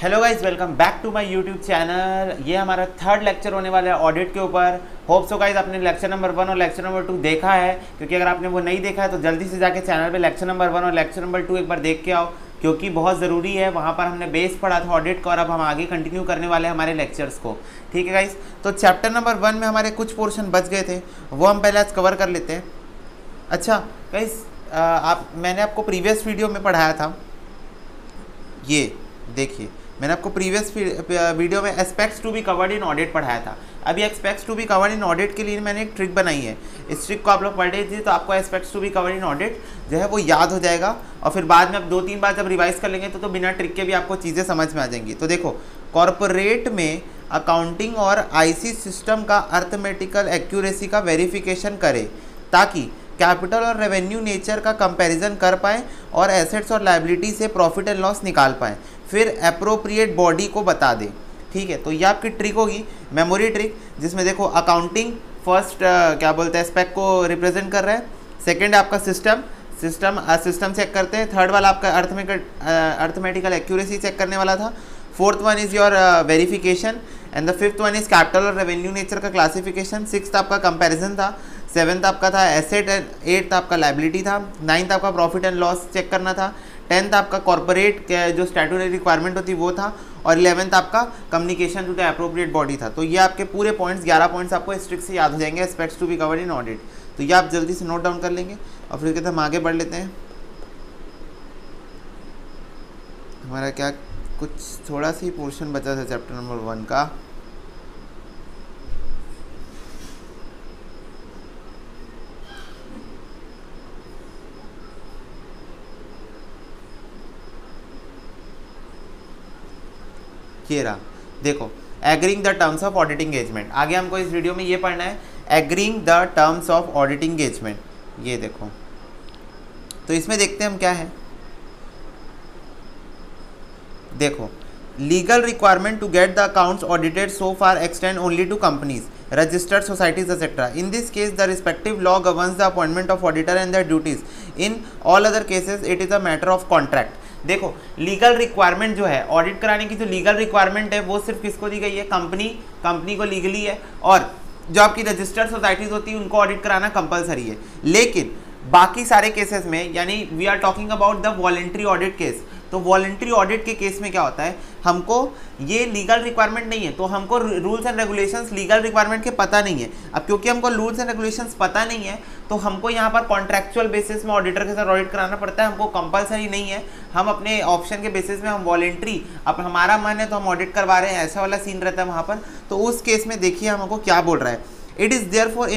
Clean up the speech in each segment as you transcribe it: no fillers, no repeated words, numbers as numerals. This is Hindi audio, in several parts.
Hello guys, welcome back to my YouTube channel. ये हमारा थर्ड लेक्चर होने वाला है ऑडिट के ऊपर। होप सो गाइज आपने लेक्चर नंबर 1 और लेक्चर नंबर 2 देखा है, क्योंकि अगर आपने वो नहीं देखा है तो जल्दी से जाके चैनल पे लेक्चर नंबर 1 और लेक्चर नंबर 2 एक बार देख के आओ, क्योंकि बहुत ज़रूरी है। वहाँ पर हमने बेस पढ़ा था ऑडिट का और अब हम आगे कंटिन्यू करने वाले हैं हमारे लेक्चर्स को। ठीक है गाइज, तो चैप्टर नंबर 1 में हमारे कुछ पोर्शन बच गए थे, वो हम पहले आज कवर कर लेते हैं। अच्छा गाइज, मैंने आपको प्रीवियस वीडियो में पढ़ाया था, ये देखिए मैंने आपको प्रीवियस वीडियो में aspects to be covered in audit पढ़ाया था। अभी aspects to be covered in audit के लिए मैंने एक ट्रिक बनाई है। इस ट्रिक को आप लोग पढ़ लीजिए तो आपको aspects to be covered in audit जो है वो याद हो जाएगा, और फिर बाद में आप 2-3 बार जब रिवाइज कर लेंगे तो बिना ट्रिक के भी आपको चीज़ें समझ में आ जाएंगी। तो देखो, कॉर्पोरेट में अकाउंटिंग और आईसी सिस्टम का अर्थमेटिकल एक्यूरेसी का वेरिफिकेशन करे ताकि कैपिटल और रेवेन्यू नेचर का कंपैरिजन कर पाएँ और एसेट्स और लायबिलिटी से प्रॉफिट एंड लॉस निकाल पाएँ, फिर अप्रोप्रिएट बॉडी को बता दे। ठीक है, तो ये आपकी ट्रिक होगी, मेमोरी ट्रिक, जिसमें देखो अकाउंटिंग फर्स्ट क्या बोलते हैं एस्पेक्ट को रिप्रेजेंट कर रहा है, सेकंड आपका सिस्टम चेक करते हैं, थर्ड वाला आपका अर्थमेटिकल एक्यूरेसी चेक करने वाला था, fourth one is your verification and the fifth one is capital और रेवेन्यू नेचर का क्लासिफिकेशन, सिक्स्थ आपका कंपैरिजन था, सेवन्थ आपका था एसेट एंड एट्थ आपका लायबिलिटी था, नाइन्थ आपका प्रॉफिट एंड लॉस चेक करना था, 10th आपका कॉर्पोरेट जो स्टैट्यूटरी रिक्वायरमेंट होती वो था, और 11th आपका communication to the appropriate body था। तो ये आपके पूरे पॉइंट्स 11 पॉइंट्स आपको इस ट्रिक से याद हो जाएंगे, aspects to be covered in audit. तो ये आप जल्दी से नोट डाउन कर लेंगे और फिर कहते हम आगे बढ़ लेते हैं। हमारा क्या कुछ थोड़ा सा ही पोर्शन बचा था चैप्टर नंबर 1 का। ये रहा, देखो agreeing the terms of audit engagement. आगे हमको इस वीडियो में ये पढ़ना है, agreeing the terms of audit engagement. ये देखो, तो इसमें देखते हैं हम क्या है। देखो, legal requirement to get the accounts audited so far extend only to companies, registered societies etc. In this case the respective law governs the appointment of auditor and their duties. In all other cases it is a matter of contract. देखो, लीगल रिक्वायरमेंट जो है ऑडिट कराने की, जो लीगल रिक्वायरमेंट है वो सिर्फ किसको दी गई है? कंपनी को लीगली है, और जो आपकी रजिस्टर्ड सोसाइटीज होती है उनको ऑडिट कराना कंपलसरी है। लेकिन बाकी सारे केसेस में, यानी we are talking about the voluntary audit case, तो वॉलेंट्री ऑडिट के केस में क्या होता है, हमको ये लीगल रिक्वायरमेंट नहीं है, तो हमको rules and regulations legal requirement के पता नहीं है। अब क्योंकि हमको रूल्स एंड रेगुलेशंस पता नहीं है तो हमको यहाँ पर कॉन्ट्रैक्चुअल बेसिस में ऑडिटर के साथ ऑडिट कराना पड़ता है, हमको कंपलसरी नहीं है। हम अपने ऑप्शन के बेसिस में हम वॉलेंट्री, अब हमारा मन है तो हम ऑडिट करवा रहे हैं, ऐसा वाला सीन रहता है वहाँ पर। तो उस केस में देखिए हमको क्या बोल रहा है, it is therefore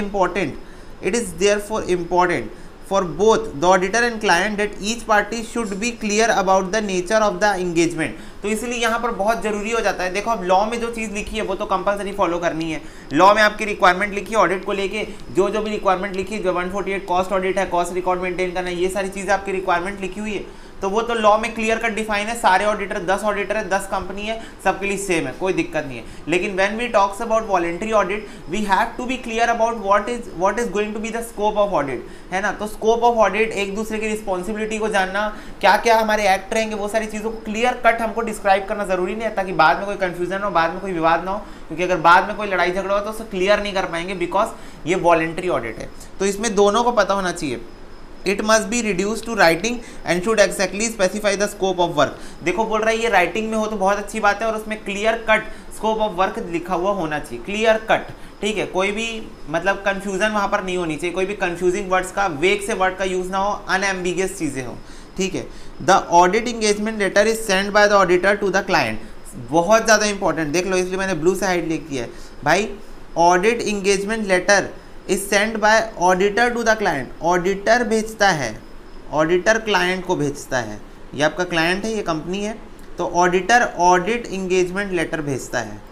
important for both the auditor and client that each party should be clear about the nature of the engagement। तो इसलिए यहाँ पर बहुत जरूरी हो जाता है। देखो, अब लॉ में जो चीज़ लिखी है वो तो कंपलसरी फॉलो करनी है। लॉ में आपकी रिक्वायरमेंट लिखी है ऑडिट को लेके, जो भी रिक्वायरमेंट लिखी है, जो 148 कॉस्ट ऑडिट है, कॉस्ट रिकॉर्ड मेंटेन करना, ये सारी चीज़ें आपकी रिक्वायरमेंट लिखी हुई है, तो वो तो लॉ में क्लियर कट डिफाइन है। सारे ऑडिटर 10 ऑडिटर है, 10 कंपनी है, सबके लिए सेम है, कोई दिक्कत नहीं है। लेकिन when we talks about voluntary audit we have to be clear about what is going to be the scope of audit, है ना। तो स्कोप ऑफ ऑडिट, एक दूसरे की रिस्पॉन्सिबिलिटी को जानना, क्या क्या हमारे एक्ट रहेंगे, वो सारी चीज़ों को क्लियर कट हमको डिस्क्राइब करना जरूरी नहीं है, ताकि बाद में कोई कंफ्यूजन हो, बाद में कोई विवाद ना हो, क्योंकि अगर बाद में कोई लड़ाई झगड़ा हो तो उसे क्लियर नहीं कर पाएंगे, बिकॉज ये वॉलेंट्री ऑडिट है। तो इसमें दोनों को पता होना चाहिए। It must be reduced to writing and should exactly specify the scope of work। देखो, बोल रहा है ये राइटिंग में हो तो बहुत अच्छी बात है, और उसमें clear cut scope of work लिखा हुआ होना चाहिए, क्लियर कट। ठीक है, कोई भी मतलब कंफ्यूजन वहाँ पर नहीं होनी चाहिए, कोई भी कंफ्यूजिंग वर्ड्स का, वेग से वर्ड का यूज़ ना हो, अनएम्बिगियस चीज़ें हो। ठीक है, the audit engagement letter is send by the auditor to the client. बहुत ज़्यादा इंपॉर्टेंट, देख लो, इसलिए मैंने ब्लू से हाईलाइट किया है भाई। Audit engagement letter is send by auditor to the client. Auditor भेजता है, ऑडिटर क्लाइंट को भेजता है। ये आपका क्लाइंट है, ये कंपनी है, तो ऑडिटर ऑडिट इंगेजमेंट लेटर भेजता है।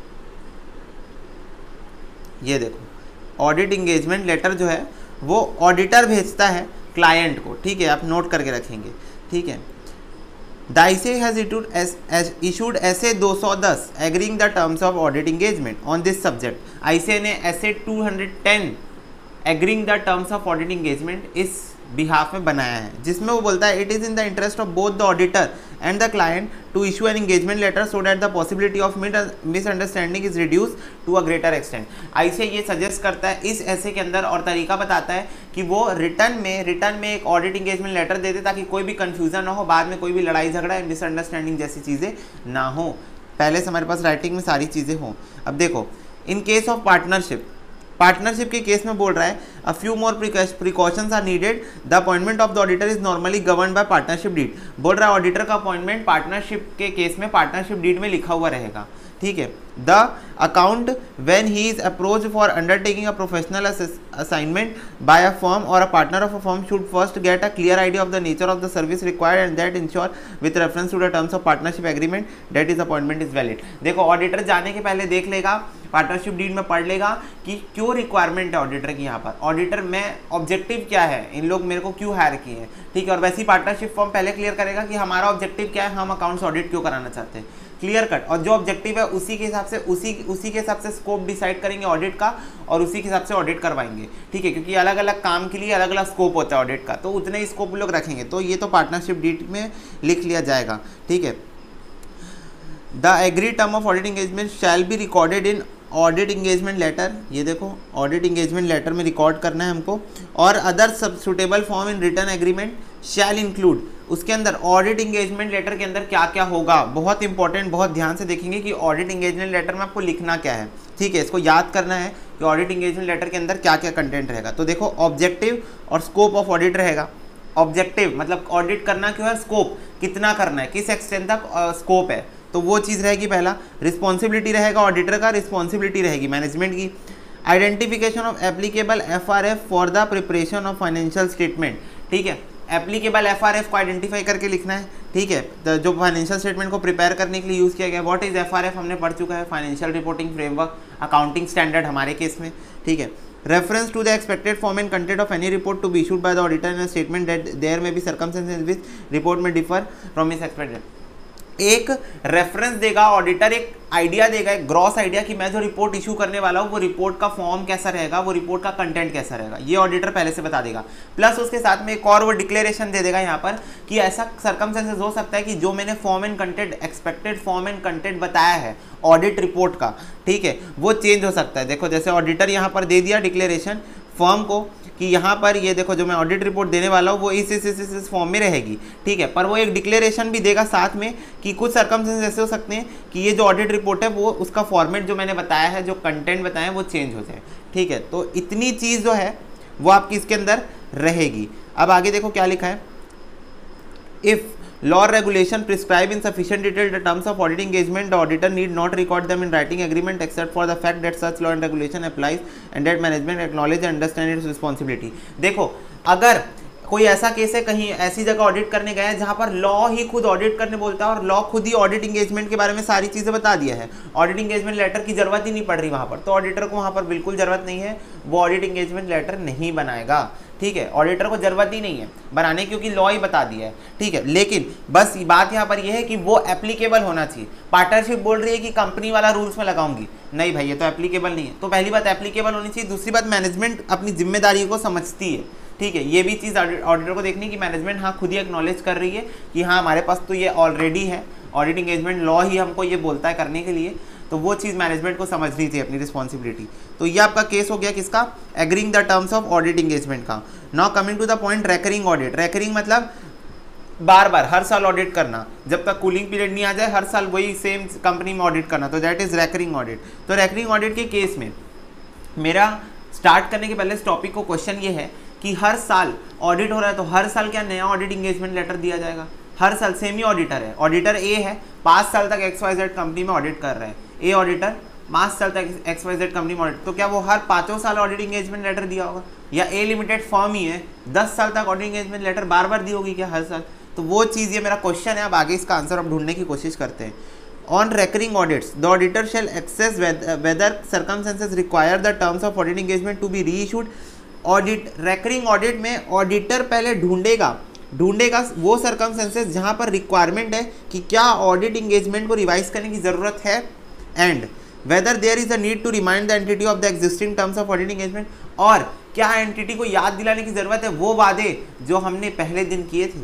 ये देखो, ऑडिट इंगेजमेंट लेटर जो है वो ऑडिटर भेजता है क्लाइंट को। ठीक है, आप नोट करके रखेंगे। ठीक है, the ICA has issued essay 210 agreeing the terms of audit engagement on this subject। ICA ने essay 210 agreeing the terms of audit engagement इस बिहाफ में बनाया है, जिसमें वो बोलता है it is in the interest of both the auditor and the client to issue an engagement letter so that the possibility of misunderstanding is reduce to a greater extent. ICAI ये सजेस्ट करता है इस ऐसे के अंदर और तरीका बताता है कि वो रिटर्न में एक ऑडिट इंगेजमेंट लेटर दे दे ताकि कोई भी कन्फ्यूजन ना हो, बाद में कोई भी लड़ाई झगड़ा या मिसअंडरस्टैंडिंग जैसी चीज़ें ना हो, पहले से हमारे पास राइटिंग में सारी चीज़ें हों। अब देखो इन केस ऑफ पार्टनरशिप के केस में बोल रहा है a few more precautions are needed, the appointment of the auditor is normally govern by partnership deed. बोल रहा है ऑडिटर का अपॉइंटमेंट पार्टनरशिप के केस में पार्टनरशिप डीड में लिखा हुआ रहेगा, ठीक है। The account when he is approached for undertaking a professional assignment by a firm or a partner of a firm should first get a clear idea of the nature of the service required and that ensure with reference to the terms of partnership agreement that is appointment is valid. देखो ऑडिटर जाने के पहले देख लेगा, पार्टनरशिप डीड में पढ़ लेगा कि क्यों रिक्वायरमेंट है ऑडिटर की, यहाँ पर ऑडिटर में ऑब्जेक्टिव क्या है, इन लोग मेरे को क्यों हायर किए हैं, ठीक है। और वैसे ही पार्टनरशिप फॉर्म पहले क्लियर करेगा कि हमारा ऑब्जेक्टिव क्या है, हम अकाउंट्स ऑडिट क्यों कराना चाहते हैं, क्लियर कट। और जो ऑब्जेक्टिव है उसी के हिसाब से स्कोप डिसाइड करेंगे ऑडिट का और उसी के हिसाब से ऑडिट करवाएंगे, ठीक है। क्योंकि अलग अलग काम के लिए अलग अलग स्कोप होता है ऑडिट का, तो उतने ही स्कोप लोग रखेंगे, तो ये तो पार्टनरशिप डीड में लिख लिया जाएगा, ठीक है। The agree term of audit engagement shall be recorded in audit engagement letter, ये देखो ऑडिट इंगेजमेंट लेटर में रिकॉर्ड करना है हमको, or other suitable form in written agreement shall include. उसके अंदर ऑडिट इंगेजमेंट लेटर के अंदर क्या क्या होगा, बहुत इंपॉर्टेंट, बहुत ध्यान से देखेंगे कि ऑडिट इंगेजमेंट लेटर में आपको लिखना क्या है, ठीक है। इसको याद करना है कि ऑडिट इंगेजमेंट लेटर के अंदर क्या क्या कंटेंट रहेगा। तो देखो ऑब्जेक्टिव और स्कोप ऑफ ऑडिट रहेगा। ऑब्जेक्टिव मतलब ऑडिट करना क्यों है, स्कोप कितना करना है, किस एक्सटेंट तक स्कोप है, तो वो चीज़ रहेगी पहला। रिस्पॉन्सिबिलिटी रहेगा ऑडिटर का, रिस्पॉन्सिबिलिटी रहेगी मैनेजमेंट की। Identification of applicable FRF for the preparation of financial statement, ठीक है। एप्लीकेबल FRF को आइडेंटिफाई करके लिखना है, ठीक है, तो जो फाइनेंशियल स्टेटमेंट को प्रिपेयर करने के लिए यूज़ किया गया। व्हाट इज FRF हमने पढ़ चुका है, financial reporting framework, accounting standard हमारे केस में, ठीक है। Reference to the expected form and content of any report to be issued by the auditor in statement that there may be circumstances which report may differ from its expected. एक रेफरेंस देगा ऑडिटर, एक आइडिया देगा, एक ग्रॉस आइडिया कि मैं जो रिपोर्ट इशू करने वाला हूँ वो रिपोर्ट का फॉर्म कैसा रहेगा, वो रिपोर्ट का कंटेंट कैसा रहेगा, ये ऑडिटर पहले से बता देगा। प्लस उसके साथ में एक और वो डिक्लेरेशन दे देगा यहाँ पर कि ऐसा सर्कमस्टेंसेस हो सकता है कि जो मैंने form and content, expected form and content बताया है ऑडिट रिपोर्ट का, ठीक है, वो चेंज हो सकता है। देखो जैसे ऑडिटर यहाँ पर दे दिया डिक्लेरेशन फॉर्म को कि यहाँ पर ये देखो जो मैं ऑडिट रिपोर्ट देने वाला हूँ वो इस फॉर्म में रहेगी, ठीक है। पर वो एक डिक्लेरेशन भी देगा साथ में कि कुछ सर्कमस्टेंसेस ऐसे हो सकते हैं कि ये जो ऑडिट रिपोर्ट है वो उसका फॉर्मेट जो मैंने बताया है, जो कंटेंट बताया है वो चेंज हो जाए, ठीक है। तो इतनी चीज़ जो है वो आपकी इसके अंदर रहेगी। अब आगे देखो क्या लिखा है, if law or regulation prescribe in sufficient detail the terms of audit engagement, the auditor need not record them in writing agreement except for the fact that such law and regulation applies and that management acknowledge and understand its responsibility। देखो अगर कोई ऐसा केस है, कहीं ऐसी जगह ऑडिट करने गए हैं जहां पर लॉ ही खुद ऑडिट करने बोलता है और लॉ खुद ही ऑडिट इंगेजमेंट के बारे में सारी चीज़ें बता दिया है, ऑडिट इंगेजमेंट लेटर की जरूरत ही नहीं पड़ रही वहां पर, तो ऑडिटर को वहां पर बिल्कुल जरूरत नहीं है, वो ऑडिट इंगेजमेंट लेटर नहीं बनाएगा, ठीक है। ऑडिटर को जरूरत ही नहीं है बनाने क्योंकि लॉ ही बता दिया है, ठीक है। लेकिन बस बात यहाँ पर यह है कि वो एप्लीकेबल होना चाहिए। पार्टनरशिप बोल रही है कि कंपनी वाला रूल्स में लगाऊंगी, नहीं भाई ये तो एप्लीकेबल नहीं है। तो पहली बात एप्लीकेबल होनी चाहिए, दूसरी बात मैनेजमेंट अपनी जिम्मेदारी को समझती है, ठीक है। ये भी चीज़ ऑडिटर को देखनी कि मैनेजमेंट हाँ खुद ही एक्नॉलेज कर रही है कि हाँ हमारे पास तो ये ऑलरेडी है, ऑडिट इंगेजमेंट लॉ ही हमको ये बोलता है करने के लिए, तो वो चीज़ मैनेजमेंट को समझनी चाहिए अपनी रिस्पॉन्सिबिलिटी। तो ये आपका केस हो गया किसका, agreeing the terms of audit engagement का। Now coming to the point recurring audit. Recurring मतलब बार बार हर साल ऑडिट करना, जब तक कूलिंग पीरियड नहीं आ जाए हर साल वही सेम कंपनी में ऑडिट करना, तो दैट इज रेकरिंग ऑडिट। तो रेकरिंग ऑडिट के केस में मेरा स्टार्ट करने के पहले इस टॉपिक को क्वेश्चन ये है कि हर साल ऑडिट हो रहा है तो हर साल क्या नया ऑडिट इंगेजमेंट लेटर दिया जाएगा, हर साल सेम ही ऑडिटर है, ऑडिटर ए है 5 साल तक XYZ कंपनी में ऑडिट कर रहा है, ए ऑडिटर 5 साल तक XYZ कंपनी में ऑडिट, तो क्या वो हर 5 साल ऑडिट इंगेजमेंट लेटर दिया होगा, या ए लिमिटेड फर्म ही है 10 साल तक ऑडिट इंगेजमेंट लेटर बार बार दी होगी क्या हर साल, तो वो चीज़ ये मेरा क्वेश्चन है। अब आगे इसका आंसर हम ढूंढने की कोशिश करते हैं। On recurring audits, the auditor shall assess whether circumstances require the terms of audit engagement to be reissued। Audit recurring audit में ऑडिटर पहले ढूंढेगा वो सर्कमस्टेंसेस जहां पर रिक्वायरमेंट है कि क्या ऑडिट इंगेजमेंट को रिवाइज करने की ज़रूरत है, and whether there is a need to remind the entity of the existing terms of audit engagement, और क्या एंटिटी को याद दिलाने की ज़रूरत है वो वादे जो हमने पहले दिन किए थे,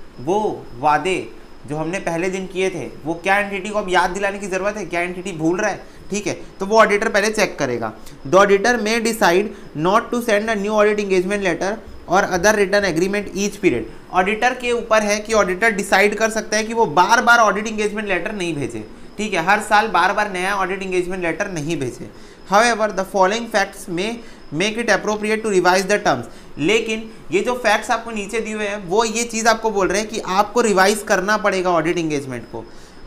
वो वादे जो हमने पहले दिन किए थे, वो क्या एंटिटी को अब याद दिलाने की ज़रूरत है? क्या एंटिटी भूल रहा है? ठीक है, तो वो ऑडिटर पहले चेक करेगा। The auditor may decide not to send a new audit engagement letter or other written agreement each period. Auditor के ऊपर है कि ऑडिटर डिसाइड कर सकता है कि वो बार बार ऑडिट इंगेजमेंट लेटर नहीं भेजे। ठीक है, हर साल बार बार नया ऑडिट इंगेजमेंट लेटर नहीं भेजे। However the following facts may make it appropriate to revise the terms. लेकिन ये जो फैक्ट्स आपको नीचे दिए हुए हैं वो ये चीज़ आपको बोल रहे हैं कि आपको रिवाइज करना पड़ेगा ऑडिट इंगेजमेंट को,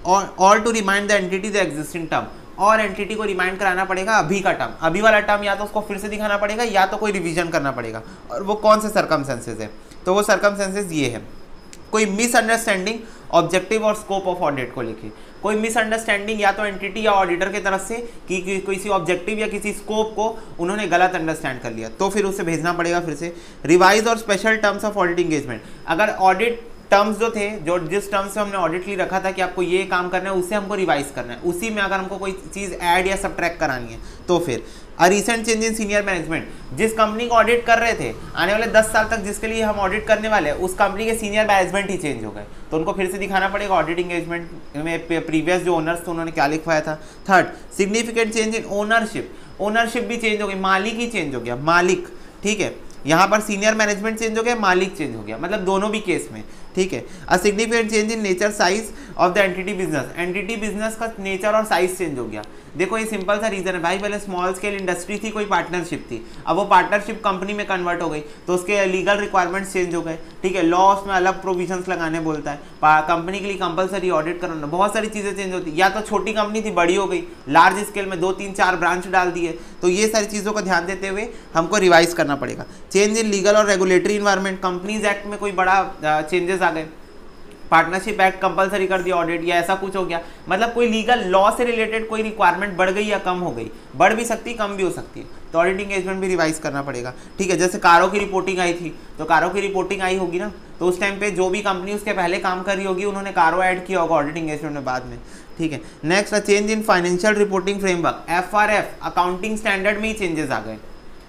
or to remind the entity the existing term, और एंटिटी को रिमाइंड कराना पड़ेगा अभी का टर्म, अभी वाला टर्म या तो उसको फिर से दिखाना पड़ेगा या तो कोई रिवीजन करना पड़ेगा। और वो कौन से सर्कमस्टेंसेस है? तो वो सर्कमस्टेंसेस ये है, कोई मिसअंडरस्टैंडिंग ऑब्जेक्टिव और स्कोप ऑफ ऑडिट को लेके, कोई मिसअंडरस्टैंडिंग या तो एंटिटी या ऑडिटर की तरफ से कि किसी ऑब्जेक्टिव या किसी स्कोप को उन्होंने गलत अंडरस्टैंड कर लिया, तो फिर उसे भेजना पड़ेगा फिर से। Revise or special terms of audit engagement, अगर ऑडिट टर्म्स जो थे, जो जिस टर्म्स से हमने ऑडिट ली रखा था कि आपको ये काम करना है, उसे हमको रिवाइज करना है, उसी में अगर हमको कोई चीज़ ऐड या सब्ट्रैक्ट करानी है तो फिर। A recent change in senior management, जिस कंपनी को ऑडिट कर रहे थे आने वाले 10 साल तक जिसके लिए हम ऑडिट करने वाले हैं, उस कंपनी के सीनियर मैनेजमेंट ही चेंज हो गए, तो उनको फिर से दिखाना पड़ेगा ऑडिट इंगेजमेंट में प्रीवियस जो ओनर्स थे उन्होंने क्या लिखवाया था। Third, significant change in ownership, ownership भी चेंज हो गई, मालिक ही चेंज हो गया, मालिक। ठीक है, यहाँ पर सीनियर मैनेजमेंट चेंज हो गया, मालिक चेंज हो गया, मतलब दोनों भी केस में। ठीक है, a significant change in nature size of the entity business, entity business का नेचर और साइज चेंज हो गया। देखो ये सिंपल सा रीजन है भाई, पहले स्मॉल स्केल इंडस्ट्री थी, कोई पार्टनरशिप थी, अब वो पार्टनरशिप कंपनी में कन्वर्ट हो गई तो उसके लीगल रिक्वायरमेंट्स चेंज हो गए। ठीक है, लॉ उसमें अलग प्रोविजंस लगाने बोलता है, कंपनी के लिए कंपलसरी ऑडिट कराना, बहुत सारी चीज़ें चेंज होती, या तो छोटी कंपनी थी बड़ी हो गई, लार्ज स्केल में 2 3 4 ब्रांच डाल दिए, तो ये सारी चीज़ों का ध्यान देते हुए हमको रिवाइज करना पड़ेगा। Change in legal or regulatory environment, Companies Act में कोई बड़ा चेंजेस आ गए, पार्टनरशिप एक्ट कंपलसरी कर दिया ऑडिट, या ऐसा कुछ हो गया, मतलब कोई लीगल लॉ से रिलेटेड कोई रिक्वायरमेंट बढ़ गई या कम हो गई, बढ़ भी सकती है कम भी हो सकती है, तो ऑडिट इंगेजमेंट भी रिवाइज करना पड़ेगा। ठीक है, जैसे कारों की रिपोर्टिंग आई थी, तो कारों की रिपोर्टिंग आई होगी ना, तो उस टाइम पे जो भी कंपनी उसके पहले काम कर रही होगी उन्होंने कारों ऐड किया होगा ऑडिट इंगेजमेंट में बाद में। ठीक है, next change in financial reporting framework, FRF accounting standard में ही चेंजेस आ गए,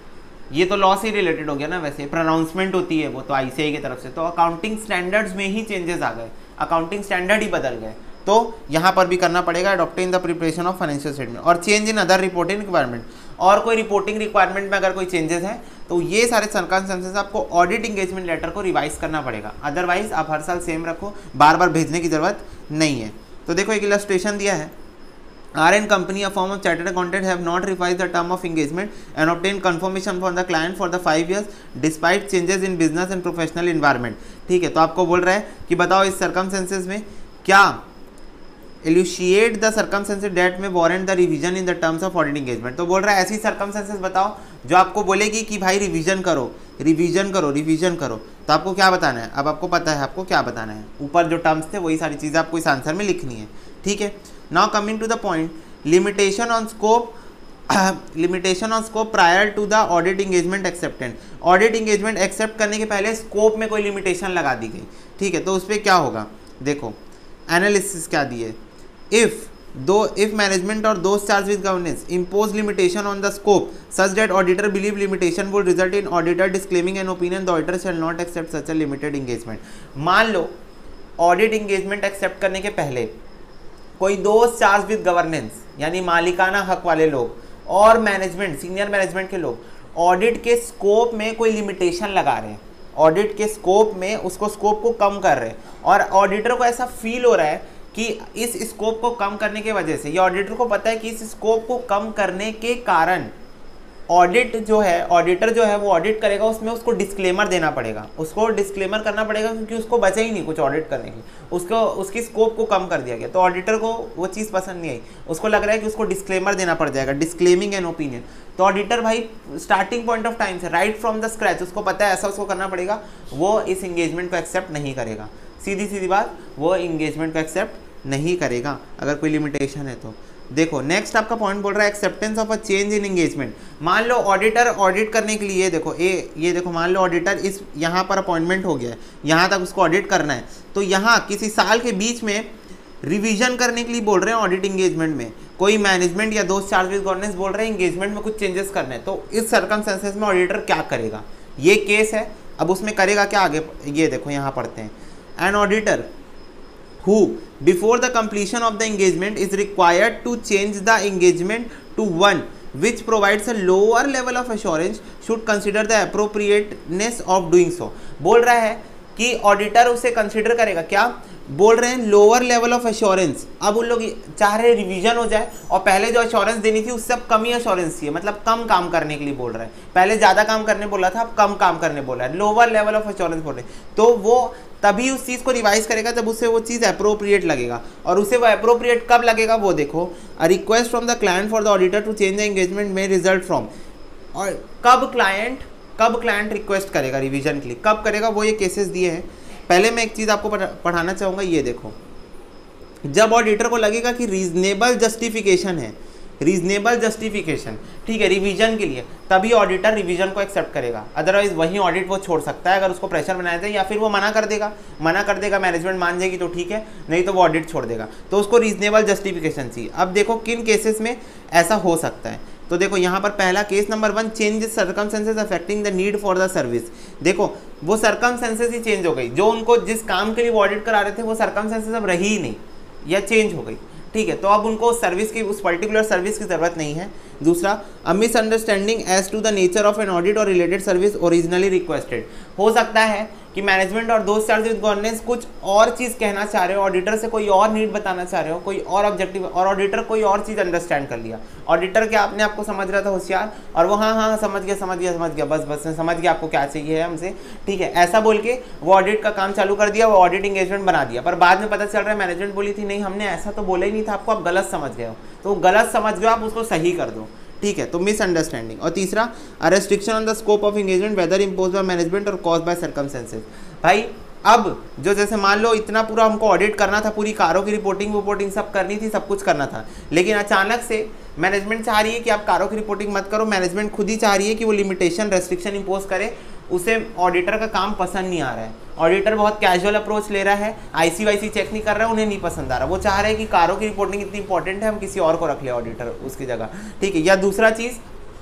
ये तो लॉ से रिलेटेड हो गया ना, वैसे प्रोनाउंसमेंट होती है वो तो ICAI की तरफ से, तो अकाउंटिंग स्टैंडर्ड्स में ही चेंजेस आ गए, अकाउंटिंग स्टैंडर्ड ही बदल गए, तो यहाँ पर भी करना पड़ेगा adopting the preparation of financial statement. Or change in other reporting requirement, और कोई रिपोर्टिंग रिक्वायरमेंट में अगर कोई चेंजेस हैं तो ये सारे सर्कमस्टेंसेस आपको ऑडिट इंगेजमेंट लेटर को रिवाइज करना पड़ेगा, अदरवाइज आप हर साल सेम रखो, बार बार भेजने की जरूरत नहीं है। तो देखो एक इलस्ट्रेशन दिया है, RN company, a firm of chartered accountant, have not revised the term of engagement and obtained confirmation from the client for the 5 years despite changes in business and professional environment। ठीक है, तो आपको बोल रहा है कि बताओ इस सर्कमस्टेंसेस में क्या elucidate the circumstances that may warrant the revision in the terms of audit engagement. तो बोल रहा है ऐसी सर्कमस्टेंसेस बताओ जो आपको बोलेगी कि भाई रिवीजन करो रिवीजन करो रिवीजन करो, तो आपको क्या बताना है? अब आपको पता है आपको क्या बताना है, ऊपर जो टर्म्स थे वही सारी चीज़ें आपको इस आंसर में लिखनी है। ठीक है, now coming to the point, limitation on scope prior to the audit engagement acceptance. Audit engagement accept करने के पहले स्कोप में कोई लिमिटेशन लगा दी गई। ठीक है, तो उस पर क्या होगा, देखो एनालिसिस क्या दिए, if management or those charged with governance impose limitation on the scope such that auditor believe limitation would result in auditor disclaiming an opinion, the auditor shall not accept such a limited engagement। मान लो ऑडिट इंगेजमेंट एक्सेप्ट करने के पहले कोई दोस्त चार्ज विद गवर्नेंस यानी मालिकाना हक वाले लोग और मैनेजमेंट सीनियर मैनेजमेंट के लोग ऑडिट के स्कोप में कोई लिमिटेशन लगा रहे हैं, ऑडिट के स्कोप में उसको स्कोप को कम कर रहे हैं, और ऑडिटर को ऐसा फील हो रहा है कि इस स्कोप को कम करने के वजह से, या ऑडिटर को पता है कि इस स्कोप को कम करने के कारण ऑडिटर जो है वो ऑडिट करेगा, उसमें उसको डिस्क्लेमर देना पड़ेगा, उसको डिस्क्लेमर करना पड़ेगा क्योंकि उसको बचा ही नहीं कुछ ऑडिट करने के, उसकी स्कोप को कम कर दिया गया, तो ऑडिटर को वो चीज़ पसंद नहीं आई, उसको लग रहा है कि उसको डिस्क्लेमर देना पड़ जाएगा, डिस्क्लेमिंग एन ओपिनियन। तो ऑडिटर भाई स्टार्टिंग पॉइंट ऑफ टाइम से राइट फ्रॉम द स्क्रैच उसको पता है ऐसा उसको करना पड़ेगा, वो इस इंगेजमेंट को एक्सेप्ट नहीं करेगा, सीधी बात, वो इंगेजमेंट को एक्सेप्ट नहीं करेगा अगर कोई लिमिटेशन है तो। देखो नेक्स्ट आपका पॉइंट बोल रहा है acceptance of a change in engagement. मान लो ऑडिटर ऑडिट करने के लिए देखो ये देखो मान लो ऑडिटर इस यहाँ पर अपॉइंटमेंट हो गया है, यहाँ तक उसको ऑडिट करना है, तो यहाँ किसी साल के बीच में रिवीजन करने के लिए बोल रहे हैं ऑडिट एंगेजमेंट में, कोई मैनेजमेंट या दोस्त चार्ज विद गवर्नेंस बोल रहे हैं एंगेजमेंट में कुछ चेंजेस करने हैं, तो इस सर्कमस्टेंसेस में ऑडिटर क्या करेगा, ये केस है। अब उसमें करेगा क्या आगे ये देखो यहाँ पढ़ते हैं। An auditor who before the completion of the engagement is required to change the engagement to one which provides a lower level of assurance should consider the appropriateness of doing so। बोल रहा है कि ऑडिटर उसे कंसिडर करेगा, क्या बोल रहे हैं, लोअर लेवल ऑफ एश्योरेंस। अब उन लोग चाह रहे रिवीजन हो जाए और पहले जो एश्योरेंस देनी थी उससे अब कम ही एश्योरेंस चाहिए, मतलब कम काम करने के लिए बोल रहे हैं। पहले ज़्यादा काम करने बोला था, अब कम काम करने बोला है, लोअर लेवल ऑफ एश्योरेंस बोल रहे हैं। तो वो तभी उस चीज़ को रिवाइज करेगा जब उससे वो चीज़ अप्रोप्रिएट लगेगा, और उसे वो अप्रोप्रिएट कब लगेगा वो देखो। A request from the client for the auditor to change the engagement may result from, और कब क्लाइंट रिक्वेस्ट करेगा रिवीजन के लिए, कब करेगा, वो ये केसेस दिए हैं। पहले मैं एक चीज़ आपको पढ़ाना चाहूँगा, ये देखो, जब ऑडिटर को लगेगा कि रीजनेबल जस्टिफिकेशन है, रीजनेबल जस्टिफिकेशन ठीक है रिवीजन के लिए, तभी ऑडिटर रिवीजन को एक्सेप्ट करेगा, अदरवाइज वही ऑडिट वो छोड़ सकता है अगर उसको प्रेशर बनाया जाए, या फिर वो मना कर देगा, मैनेजमेंट मान जाएगी तो ठीक है, नहीं तो वो ऑडिट छोड़ देगा। तो उसको रीजनेबल जस्टिफिकेशन चाहिए। अब देखो किन केसेस में ऐसा हो सकता है, तो देखो यहाँ पर पहला case number 1, change circumstances affecting the need for the service. देखो वो सर्कमस्टेंसेस ही चेंज हो गई, जो उनको जिस काम के लिए वो ऑडिट करा रहे थे वो सर्कमस्टेंसेस अब रही ही नहीं या चेंज हो गई, ठीक है, तो अब उनको सर्विस की, उस पर्टिकुलर सर्विस की ज़रूरत नहीं है। दूसरा, a misunderstanding as to the nature of an audit or related service originally requested. हो सकता है कि मैनेजमेंट और दोस्त चार्ज विद गवर्नेंस कुछ और चीज़ कहना चाह रहे हो, ऑडिटर से कोई और नीड बताना चाह रहे हो, कोई और ऑब्जेक्टिव, और ऑडिटर कोई और चीज़ अंडरस्टैंड कर लिया। ऑडिटर क्या अपने आप को समझ रहा था होशियार, और वो हाँ समझ गया, बस समझ गया आपको क्या चाहिए है हमसे, ठीक है, ऐसा बोल के वो ऑडिट का काम चालू कर दिया, वो ऑडिट एंगेजमेंट बना दिया, पर बाद में पता चल रहा है मैनेजमेंट बोली थी नहीं हमने ऐसा तो बोला ही नहीं था आपको, आप गलत समझ गए हो, तो गलत समझ गए आप उसको सही कर दो, ठीक है, तो मिसअंडरस्टैंडिंग। और तीसरा, a restriction on the scope of engagement whether impose by management or cause by circumstances. भाई अब जो जैसे मान लो इतना पूरा हमको ऑडिट करना था, पूरी कारों की रिपोर्टिंग सब करनी थी, सब कुछ करना था, लेकिन अचानक से मैनेजमेंट चाह रही है कि आप कारों की रिपोर्टिंग मत करो, मैनेजमेंट खुद ही चाह रही है कि वो लिमिटेशन रेस्ट्रिक्शन इम्पोज करे, उसे ऑडिटर का काम पसंद नहीं आ रहा है, ऑडिटर बहुत कैजुअल अप्रोच ले रहा है, IC चेक नहीं कर रहा है, उन्हें नहीं पसंद आ रहा, वो चाह रहे हैं कि कारों की रिपोर्टिंग इतनी इंपॉर्टेंट है हम किसी और को रख ले ऑडिटर उसकी जगह, ठीक है। या दूसरा चीज़,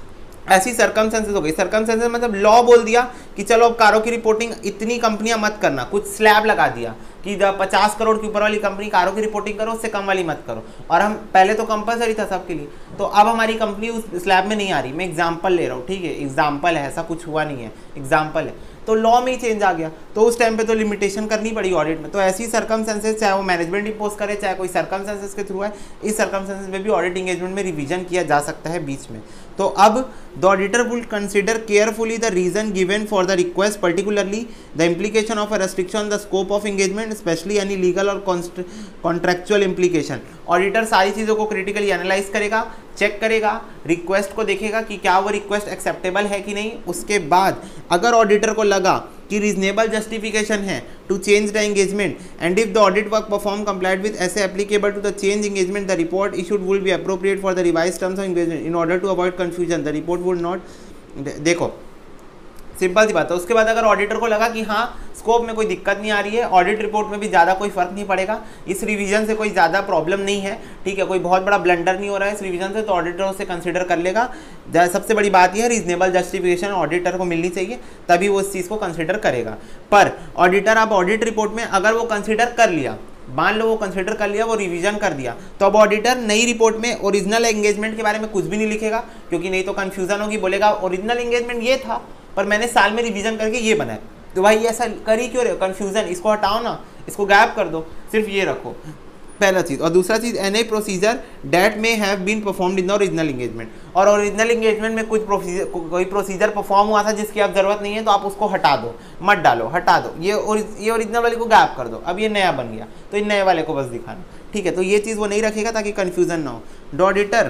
ऐसी सर्कमस्टेंसेस हो गई, सर्कमस्टेंसेस मतलब लॉ बोल दिया कि चलो अब कारों की रिपोर्टिंग इतनी कंपनियां मत करना, कुछ स्लैब लगा दिया कि 50 करोड़ के ऊपर वाली कंपनी कारों की रिपोर्टिंग करो, उससे कम वाली मत करो, और हम पहले तो कंपलसरी था सबके लिए, तो अब हमारी कंपनी उस स्लैब में नहीं आ रही, मैं एग्जाम्पल ले रहा हूँ, ठीक है, एग्जाम्पल है, ऐसा कुछ हुआ नहीं है, एग्जाम्पल है, तो लॉ में ही चेंज आ गया, तो उस टाइम पे तो लिमिटेशन करनी पड़ी ऑडिट में। तो ऐसी सर्कमस्टेंसेस चाहे वो मैनेजमेंट इम्पोज करे चाहे कोई सर्कमस्टेंसेस के थ्रू है, इस सर्कमस्टेंसेस में भी ऑडिट एंगेजमेंट में रिवीजन किया जा सकता है बीच में। तो अब the auditor will consider carefully the reason given for the request, particularly the implication of a restriction the scope of engagement, especially any legal or contractual implication. Auditor सारी चीज़ों को क्रिटिकली एनालाइज करेगा, चेक करेगा, रिक्वेस्ट को देखेगा कि क्या वो रिक्वेस्ट एक्सेप्टेबल है कि नहीं। उसके बाद अगर ऑडिटर को लगा कि रीजनेबल जस्टिफिकेशन है to change the engagement and if the audit work perform complied with SAs applicable to the change engagement, the report issued will be appropriate for the revise terms of engagement in order to avoid confusion, the report would not. देखो सिंपल सी बात है, उसके बाद अगर ऑडिटर को लगा कि हाँ स्कोप में कोई दिक्कत नहीं आ रही है, ऑडिट रिपोर्ट में भी ज़्यादा कोई फर्क नहीं पड़ेगा, इस रिवीजन से कोई ज़्यादा प्रॉब्लम नहीं है, ठीक है, कोई बहुत बड़ा ब्लंडर नहीं हो रहा है इस रिवीजन से, तो ऑडिटर उसे कंसिडर कर लेगा। सबसे बड़ी बात यह है रीजनेबल जस्टिफिकेशन ऑडिटर को मिलनी चाहिए, तभी वो इस चीज़ को कंसिडर करेगा। पर ऑडिटर अब ऑडिट रिपोर्ट में अगर वो कंसिडर कर लिया, मान लो वो कंसिडर कर लिया, वो रिवीजन कर दिया, तो अब ऑडिटर नई रिपोर्ट में ओरिजिनल एंगेजमेंट के बारे में कुछ भी नहीं लिखेगा, क्योंकि नहीं तो कन्फ्यूजन होगी, बोलेगा ओरिजिनल एंगेजमेंट ये था पर मैंने साल में रिवीजन करके ये बनाया, तो भाई ऐसा कर ही क्यों रहे हो, कन्फ्यूजन, इसको हटाओ ना, इसको गैप कर दो, सिर्फ ये रखो, पहला चीज़। और दूसरा चीज़, any procedure that may have been performed in the original engagement, और ओरिजिनल एंगेजमेंट में कोई प्रोसीजर परफॉर्म हुआ था जिसकी आप ज़रूरत नहीं है, तो आप उसको हटा दो, मत डालो, हटा दो, ये ओरिजिनल वाले को गैप कर दो, अब ये नया बन गया तो इन नए वाले को बस दिखाना, ठीक है, तो ये चीज़ वो नहीं रखेगा ताकि कन्फ्यूजन ना हो। The auditor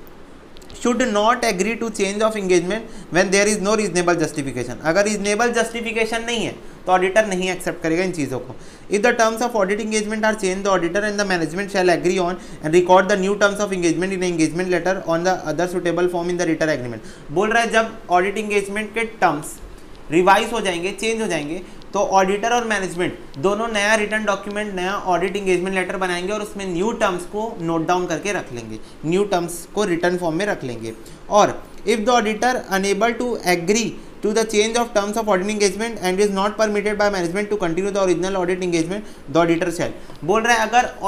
should not agree to change of engagement when there is no reasonable justification, अगर reasonable justification नहीं है तो ऑडिटर नहीं एक्सेप्ट करेगा इन चीज़ों को। If the terms of audit engagement are changed, the auditor and the management shall agree on and record the new terms of engagement in an engagement letter on the other suitable form in the written agreement। बोल रहा है जब ऑडिट इंगेजमेंट के टर्म्स रिवाइज हो जाएंगे, चेंज हो जाएंगे, तो ऑडिटर और मैनेजमेंट दोनों नया रिटर्न डॉक्यूमेंट, नया ऑडिट इंगेजमेंट लेटर बनाएंगे और उसमें न्यू टर्म्स को नोट डाउन करके रख लेंगे, न्यू टर्म्स को रिटर्न फॉर्म में रख लेंगे। और if the auditor unable to agree to the change of terms of audit engagement and is not permitted by management to continue the original audit engagement, the auditor shall। बोल रहा है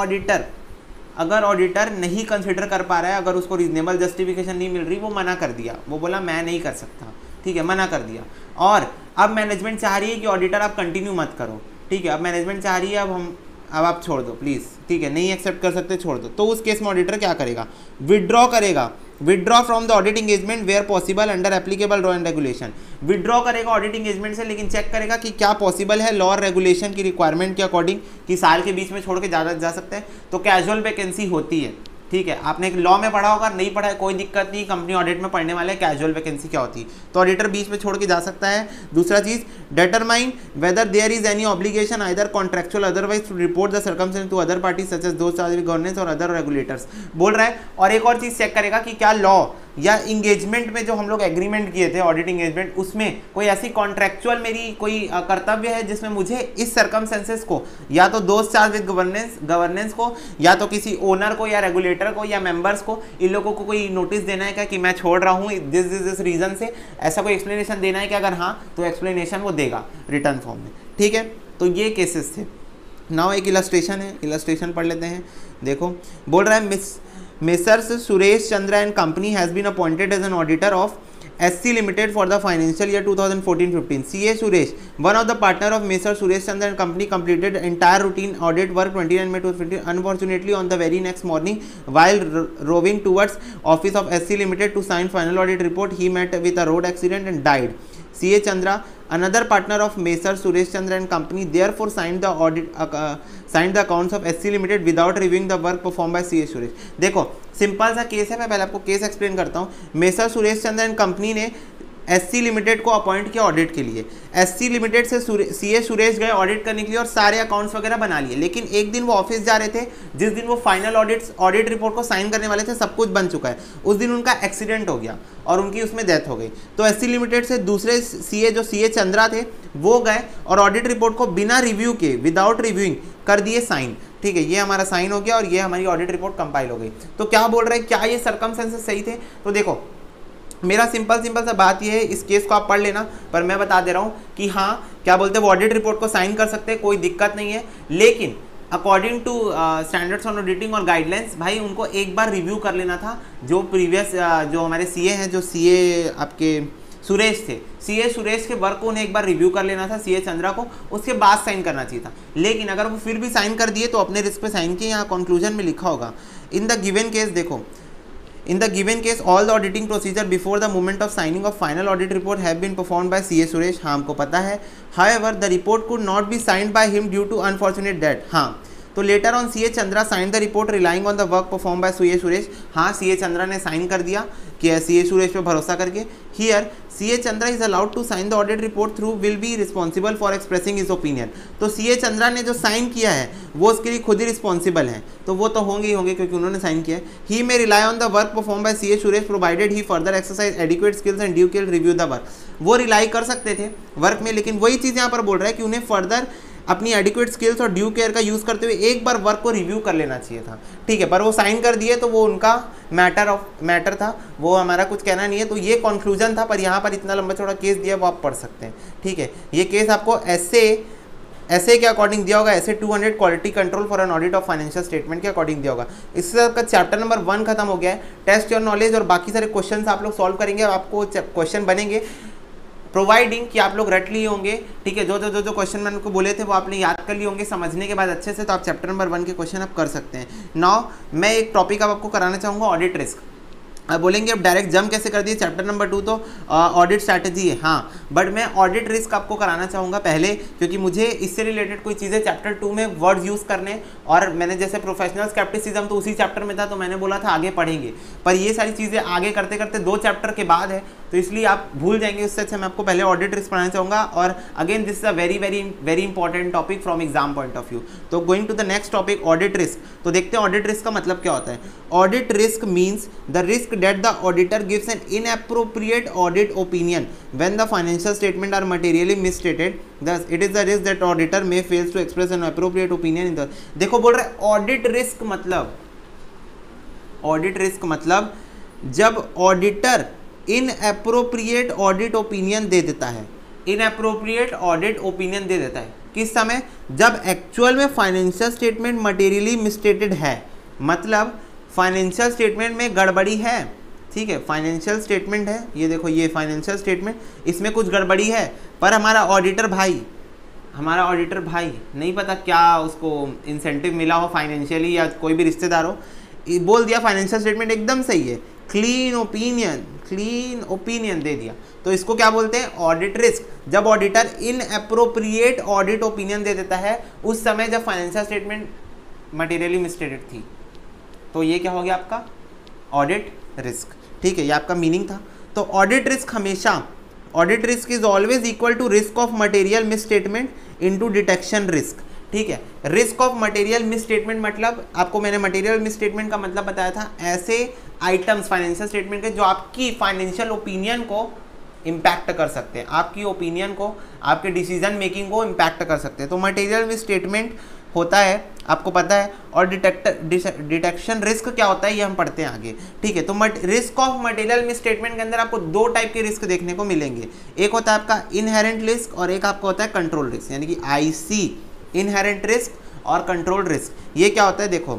अगर ऑडिटर नहीं कंसिडर कर पा रहा है, अगर उसको रीजनेबल जस्टिफिकेशन नहीं मिल रही, वो मना कर दिया, वो बोला मैं नहीं कर सकता, ठीक है, मना कर दिया, और अब मैनेजमेंट चाह रही है कि ऑडिटर आप कंटिन्यू मत करो, ठीक है, अब मैनेजमेंट चाह रही है अब आप छोड़ दो प्लीज़, ठीक है, नहीं एक्सेप्ट कर सकते, छोड़ दो, तो उस केस में ऑडिटर क्या करेगा, विड्रॉ करेगा, withdraw from the audit engagement where possible under applicable law and regulation. Withdraw करेगा ऑडिट इंगेजमेंट से, लेकिन चेक करेगा कि क्या पॉसिबल है लॉ और रेगुलेशन की रिक्वायरमेंट के अकॉर्डिंग, कि साल के बीच में छोड़ के ज़्यादा जा सकते हैं, तो कैजुअल वैकेंसी होती है, ठीक है, आपने एक लॉ में पढ़ा होगा, नहीं पढ़ा है कोई दिक्कत नहीं, कंपनी ऑडिट में पढ़ने वाले कैजुअल वैकेंसी क्या होती है, तो ऑडिटर बीच में छोड़ के जा सकता है। दूसरा चीज, determine whether there is any obligation either contractual otherwise to report the circumstance to other parties such as those charged with governance or other regulators. बोल रहा है, और एक और चीज चेक करेगा कि क्या लॉ या इंगेजमेंट में जो हम लोग एग्रीमेंट किए थे ऑडिट इंगेजमेंट, उसमें कोई ऐसी कॉन्ट्रेक्चुअल मेरी कोई कर्तव्य है जिसमें मुझे इस सर्कमस्टेंसेस को या तो दोस्त चार्ज विद गवर्नेंस को, या तो किसी ओनर को या रेगुलेटर को या मेंबर्स को, इन लोगों को कोई नोटिस देना है क्या कि मैं छोड़ रहा हूँ दिस रीजन से, ऐसा कोई एक्सप्लेनेशन देना है कि अगर हाँ तो एक्सप्लेनेशन वो देगा रिटर्न फॉर्म में, ठीक है। तो ये केसेस थे। नाउ एक इलस्ट्रेशन है, इलस्ट्रेशन पढ़ लेते हैं। देखो बोल रहा है, Messrs. Suresh Chandra and company has been appointed as an auditor of SC Limited for the financial year 2014-15. CA Suresh, one of the partner of Messrs. Suresh Chandra and company, completed entire routine audit work 29 May 2015. Unfortunately, on the very next morning, while roving towards office of SC Limited to sign final audit report, he met with a road accident and died. CA Chandra, another partner of Messrs. Suresh Chandra and company, therefore signed the accounts of SC Limited without reviewing the work performed by CA Suresh। देखो सिंपल सा केस है, मैं पहले आपको केस एक्सप्लेन करता हूँ। Messrs Suresh Chandra and company ने SC लिमिटेड को अपॉइंट किया ऑडिट के लिए। SC लिमिटेड से CA सुरेश गए ऑडिट करने के लिए और सारे अकाउंट्स वगैरह बना लिए, लेकिन एक दिन वो ऑफिस जा रहे थे, जिस दिन वो फाइनल ऑडिट रिपोर्ट को साइन करने वाले थे, सब कुछ बन चुका है, उस दिन उनका एक्सीडेंट हो गया और उनकी उसमें डेथ हो गई। तो SC लिमिटेड से दूसरे CA जो CA चंद्रा थे वो गए और ऑडिट रिपोर्ट को बिना रिव्यू के, विदाउट रिव्यूइंग कर दिए साइन, ठीक है, ये हमारा साइन हो गया और ये हमारी ऑडिट रिपोर्ट कंपाइल हो गई। तो क्या बोल रहे हैं, क्या ये सर्कमस्टेंसेस सही थे? तो देखो मेरा सिंपल सा बात ये है, इस केस को आप पढ़ लेना, पर मैं बता दे रहा हूँ कि हाँ क्या बोलते हैं, वो ऑडिट रिपोर्ट को साइन कर सकते हैं, कोई दिक्कत नहीं है, लेकिन according to standards on auditing और गाइडलाइंस भाई उनको एक बार रिव्यू कर लेना था। जो प्रीवियस जो हमारे CA हैं, जो CA आपके सुरेश थे, CA सुरेश के वर्क को उन्हें एक बार रिव्यू कर लेना था CA चंद्रा को, उसके बाद साइन करना चाहिए था। लेकिन अगर वो फिर भी साइन कर दिए तो अपने रिस्क पे साइन किए, यहाँ कंक्लूजन में लिखा होगा इन द गिवन केस, देखो in the given case all the auditing procedure before the moment of signing of final audit report have been performed by CA Suresh, हाँ हमको पता है। however the report could not be signed by him due to unfortunate death, हाँ तो later on CA Chandra sign the report relying on the work perform by CA Suresh, हाँ CA चंद्रा ने साइन कर दिया कि CA सुरेश पे भरोसा करके। Here CA Chandra is allowed to sign the audit report through will be responsible for expressing his opinion. तो CA चंद्रा ने जो साइन किया है वो उसके लिए खुद ही रिस्पॉन्सिबल है, तो वो तो होंगे ही होंगे क्योंकि उन्होंने साइन किया है। He may rely on the work perform by CA Suresh provided he further exercise adequate skills and due care review the work. वो रिलाई कर सकते थे वर्क में, लेकिन वही चीज़ यहाँ पर बोल रहा है कि उन्हें फर्दर अपनी एडिक्वेट स्किल्स और ड्यू केयर का यूज़ करते हुए एक बार वर्क को रिव्यू कर लेना चाहिए था, ठीक है, पर वो साइन कर दिए तो वो उनका मैटर था, वो हमारा कुछ कहना नहीं है। तो ये कंक्लूजन था, पर यहाँ पर इतना लंबा चौड़ा केस दिया वो आप पढ़ सकते हैं, ठीक है। ये केस आपको ऐसे के अकॉर्डिंग दिया होगा, ऐसे 200 quality control for an audit of financial statement के अकॉर्डिंग दिया होगा। इससे आपका चैप्टर नंबर 1 खत्म हो गया है। टेस्ट योर नॉलेज और बाकी सारे क्वेश्चन आप लोग सॉल्व करेंगे, आपको क्वेश्चन बनेंगे प्रोवाइडिंग कि आप लोग रट लिए होंगे, ठीक है, जो क्वेश्चन मैंने उनको बोले थे वो आपने याद कर लिए होंगे समझने के बाद अच्छे से, तो आप चैप्टर नंबर 1 के क्वेश्चन आप कर सकते हैं। नाउ मैं एक टॉपिक अब आपको कराना चाहूँगा, ऑडिट रिस्क। अब बोलेंगे अब डायरेक्ट जंप कैसे कर दिए, चैप्टर नंबर 2 तो ऑडिट स्ट्रैटेजी है, हाँ, बट मैं ऑडिट रिस्क आपको कराना चाहूँगा पहले, क्योंकि मुझे इससे रिलेटेड कोई चीज़ें चैप्टर 2 में वर्ड्स यूज़ करने, और मैंने जैसे प्रोफेशनल स्केप्टिसिज्म तो उसी चैप्टर में था, तो मैंने बोला था आगे पढ़ेंगे, पर ये सारी चीज़ें आगे करते करते 2 चैप्टर के बाद है, तो इसलिए आप भूल जाएंगे, उससे अच्छा मैं आपको पहले ऑडिट रिस्क पढ़ाना चाहूँगा। और again this is a very very very important topic from exam point of view. तो going to the next topic audit risk. तो देखते हैं ऑडिट रिस्क का मतलब क्या होता है। Audit risk means the risk that the auditor gives an inappropriate audit opinion when the financial statement are materially misstated, thus it is the risk that auditor may fails to express an appropriate opinion in the। देखो बोल रहा है ऑडिट रिस्क मतलब, ऑडिट रिस्क मतलब जब ऑडिटर इनएप्रोप्रिएट ऑडिट ओपिनियन दे देता है, इनएप्रोप्रिएट ऑडिट ओपिनियन दे देता है किस समय, जब एक्चुअल में फाइनेंशियल स्टेटमेंट मटेरियली मिसस्टेटेड है, मतलब फाइनेंशियल स्टेटमेंट में गड़बड़ी है, ठीक है, फाइनेंशियल स्टेटमेंट है, ये देखो ये फाइनेंशियल स्टेटमेंट, इसमें कुछ गड़बड़ी है, पर हमारा ऑडिटर भाई नहीं पता क्या उसको इंसेंटिव मिला हो फाइनेंशियली या कोई भी रिश्तेदार हो, बोल दिया फाइनेंशियल स्टेटमेंट एकदम सही है, क्लीन ओपिनियन दे दिया, तो इसको क्या बोलते हैं, ऑडिट रिस्क। जब ऑडिटर इनएप्रोप्रिएट ऑडिट ओपिनियन दे देता है उस समय जब फाइनेंशियल स्टेटमेंट मटेरियली मिसस्टेटेड थी, तो ये क्या हो गया आपका ऑडिट रिस्क, ठीक है, ये आपका मीनिंग था। तो ऑडिट रिस्क हमेशा, audit risk is always equal to risk of material misstatement into detection risk, ठीक है। रिस्क ऑफ मटेरियल मिसस्टेटमेंट मतलब आपको मैंने मटेरियल मिसस्टेटमेंट का मतलब बताया था, ऐसे आइटम्स फाइनेंशियल स्टेटमेंट के जो आपकी फाइनेंशियल ओपिनियन को इम्पैक्ट कर सकते हैं, आपकी ओपिनियन को, आपके डिसीजन मेकिंग को इम्पैक्ट कर सकते हैं, तो मटेरियल मिसस्टेटमेंट होता है, आपको पता है। और डिटेक्शन रिस्क क्या होता है ये हम पढ़ते हैं आगे, ठीक है। तो रिस्क ऑफ मटेरियल मिसस्टेटमेंट के अंदर आपको दो टाइप के रिस्क देखने को मिलेंगे, एक होता है आपका इनहेरेंट रिस्क और एक आपका होता है कंट्रोल रिस्क, यानी कि IC, इनहेरेंट रिस्क और कंट्रोल रिस्क। ये क्या होता है, देखो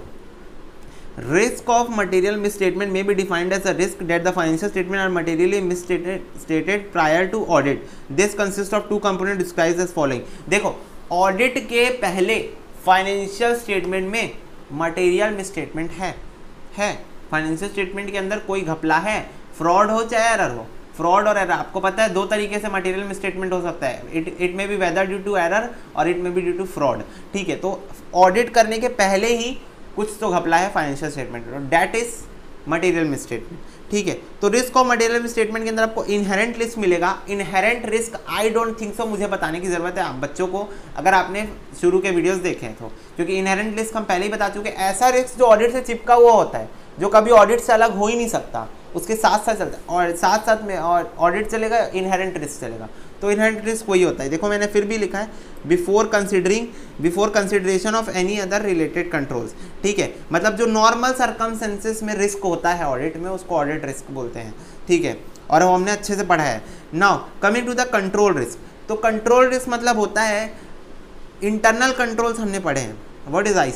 risk of material misstatement may be defined as a risk that the financial statement are materially misstated prior to audit, this consist of two component described as following. देखो ऑडिट के पहले फाइनेंशियल स्टेटमेंट में मटेरियल मिसस्टेटमेंट है, फाइनेंशियल स्टेटमेंट के अंदर कोई घपला है, फ्रॉड हो चाहे एरर हो, फ्रॉड और एरर आपको पता है दो तरीके से मटेरियल मिसस्टेटमेंट हो सकता है, it may be whether due to error or it may be due to fraud, ठीक है। तो ऑडिट करने के पहले ही कुछ तो घपला है financial statement, that is material misstatement, ठीक है। तो रिस्क ऑफ मटेरियल मिसस्टेटमेंट के अंदर आपको इनहेरेंट रिस्क मिलेगा। Inherent risk I don't think so मुझे बताने की जरूरत है आप बच्चों को, अगर आपने शुरू के वीडियोस देखे हैं तो, क्योंकि इनहेरेंट रिस्क हम पहले ही बता चुके, ऐसा रिस्क जो ऑडिट से चिपका हुआ होता है, जो कभी ऑडिट से अलग हो ही नहीं सकता, उसके साथ साथ चलता है, और साथ साथ में और ऑडिट चलेगा इनहेरेंट रिस्क चलेगा। तो इनहेरेंट रिस्क वही होता है, देखो मैंने फिर भी लिखा है before consideration of any other related controls, ठीक है, मतलब जो नॉर्मल सर्कमस्टेंसेस में रिस्क होता है ऑडिट में उसको ऑडिट रिस्क बोलते हैं, ठीक है, और हमने अच्छे से पढ़ा है। Now coming to the control risk, तो कंट्रोल रिस्क मतलब होता है इंटरनल कंट्रोल्स हमने पढ़े हैं। What is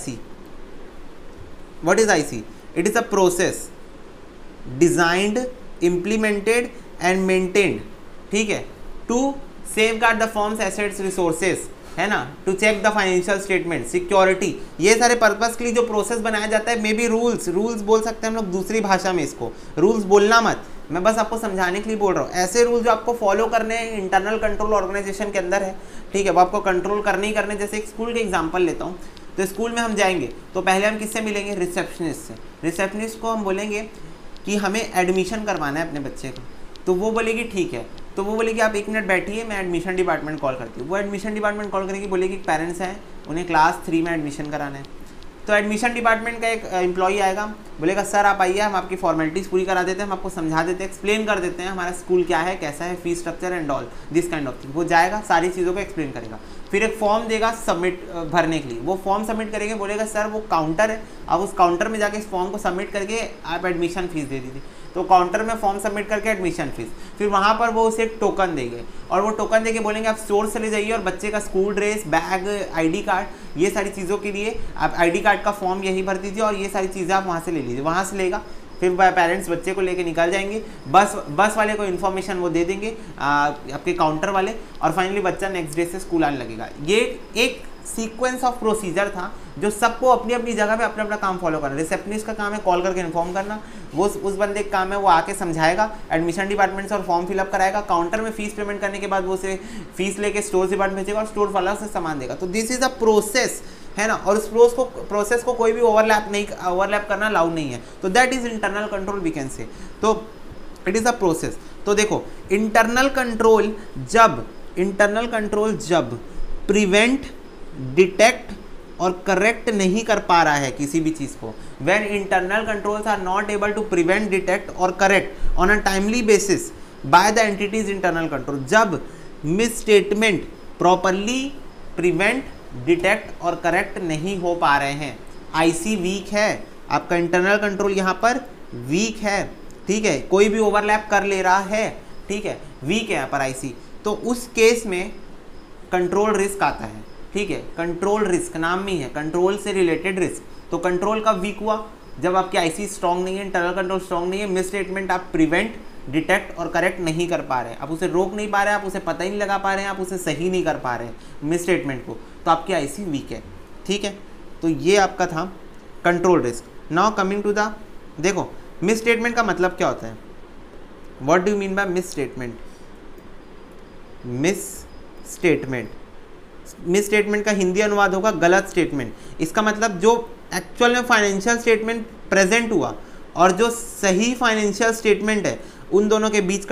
IC? It is a process designed, implemented and maintained, ठीक है, to safeguard the firms assets resources, है ना, to check the financial statement, security, ये सारे पर्पस के लिए जो प्रोसेस बनाया जाता है, मे बी रूल्स बोल सकते हैं हम लोग दूसरी भाषा में इसको, रूल्स बोलना मत, मैं बस आपको समझाने के लिए बोल रहा हूँ, ऐसे रूल जो आपको फॉलो करने हैं इंटरनल कंट्रोल ऑर्गेनाइजेशन के अंदर है, ठीक है, वो आपको कंट्रोल करने ही करने। जैसे एक स्कूल के एग्जाम्पल लेता हूँ, तो स्कूल में हम जाएंगे तो पहले हम किससे मिलेंगे, रिसेप्शनिस्ट से। रिसेप्शनिस्ट को हम बोलेंगे कि हमें एडमिशन करवाना है अपने बच्चे को, तो वो बोलेगी ठीक है, तो वो बोलेगी आप 1 मिनट बैठिए मैं एडमिशन डिपार्टमेंट कॉल करती हूँ। वो एडमिशन डिपार्टमेंट कॉल करेगी, बोलेगी पेरेंट्स हैं उन्हें क्लास 3 में एडमिशन कराना है, तो एडमिशन डिपार्टमेंट का एक एम्प्लॉई आएगा, बोलेगा सर आप आइए हम आपकी फॉर्मेलिटीज़ पूरी करा देते हैं, हम आपको समझा देते हैं, एक्सप्लेन कर देते हैं हमारा स्कूल क्या है, कैसा है, fees structure and all this kind of thing. वो जाएगा सारी चीज़ों को एक्सप्लेन करेगा, फिर एक फॉर्म देगा सबमिट भरने के लिए, वो फॉर्म सबमिट करेंगे, बोलेगा सर वो काउंटर है, आप उस काउंटर में जाके इस फॉर्म को सबमिट करके आप एडमिशन फीस दे दीजिए, तो काउंटर में फॉर्म सबमिट करके एडमिशन फीस, फिर वहाँ पर वो उसे एक टोकन देंगे, और वो टोकन देके बोलेंगे आप स्टोर से ले जाइए और बच्चे का school dress, bag, ID card, ये सारी चीज़ों के लिए आप ID कार्ड का फॉर्म यही भर दीजिए और ये सारी चीज़ें आप वहाँ से ले लीजिए। वहाँ से लेगा, फिर पेरेंट्स बच्चे को लेके निकल जाएंगे, बस वाले को इन्फॉर्मेशन वो दे देंगे आपके काउंटर वाले, और फाइनली बच्चा नेक्स्ट डे से स्कूल आने लगेगा। ये एक सीक्वेंस ऑफ प्रोसीजर था जो सबको अपनी अपनी जगह पे अपना अपना काम फॉलो करना। रिसेप्शनिस्ट का काम है कॉल करके इन्फॉर्म करना, वो उस बंदे का काम है वो आके समझाएगा, एडमिशन डिपार्टमेंट से और फॉर्म फिलअप कराएगा, काउंटर में फीस पेमेंट करने के बाद वो उसे फीस लेके स्टोर डिपार्टमेंट भेजेगा और स्टोर वाला से सामान देगा। तो दिस इज अ प्रोसेस, है ना, और उस प्रोसेस को कोई भी ओवरलैप करना अलाउड नहीं है, तो that is internal control we can say. तो इट इज़ अ प्रोसेस। तो देखो इंटरनल कंट्रोल जब प्रिवेंट, डिटेक्ट और करेक्ट नहीं कर पा रहा है किसी भी चीज़ को, when internal controls are not able to prevent, detect और correct on a timely basis by the entities internal control, जब मिसस्टेटमेंट प्रॉपरली प्रिवेंट, डिटेक्ट और करेक्ट नहीं हो पा रहे हैं, आईसी वीक है, आपका इंटरनल कंट्रोल यहाँ पर वीक है, ठीक है, कोई भी ओवरलैप कर ले रहा है, ठीक है, वीक है यहाँ पर आईसी, तो उस केस में कंट्रोल रिस्क आता है, ठीक है। कंट्रोल रिस्क नाम में ही है, कंट्रोल से रिलेटेड रिस्क। तो कंट्रोल कब वीक हुआ, जब आपकी आईसी स्ट्रांग नहीं है, इंटरनल कंट्रोल स्ट्रांग नहीं है, मिस स्टेटमेंट आप प्रिवेंट, डिटेक्ट और करेक्ट नहीं कर पा रहे, आप उसे रोक नहीं पा रहे, आप उसे पता ही नहीं लगा पा रहे हैं, आप उसे सही नहीं कर पा रहे मिस स्टेटमेंट को, तो आपकी आईसी वीक है, ठीक है। तो ये आपका था control risk. Now coming to the, देखो मिस स्टेटमेंट का मतलब क्या होता है, what do you mean by misstatement? Misstatement का हिंदी अनुवाद होगा गलत स्टेटमेंट। इसका मतलब जो एक्चुअल में फाइनेंशियल स्टेटमेंट प्रेजेंट हुआ और जो सही फाइनेंशियल स्टेटमेंट है, उन दोनों के बीच का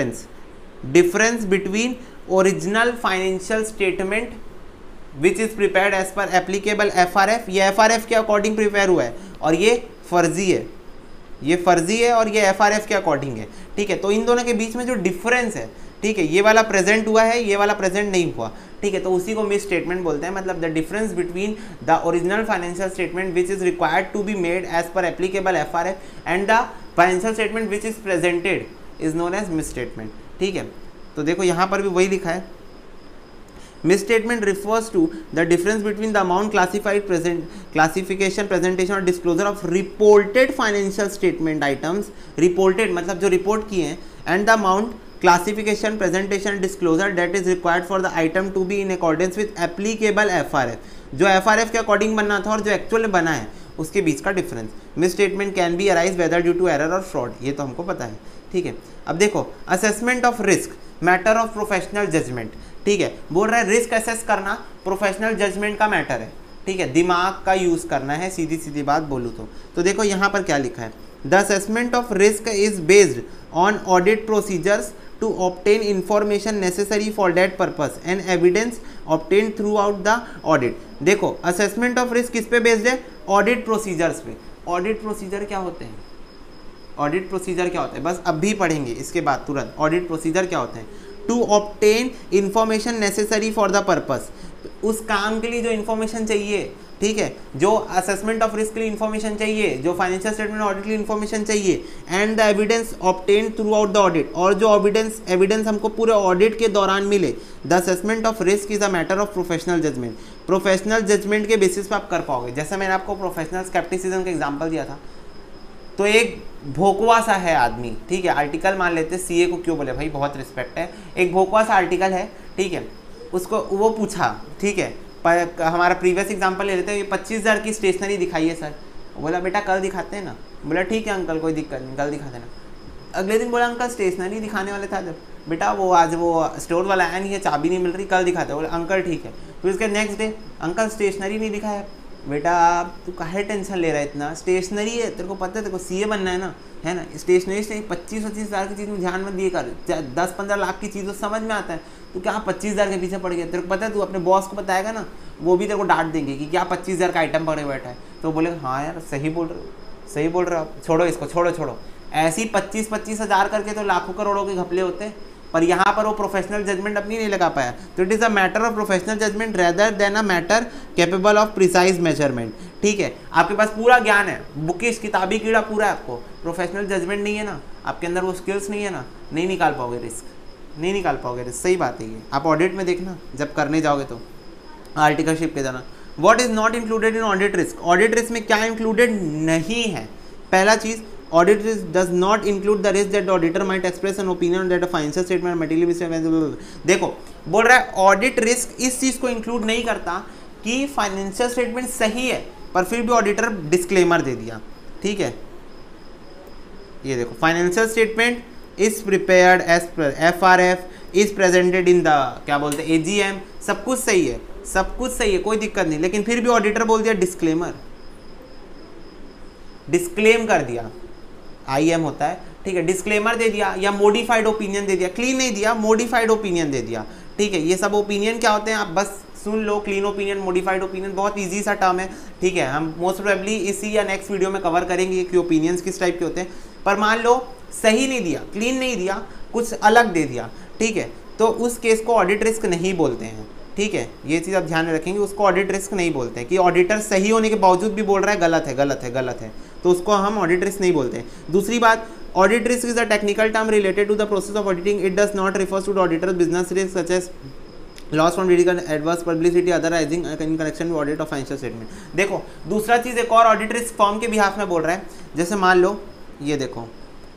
difference between original financial statement which is prepared as per applicable FRF, ये एफआरएफ के अकॉर्डिंग प्रिपेयर हुआ है और ये फर्जी है, ये फर्जी है और ये एफआरएफ के अकॉर्डिंग है, ठीक है। तो इन दोनों के बीच में जो डिफरेंस है, ठीक है, ये वाला प्रेजेंट हुआ है, ये वाला प्रेजेंट नहीं हुआ, ठीक है, तो उसी को मिस स्टेटमेंट बोलते हैं। मतलब the difference between the original financial statement which is required to be made as per applicable FRF and the financial statement which is presented is known as misstatement, ठीक है। तो देखो यहाँ पर भी वही लिखा है, misstatement refers to the difference between the amount classified, classification, presentation और disclosure of reported financial statement items, reported मतलब जो report किए हैं, and the amount classification, presentation, disclosure that is required for the item to be in accordance with applicable FRF, जो FRF के अकॉर्डिंग बनना था और जो एक्चुअल में बना है उसके बीच का difference. Misstatement can be arise whether due to error और फ्रॉड, ये तो हमको पता है, ठीक है। अब देखो assessment of risk matter of professional judgement, ठीक है, बोल रहा है रिस्क असेस करना प्रोफेशनल जजमेंट का मैटर है, ठीक है, दिमाग का यूज़ करना है, सीधी सीधी बात बोलूँ तो देखो यहाँ पर क्या लिखा है, the assessment of risk is based on audit procedures to obtain information necessary for that purpose and evidence obtained throughout the audit। देखो assessment of risk किस पे बेस्ड है, ऑडिट प्रोसीजर्स पे। ऑडिट प्रोसीजर क्या होते हैं, ऑडिट प्रोसीजर क्या होता है, बस अभी पढ़ेंगे इसके बाद तुरंत। ऑडिट प्रोसीजर क्या होते हैं, to obtain information necessary for the purpose, उस काम के लिए जो इन्फॉर्मेशन चाहिए, ठीक है, जो असेसमेंट ऑफ रिस्क के लिए इन्फॉर्मेशन चाहिए, जो फाइनेंशियल स्टेटमेंट ऑडिट के लिए इन्फॉर्मेशन चाहिए, and the evidence obtain throughout the audit, और जो एविडेंस हमको पूरे ऑडिट के दौरान मिले। The assessment of risk is a matter of professional judgement, professional judgement के बेसिस पे आप कर पाओगे। जैसे मैंने आपको प्रोफेशनल स्केप्टिसिज्म का एग्जाम्पल दिया था, तो एक भोकवा सा है आदमी, ठीक है, आर्टिकल मान लेते, सीए को क्यों बोले भाई, बहुत रिस्पेक्ट है, एक भोकवा सा आर्टिकल है, ठीक है, उसको वो पूछा, ठीक है, हमारा प्रीवियस एग्जांपल ले लेते हैं, 25,000 की स्टेशनरी दिखाइए सर, बोला बेटा कल दिखाते हैं ना, बोला ठीक है अंकल कोई दिक्कत नहीं कल दिखा देना। अगले दिन बोला अंकल स्टेशनरी दिखाने वाले था जब, बेटा वो आज वो स्टोर वाला आया नहीं है, चाबी नहीं मिल रही, कल दिखाते, बोला अंकल ठीक है। फिर उसके नेक्स्ट डे अंकल स्टेशनरी नहीं दिखाया, बेटा तू काहे टेंशन ले रहा है इतना, स्टेशनरी है, तेरे को पता है तेरे को सीए बनना है ना, स्टेशनरी से 25-25,000 की चीज़ में ध्यान मत दिए कर, 10-15 लाख की चीज़ तो समझ में आता है, तू क्या 25,000 के पीछे पड़ गया, तेरे को पता है, तू अपने बॉस को बताएगा ना, वो भी तेरे को डांट देंगे कि क्या 25,000 का आइटम पकड़े बैठा है, तो बोले हाँ यार सही बोल रहे हो, छोड़ो इसको, छोड़ो। ऐसी 25,000 करके तो लाखों करोड़ों के घपले होते हैं, पर यहाँ पर वो प्रोफेशनल जजमेंट अपनी नहीं लगा पाया, तो it is a matter of professional judgement rather than a matter capable of precise measurement, ठीक है। आपके पास पूरा ज्ञान है, बुकिश किताबी कीड़ा पूरा है, आपको प्रोफेशनल जजमेंट नहीं है ना, आपके अंदर वो स्किल्स नहीं है ना, नहीं निकाल पाओगे रिस्क, सही बात है ये। आप ऑडिट में देखना जब करने जाओगे तो आर्टिकलशिप के जाना। What is not included in audit risk, audit risk में क्या इंक्लूडेड नहीं है, पहला चीज़ Audit risk does not include the risk that the auditor might express an opinion that a financial statement materially misrepresented। देखो बोल रहा है ऑडिट रिस्क इस चीज़ को इंक्लूड नहीं करता कि फाइनेंशियल स्टेटमेंट सही है पर फिर भी ऑडिटर डिस्क्लेमर दे दिया, ठीक है। ये देखो financial statement is prepared as per FRF, is presented in the क्या बोलते हैं एजीएम, सब कुछ सही है, कोई दिक्कत नहीं, लेकिन फिर भी ऑडिटर बोल दिया डिस्क्लेम कर दिया, आईएम होता है, ठीक है, डिस्क्लेमर दे दिया या मॉडिफाइड ओपिनियन दे दिया, क्लीन नहीं दिया, मॉडिफाइड ओपिनियन दे दिया, ठीक है। ये सब ओपिनियन क्या होते हैं आप बस सुन लो, क्लीन ओपिनियन, मॉडिफाइड ओपिनियन, बहुत इजी सा टर्म है, ठीक है। हम मोस्ट प्रोबेबली इसी या नेक्स्ट वीडियो में कवर करेंगे कि ओपिनियंस किस टाइप के होते हैं। पर मान लो सही नहीं दिया, क्लीन नहीं दिया, कुछ अलग दे दिया, ठीक है, तो उस केस को ऑडिट रिस्क नहीं बोलते हैं, ठीक है। ये चीज़ आप ध्यान में रखेंगे, उसको ऑडिट रिस्क नहीं बोलते हैं कि ऑडिटर सही होने के बावजूद भी बोल रहा है गलत है गलत है गलत है, तो उसको हम ऑडिट रिस्क नहीं बोलते हैं। दूसरी बात, audit risk is a technical term related to the process of auditing, it does not refers to the auditors business risk such as loss from legal adverse publicity other rising in connection with audit of financial statement. देखो दूसरा चीज़ एक और ऑडिट रिस्क फॉर्म के बिहाफ में बोल रहा है, जैसे मान लो ये देखो,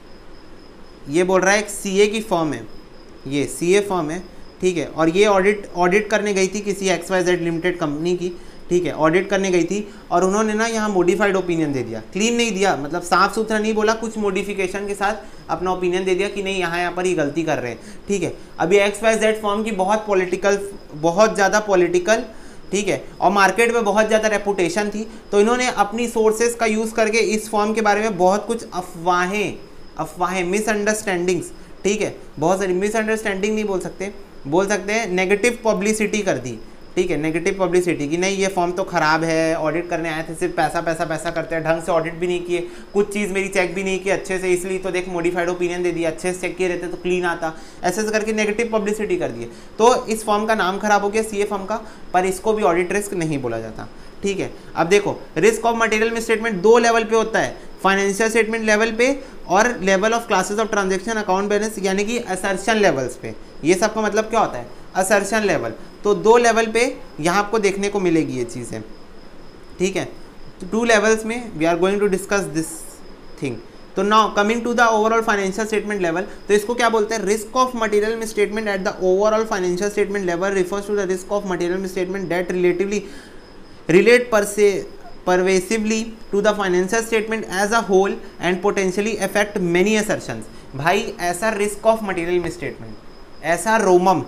ये बोल रहा है एक सीए की फॉर्म है, ये सीए फॉर्म है, ठीक है, और ये ऑडिट करने गई थी किसी XYZ लिमिटेड कंपनी की, ठीक है, ऑडिट करने गई थी और उन्होंने ना यहाँ मॉडिफाइड ओपिनियन दे दिया, क्लीन नहीं दिया, मतलब साफ सुथरा नहीं बोला, कुछ मॉडिफिकेशन के साथ अपना ओपिनियन दे दिया कि नहीं यहाँ पर ही गलती कर रहे हैं, ठीक है। अभी XYZ फॉर्म की बहुत ज़्यादा पॉलिटिकल, ठीक है, और मार्केट में बहुत ज़्यादा रेपुटेशन थी, तो इन्होंने अपनी सोर्सेज का यूज़ करके इस फॉर्म के बारे में बहुत कुछ अफवाहें मिसअंडरस्टैंडिंग्स, ठीक है, बहुत सारी मिसअंडरस्टैंडिंग नहीं बोल सकते हैं नेगेटिव पब्लिसिटी कर दी, ठीक है, नेगेटिव पब्लिसिटी कि नहीं ये फॉर्म तो ख़राब है, ऑडिट करने आए थे सिर्फ पैसा करते हैं, ढंग से ऑडिट भी नहीं किए, कुछ चीज़ मेरी चेक भी नहीं की अच्छे से, इसलिए तो देख मॉडिफाइड ओपिनियन दे दिया, अच्छे से चेक किए रहते तो क्लीन आता, ऐसे करके नेगेटिव पब्लिसिटी कर दिए, तो इस फॉर्म का नाम खराब हो गया सीए फॉर्म का, पर इसको भी ऑडिट रिस्क नहीं बोला जाता, ठीक है। अब देखो रिस्क ऑफ मटेरियल मिसस्टेटमेंट दो लेवल पे होता है, फाइनेंशियल स्टेटमेंट लेवल पे और level of classes of transaction account balance, यानी कि असर्शन लेवल्स पे। ये सब का मतलब क्या होता है, असर्शन लेवल, तो दो लेवल पे यहाँ आपको देखने को मिलेगी ये चीज़ें, ठीक है। तो 2 लेवल्स में we are going to discuss this thing. तो now coming to the overall financial statement level, तो इसको क्या बोलते हैं, risk of material misstatement at the overall financial statement level refers to the risk of material misstatement that relate pervasively to the financial statement as a whole and potentially affect many assertions। भाई ऐसा रिस्क ऑफ मटेरियल मिसस्टेटमेंट, ऐसा ROMM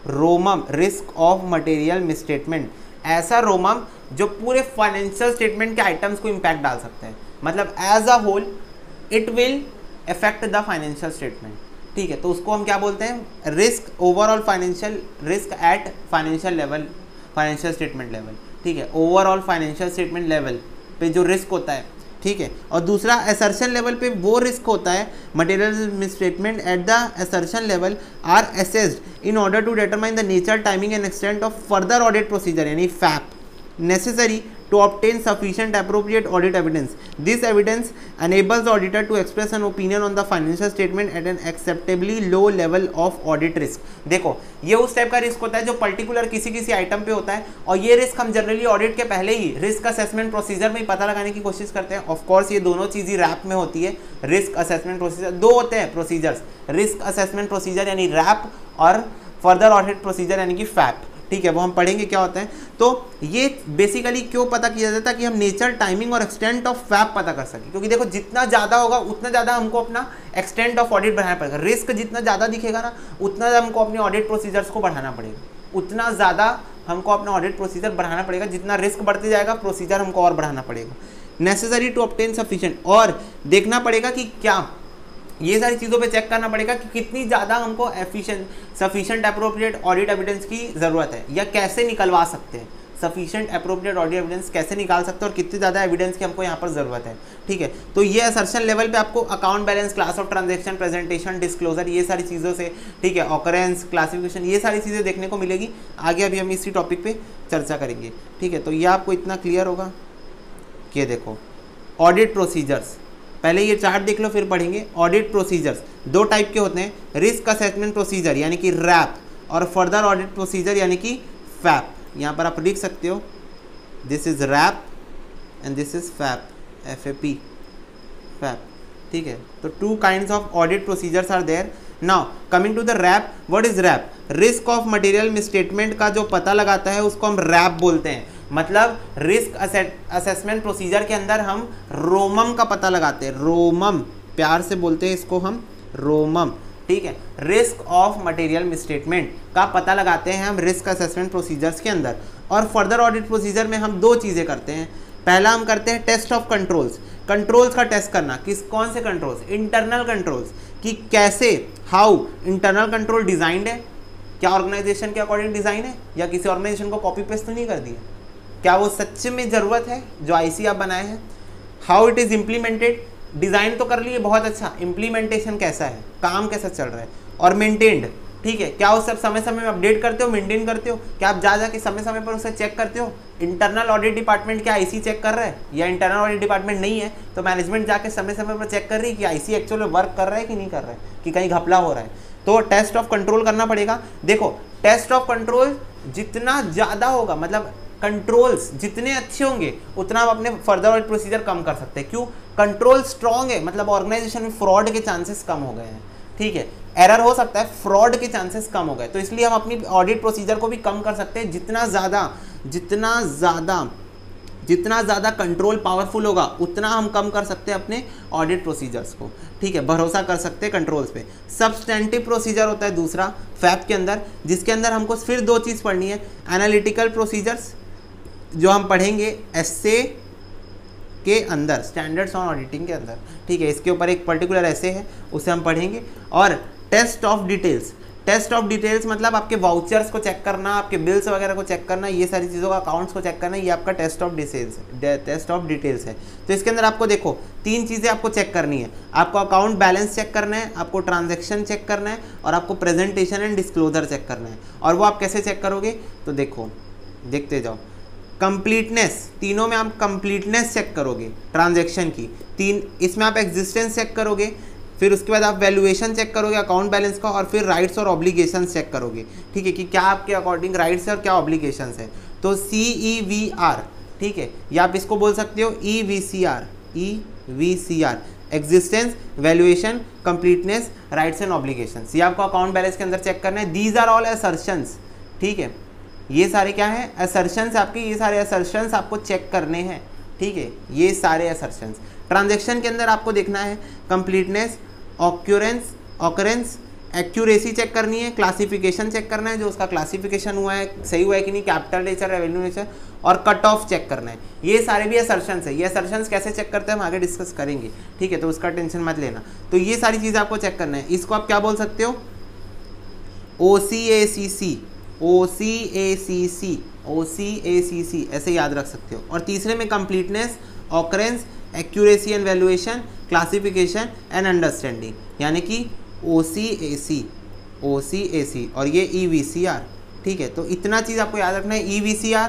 risk of material misstatement, ऐसा रोमम जो पूरे फाइनेंशियल स्टेटमेंट के आइटम्स को इम्पैक्ट डाल सकते हैं, मतलब as a whole it will affect the financial statement, ठीक है। तो उसको हम क्या बोलते हैं, risk, overall financial risk at financial level, financial statement level, ठीक है, ओवरऑल फाइनेंशियल स्टेटमेंट लेवल पे जो रिस्क होता है, ठीक है। और दूसरा असर्शन लेवल पे वो रिस्क होता है, material misstatement at the assertion level are assessed in order to determine the nature, timing and extent of further audit procedure, यानी FAP necessary to obtain sufficient appropriate audit evidence. This evidence enables the auditor to express an opinion on the financial statement at an acceptably low level of audit risk। देखो ये उस टाइप का रिस्क होता है जो पर्टिकुलर किसी आइटम पे होता है, और ये रिस्क हम जनरली ऑडिट के पहले ही रिस्क असेसमेंट प्रोसीजर में ही पता लगाने की कोशिश करते हैं। ऑफ कोर्स ये दोनों चीज़ ही रैप में होती है, रिस्क असेसमेंट प्रोसीजर, दो होते हैं प्रोसीजर्स, रिस्क असेसमेंट प्रोसीजर यानी रैप और फर्दर ऑडिट प्रोसीजर यानी कि फैप, ठीक है, वो हम पढ़ेंगे क्या होता है। तो ये बेसिकली क्यों पता किया जाता है कि हम नेचर, टाइमिंग और एक्सटेंट ऑफ फैप पता कर सकें, क्योंकि देखो जितना ज़्यादा होगा उतना ज़्यादा हमको अपना एक्सटेंट ऑफ ऑडिट बढ़ाना पड़ेगा। रिस्क जितना ज़्यादा दिखेगा ना उतना हमको अपने ऑडिट प्रोसीजर्स को बढ़ाना पड़ेगा, उतना ज़्यादा हमको अपना ऑडिट प्रोसीजर बढ़ाना पड़ेगा, जितना रिस्क बढ़ते जाएगा प्रोसीजर हमको और बढ़ाना पड़ेगा। नेसेसरी टू ऑब्टेन सफिशिएंट, और देखना पड़ेगा कि क्या ये सारी चीज़ों पे चेक करना पड़ेगा कि कितनी ज़्यादा हमको सफिशिएंट अप्रोप्रिएट ऑडिट एविडेंस की ज़रूरत है, या कैसे निकलवा सकते हैं, सफिशिएंट अप्रोप्रिएट ऑडिट एविडेंस कैसे निकाल सकते हैं और कितनी ज़्यादा एविडेंस की हमको यहाँ पर ज़रूरत है, ठीक है। तो ये असर्शन लेवल पे आपको account balance, class of transaction, presentation, disclosure, ये सारी चीज़ों से, ठीक है, ऑकरेंस, क्लासिफिकेशन, ये सारी चीज़ें देखने को मिलेगी। आगे अभी हम इसी टॉपिक पर चर्चा करेंगे, ठीक है। तो ये आपको इतना क्लियर होगा कि देखो ऑडिट प्रोसीजर्स, पहले ये चार्ट देख लो फिर पढ़ेंगे। ऑडिट प्रोसीजर्स दो टाइप के होते हैं, रिस्क असेसमेंट प्रोसीजर यानी कि रैप, और फर्दर ऑडिट प्रोसीजर यानी कि फैप। यहाँ पर आप लिख सकते हो this is RAP and this is FAP, FAP, FAP, ठीक है। तो 2 kinds of audit procedures are there. Now coming to the RAP, what is RAP? Risk of material misstatement का जो पता लगाता है उसको हम रैप बोलते हैं। मतलब रिस्क असेसमेंट प्रोसीजर के अंदर हम रोमम का पता लगाते हैं, रोमम प्यार से बोलते हैं इसको हम रोमम, ठीक है। रिस्क ऑफ मटेरियल मिसस्टेटमेंट का पता लगाते हैं हम रिस्क असेसमेंट प्रोसीजर्स के अंदर। और फर्दर ऑडिट प्रोसीजर में हम 2 चीज़ें करते हैं, पहला हम करते हैं टेस्ट ऑफ कंट्रोल्स। कंट्रोल्स का टेस्ट करना, किस कौन से कंट्रोल्स, इंटरनल कंट्रोल्स, कि कैसे हाउ इंटरनल कंट्रोल डिजाइंड है, क्या ऑर्गेनाइजेशन के अकॉर्डिंग डिजाइन है या किसी ऑर्गेनाइजेशन को कॉपी पेस्ट तो नहीं कर दिया, क्या वो सच में ज़रूरत है जो आईसी आप बनाए हैं। How it is implemented, design तो कर लिए बहुत अच्छा, इम्प्लीमेंटेशन कैसा है, काम कैसा चल रहा है। और मेंटेन्ड, ठीक है, क्या वो सब समय समय में अपडेट करते हो, मेंटेन करते हो, क्या आप जा जाके समय समय पर उसे चेक करते हो। इंटरनल ऑडिट डिपार्टमेंट क्या आईसी चेक कर रहा है, या इंटरनल ऑडिट डिपार्टमेंट नहीं है तो मैनेजमेंट जाके समय समय पर चेक कर रही है कि आईसी एक्चुअली वर्क कर रहा है कि नहीं कर रहा है, कि कहीं घपला हो रहा है। तो टेस्ट ऑफ कंट्रोल करना पड़ेगा। देखो टेस्ट ऑफ कंट्रोल जितना ज़्यादा होगा, मतलब कंट्रोल्स जितने अच्छे होंगे उतना आप अपने फर्दर ऑडिट प्रोसीजर कम कर सकते हैं। क्यों, कंट्रोल स्ट्रॉन्ग है, मतलब ऑर्गेनाइजेशन में फ्रॉड के चांसेस कम हो गए हैं, ठीक है, एरर हो सकता है, फ्रॉड के चांसेस कम हो गए, तो इसलिए हम अपनी ऑडिट प्रोसीजर को भी कम कर सकते हैं। जितना ज़्यादा कंट्रोल पावरफुल होगा उतना हम कम कर सकते हैं अपने ऑडिट प्रोसीजर्स को, ठीक है, भरोसा कर सकते हैं कंट्रोल्स पे। सब्सटेंटिव प्रोसीजर होता है दूसरा फैप के अंदर, जिसके अंदर हमको फिर दो चीज़ पढ़नी है, एनालिटिकल प्रोसीजर्स जो हम पढ़ेंगे एसए के अंदर, स्टैंडर्ड्स ऑन ऑडिटिंग के अंदर, ठीक है, इसके ऊपर एक पर्टिकुलर एसे है उसे हम पढ़ेंगे। और test of details, test of details मतलब आपके वाउचर्स को चेक करना, आपके बिल्स वगैरह को चेक करना, ये सारी चीज़ों का अकाउंट्स को चेक करना, ये आपका टेस्ट ऑफ डिटेल्स है। तो इसके अंदर आपको देखो 3 चीज़ें आपको चेक करनी है, आपको अकाउंट बैलेंस चेक करना है, आपको ट्रांजैक्शन चेक करना है और आपको प्रेजेंटेशन एंड डिस्क्लोजर चेक करना है। और वो आप कैसे चेक करोगे, तो देखो देखते जाओ। कंप्लीटनेस, तीनों में आप कंप्लीटनेस चेक करोगे ट्रांजैक्शन की, इसमें आप एग्जिस्टेंस चेक करोगे, फिर उसके बाद आप वैल्यूएशन चेक करोगे अकाउंट बैलेंस का, और फिर राइट्स और ऑब्लिगेशंस चेक करोगे, ठीक है, कि क्या आपके अकॉर्डिंग राइट्स है और क्या ऑब्लिगेशंस है। तो CEVR, ठीक है, या आप इसको बोल सकते हो EVCR, existence, valuation, completeness, rights and obligations, ये आपको अकाउंट बैलेंस के अंदर चेक करना है। दीज आर ऑल असर्शंस, ठीक है, ये सारे क्या है, असर्शंस आपके, ये सारे असर्शंस आपको चेक करने हैं, ठीक है, ये सारे असर्शंस। ट्रांजैक्शन के अंदर आपको देखना है कंप्लीटनेस, ऑकरेंस, एक्यूरेसी चेक करनी है, क्लासिफिकेशन चेक करना है, जो उसका क्लासिफिकेशन हुआ है सही हुआ है कि नहीं, कैपिटल नेचर, रेवेन्यू नेचर, और कट ऑफ चेक करना है। ये सारे भी असर्शंस है। ये असर्शंस कैसे चेक करते हैं हम आगे डिस्कस करेंगे, ठीक है, तो उसका टेंशन मत लेना। तो ये सारी चीज़ें आपको चेक करना है। इसको आप क्या बोल सकते हो, OCACC ऐसे याद रख सकते हो। और तीसरे में completeness, occurrence, accuracy and valuation, classification and understanding, यानी कि OCAC और ये EVCR, ठीक है। तो इतना चीज़ आपको याद रखना है, EVCR,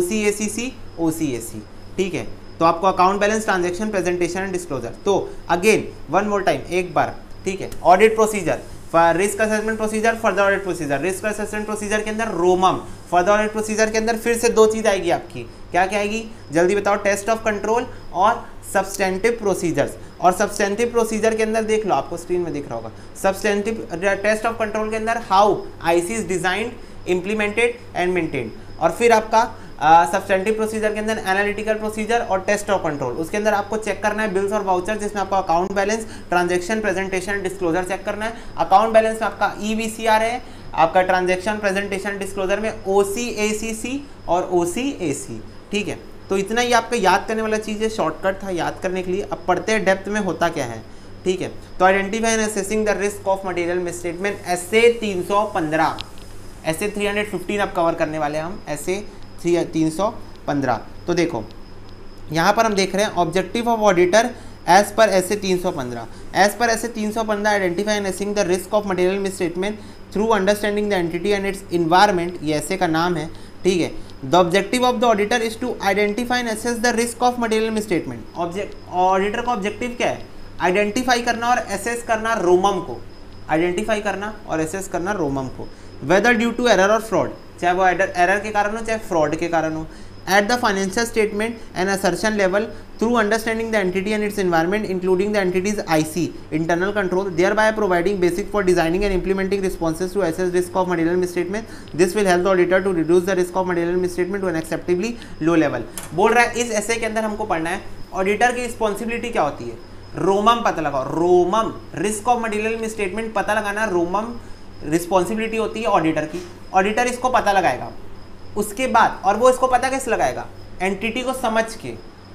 OCAC, ठीक है। तो आपको account balance, transaction, presentation and disclosure. तो अगेन वन मोर टाइम, एक बार, ठीक है, audit procedure, risk assessment procedure, further audit procedure. Risk assessment procedure के अंदर रोमम, फर्दर ऑडिट प्रोसीजर के अंदर फिर से 2 चीज़ आएगी आपकी, क्या क्या आएगी जल्दी बताओ, टेस्ट ऑफ कंट्रोल और सब्सटेंटिव प्रोसीजर्स। और सब्सटेंटिव प्रोसीजर के अंदर देख लो, आपको स्क्रीन में दिख रहा होगा, सब्सटेंटिव टेस्ट ऑफ कंट्रोल के अंदर how IC is designed, implemented and maintained. और फिर आपका सब्सटेंटिव प्रोसीजर के अंदर एनालिटिकल प्रोसीजर और टेस्ट ऑफ कंट्रोल, उसके अंदर आपको चेक करना है बिल्स और वाउचर, जिसमें आपका account balance, transaction, presentation, disclosure check करना है। अकाउंट बैलेंस में आपका EVCR है, आपका ट्रांजैक्शन, प्रेजेंटेशन, डिस्क्लोजर में OCACC और OCAC, ठीक है। तो इतना ही आपका याद करने वाला चीज़ है, शॉर्टकट था याद करने के लिए। अब पढ़ते हैं डेप्थ में होता क्या है, ठीक है। तो identify and assessing the risk of material misstatement, SA 315, ऐसे 315 अब कवर करने वाले हैं हम, ऐसे 315। तो देखो यहाँ पर हम देख रहे हैं objective of auditor as per SA 315, as per SA 315 identify and assessing the risk of material misstatement through understanding the entity and its environment, ये ऐसे का नाम है, ठीक है। The objective of the auditor is to identify and assess the risk of material misstatement. Auditor का ऑब्जेक्टिव क्या है, आइडेंटिफाई करना और असेस करना रोमम को, आइडेंटिफाई करना और असेस करना रोमम को, वेदर ड्यू टू एरर और फ्रॉड, चाहे वो एरर के कारण हो चाहे फ्रॉड के कारण हो, at the financial statement and assertion level through understanding the entity and its environment including the entity's IC internal control, thereby providing basic for designing and implementing responses to assess risk of material misstatement. This will help the auditor to reduce the risk of material misstatement to an acceptably low level. बोल रहा है इस ऐसे के अंदर हमको पढ़ना है ऑडिटर की रिस्पॉन्सिबिलिटी क्या होती है, रोमम पता लगाओ, ROMM risk of material misstatement पता लगाना, रोमम रिस्पॉन्सिबिलिटी होती है ऑडिटर की, ऑडिटर इसको पता लगाएगा। उसके बाद, और वो इसको पता कैसे लगाएगा, एंटिटी को समझ के,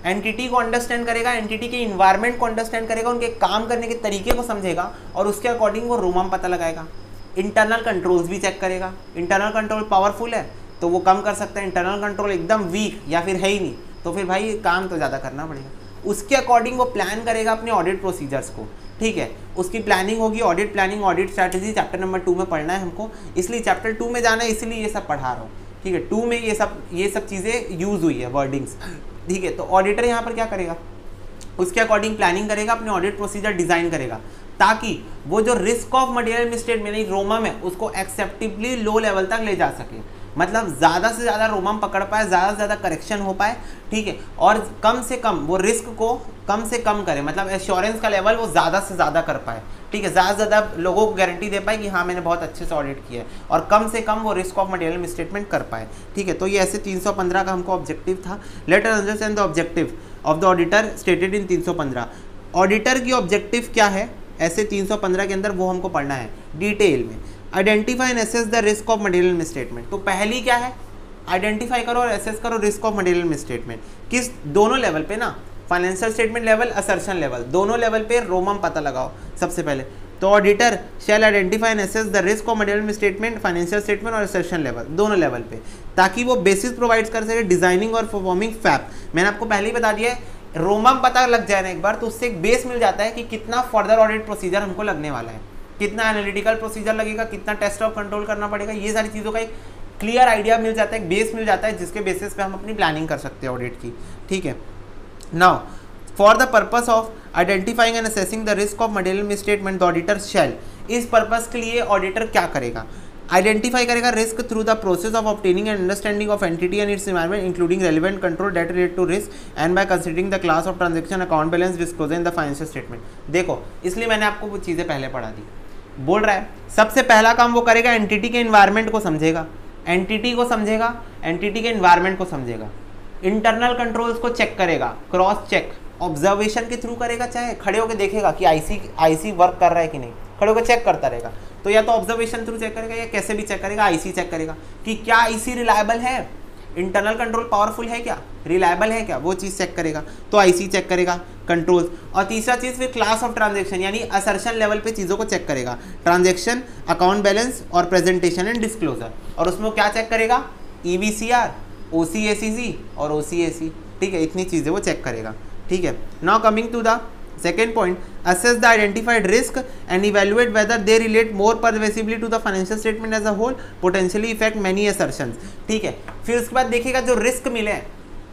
एंटिटी को अंडरस्टैंड करेगा, एंटिटी के इन्वायरमेंट को अंडरस्टैंड करेगा, उनके काम करने के तरीके को समझेगा और उसके अकॉर्डिंग वो रोमम पता लगाएगा। इंटरनल कंट्रोल्स भी चेक करेगा, इंटरनल कंट्रोल पावरफुल है तो वो कम कर सकता है, इंटरनल कंट्रोल एकदम वीक या फिर है ही नहीं तो फिर भाई काम तो ज़्यादा करना पड़ेगा। उसके अकॉर्डिंग वो प्लान करेगा अपने ऑडिट प्रोसीजर्स को, ठीक है, उसकी प्लानिंग होगी, audit planning, audit strategy chapter number 2 में पढ़ना है हमको, इसलिए चैप्टर 2 में जाना है, इसलिए ये सब पढ़ा रहा हूँ, ठीक है। 2 में ये सब चीज़ें यूज़ हुई है, वर्डिंग्स, ठीक है। तो ऑडिटर यहाँ पर क्या करेगा, उसके अकॉर्डिंग प्लानिंग करेगा, अपने ऑडिट प्रोसीजर डिज़ाइन करेगा ताकि वो जो रिस्क ऑफ मटेरियल मिस्टेक में नहीं रोमम है उसको एक्सेप्टेबली लो लेवल तक ले जा सके, मतलब ज़्यादा से ज़्यादा रोमम पकड़ पाए, ज़्यादा से ज़्यादा करेक्शन हो पाए, ठीक है, और कम से कम वो रिस्क को कम से कम करे, मतलब एश्योरेंस का लेवल वो ज़्यादा से ज़्यादा कर पाए, ठीक है, ज़्यादा से ज़्यादा लोगों को गारंटी दे पाए कि हाँ मैंने बहुत अच्छे से ऑडिट किया है, और कम से कम वो रिस्क ऑफ मटेरियल मिसस्टेटमेंट कर पाए, ठीक है। तो ये ऐसे 315 का हमको ऑब्जेक्टिव था। Let us understand the objective of the auditor stated in 315। Auditor की ऑब्जेक्टिव क्या है ऐसे 315 के अंदर, वो हमको पढ़ना है डिटेल में। Identify and assess the risk of material misstatement. तो पहली क्या है, आइडेंटिफाई करो और एसेस करो रिस्क ऑफ मटेरियल मिसस्टेटमेंट, किस दोनों लेवल पे ना, financial statement level, assertion level, दोनों लेवल पे रोमम पता लगाओ सबसे पहले। तो auditor shall identify and assess the risk of material misstatement, financial statement और असर्शन लेवल, दोनों लेवल पे, ताकि वो बेसिस प्रोवाइड कर सके डिजाइनिंग और परफॉर्मिंग फैप। मैंने आपको पहले ही बता दिया है, रोमम पता लग जाए ना एक बार तो उससे एक बेस मिल जाता है कि कितना फर्दर ऑडिट प्रोसीजर हमको लगने वाला है, कितना एनालिटिकल प्रोसीजर लगेगा, कितना टेस्ट ऑफ कंट्रोल करना पड़ेगा, ये सारी चीज़ों का एक क्लियर आइडिया मिल जाता है, एक बेस मिल जाता है जिसके बेसिस पे हम अपनी प्लानिंग कर सकते हैं ऑडिट की, ठीक है। Now for the purpose of identifying and assessing the risk of material misstatement the auditor shall, इस पर्पस के लिए ऑडिटर क्या करेगा, आइडेंटिफाई करेगा risk through the process of obtaining and understanding of entity and its environment including relevant control that relate to risk and by considering the class of transaction account balance disclosure in the financial statement. देखो इसलिए मैंने आपको वो चीज़ें पहले पढ़ा दी। बोल रहा है सबसे पहला काम वो करेगा, एंटिटी के एनवायरनमेंट को समझेगा, एंटिटी को समझेगा, एंटिटी के एनवायरनमेंट को समझेगा, इंटरनल कंट्रोल्स को चेक करेगा, क्रॉस चेक ऑब्जर्वेशन के थ्रू करेगा, चाहे खड़े होकर देखेगा कि आईसी वर्क कर रहा है कि नहीं, खड़े होकर चेक करता रहेगा। तो या तो ऑब्जर्वेशन थ्रू चेक करेगा या कैसे भी चेक करेगा, आईसी चेक करेगा कि क्या आईसी रिलायबल है, इंटरनल कंट्रोल पावरफुल है क्या, रिलायबल है क्या, वो चीज़ चेक करेगा। तो आईसी चेक करेगा, कंट्रोल्स, और तीसरा चीज़ फिर क्लास ऑफ ट्रांजैक्शन यानी असर्शन लेवल पे चीज़ों को चेक करेगा, ट्रांजैक्शन, अकाउंट बैलेंस और प्रेजेंटेशन एंड डिस्क्लोजर। और उसमें क्या चेक करेगा, ईवीसीआर, ओसीएसीसी और ओसीएसी, ठीक है, इतनी चीज़ें वो चेक करेगा, ठीक है। Now coming to the second point, assess the identified risk and evaluate whether they relate more pervasively to the financial statement as a whole, potentially affect many assertions, ठीक है। फिर उसके बाद देखिएगा जो रिस्क मिले हैं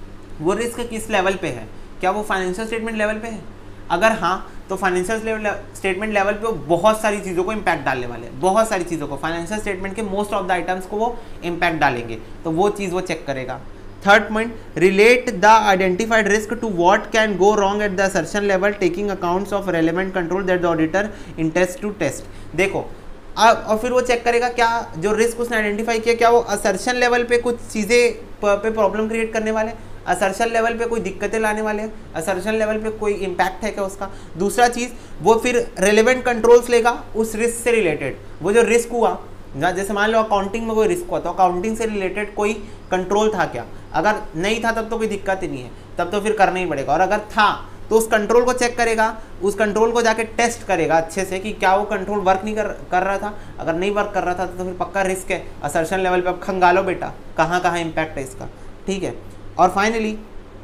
वो रिस्क किस लेवल पे है, क्या वो फाइनेंशियल स्टेटमेंट लेवल पे है, अगर हाँ तो फाइनेंशियल स्टेटमेंट लेवल पे वो बहुत सारी चीज़ों को इम्पैक्ट डालने वाले हैं, बहुत सारी चीज़ों को, फाइनेंशियल स्टेटमेंट के मोस्ट ऑफ द आइटम्स को वो इम्पैक्ट डालेंगे, तो वो चीज़ वो चेक करेगा। Third point, relate the identified risk to what can go wrong at the assertion level taking accounts of relevant control that the auditor intends to test. देखो और फिर वो चेक करेगा क्या जो रिस्क उसने आइडेंटिफाई किया क्या वो असर्शन लेवल पे कुछ चीज़ें पे प्रॉब्लम क्रिएट करने वाले, असर्शन लेवल पे कोई दिक्कतें लाने वाले हैं, असर्शन लेवल पे कोई इम्पैक्ट है क्या उसका। दूसरा चीज़ वो फिर रेलेवेंट कंट्रोल्स लेगा उस रिस्क से रिलेटेड, वो जो रिस्क हुआ जैसे मान लो अकाउंटिंग में कोई रिस्क हुआ तो अकाउंटिंग से रिलेटेड कोई कंट्रोल था क्या, अगर नहीं था तब तो कोई दिक्कत ही नहीं है, तब तो फिर करना ही पड़ेगा, और अगर था तो उस कंट्रोल को चेक करेगा, उस कंट्रोल को जाके टेस्ट करेगा अच्छे से कि क्या वो कंट्रोल वर्क नहीं कर रहा था, अगर नहीं वर्क कर रहा था तो फिर पक्का रिस्क है, असर्शन लेवल पे अब खंगालो बेटा कहाँ कहाँ इम्पैक्ट है इसका, ठीक है। और finally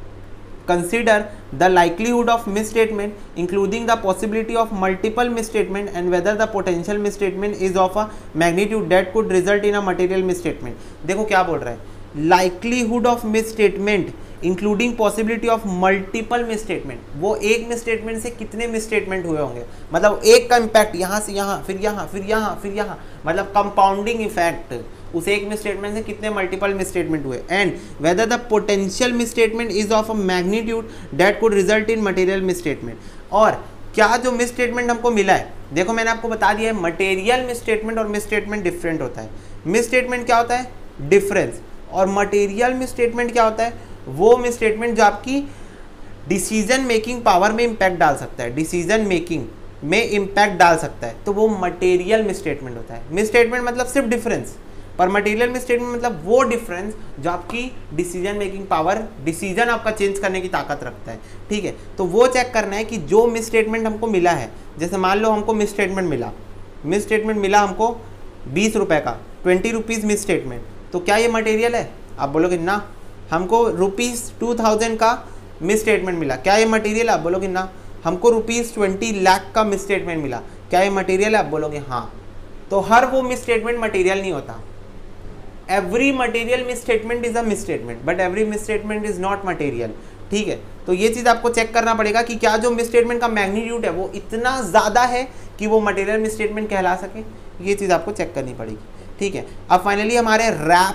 consider the likelihood of misstatement including the possibility of multiple misstatement and whether the potential misstatement is of a magnitude that could result in a material misstatement। देखो क्या बोल रहा है, likelihood of misstatement including possibility of multiple misstatement, वो एक मिसस्टेटमेंट से कितने मिसस्टेटमेंट हुए होंगे, मतलब एक का इम्पैक्ट यहाँ से यहाँ फिर यहाँ फिर यहाँ फिर यहाँ, मतलब कंपाउंडिंग इफेक्ट, उस एक मिसस्टेटमेंट से कितने मल्टीपल मिसस्टेटमेंट हुए, and whether the potential misstatement is of a magnitude that could result in material misstatement. और क्या जो मिसस्टेटमेंट हमको मिला है, देखो मैंने आपको बता दिया है मटेरियल मिसस्टेटमेंट और मिसस्टेटमेंट डिफरेंट होता है। मिसस्टेटमेंट क्या होता है, डिफरेंस, और मटेरियल मिसस्टेटमेंट क्या होता है, वो मिसस्टेटमेंट जो आपकी डिसीजन मेकिंग पावर में इम्पैक्ट डाल सकता है, डिसीजन मेकिंग में इम्पैक्ट डाल सकता है, तो वो मटेरियल मिसस्टेटमेंट होता है। मिसस्टेटमेंट मतलब सिर्फ डिफरेंस, पर मटेरियल मिसस्टेटमेंट मतलब वो डिफरेंस जो आपकी डिसीजन मेकिंग पावर, डिसीजन आपका चेंज करने की ताकत रखता है, ठीक है। तो वो चेक करना है कि जो मिसस्टेटमेंट हमको मिला है, जैसे मान लो हमको मिसस्टेटमेंट मिला हमको 20 रुपये का, 20 रुपीज़ मिसस्टेटमेंट, तो क्या ये मटेरियल है? आप बोलोगे ना। हमको ₹2000 का मिसस्टेटमेंट मिला, क्या ये मटेरियल है? आप बोलोगे ना। हमको ₹20 लाख का मिसस्टेटमेंट मिला, क्या ये मटेरियल है? आप बोलोगे हाँ। तो हर वो मिसस्टेटमेंट मटेरियल नहीं होता। Every material misstatement is a misstatement, but every misstatement is not material, ठीक है। तो ये चीज़ आपको चेक करना पड़ेगा कि क्या जो मिसस्टेटमेंट का मैग्नीट्यूड है वो इतना ज़्यादा है कि वो मटेरियल मिसस्टेटमेंट कहला सके, ये चीज़ आपको चेक करनी पड़ेगी, ठीक है। अब फाइनली हमारे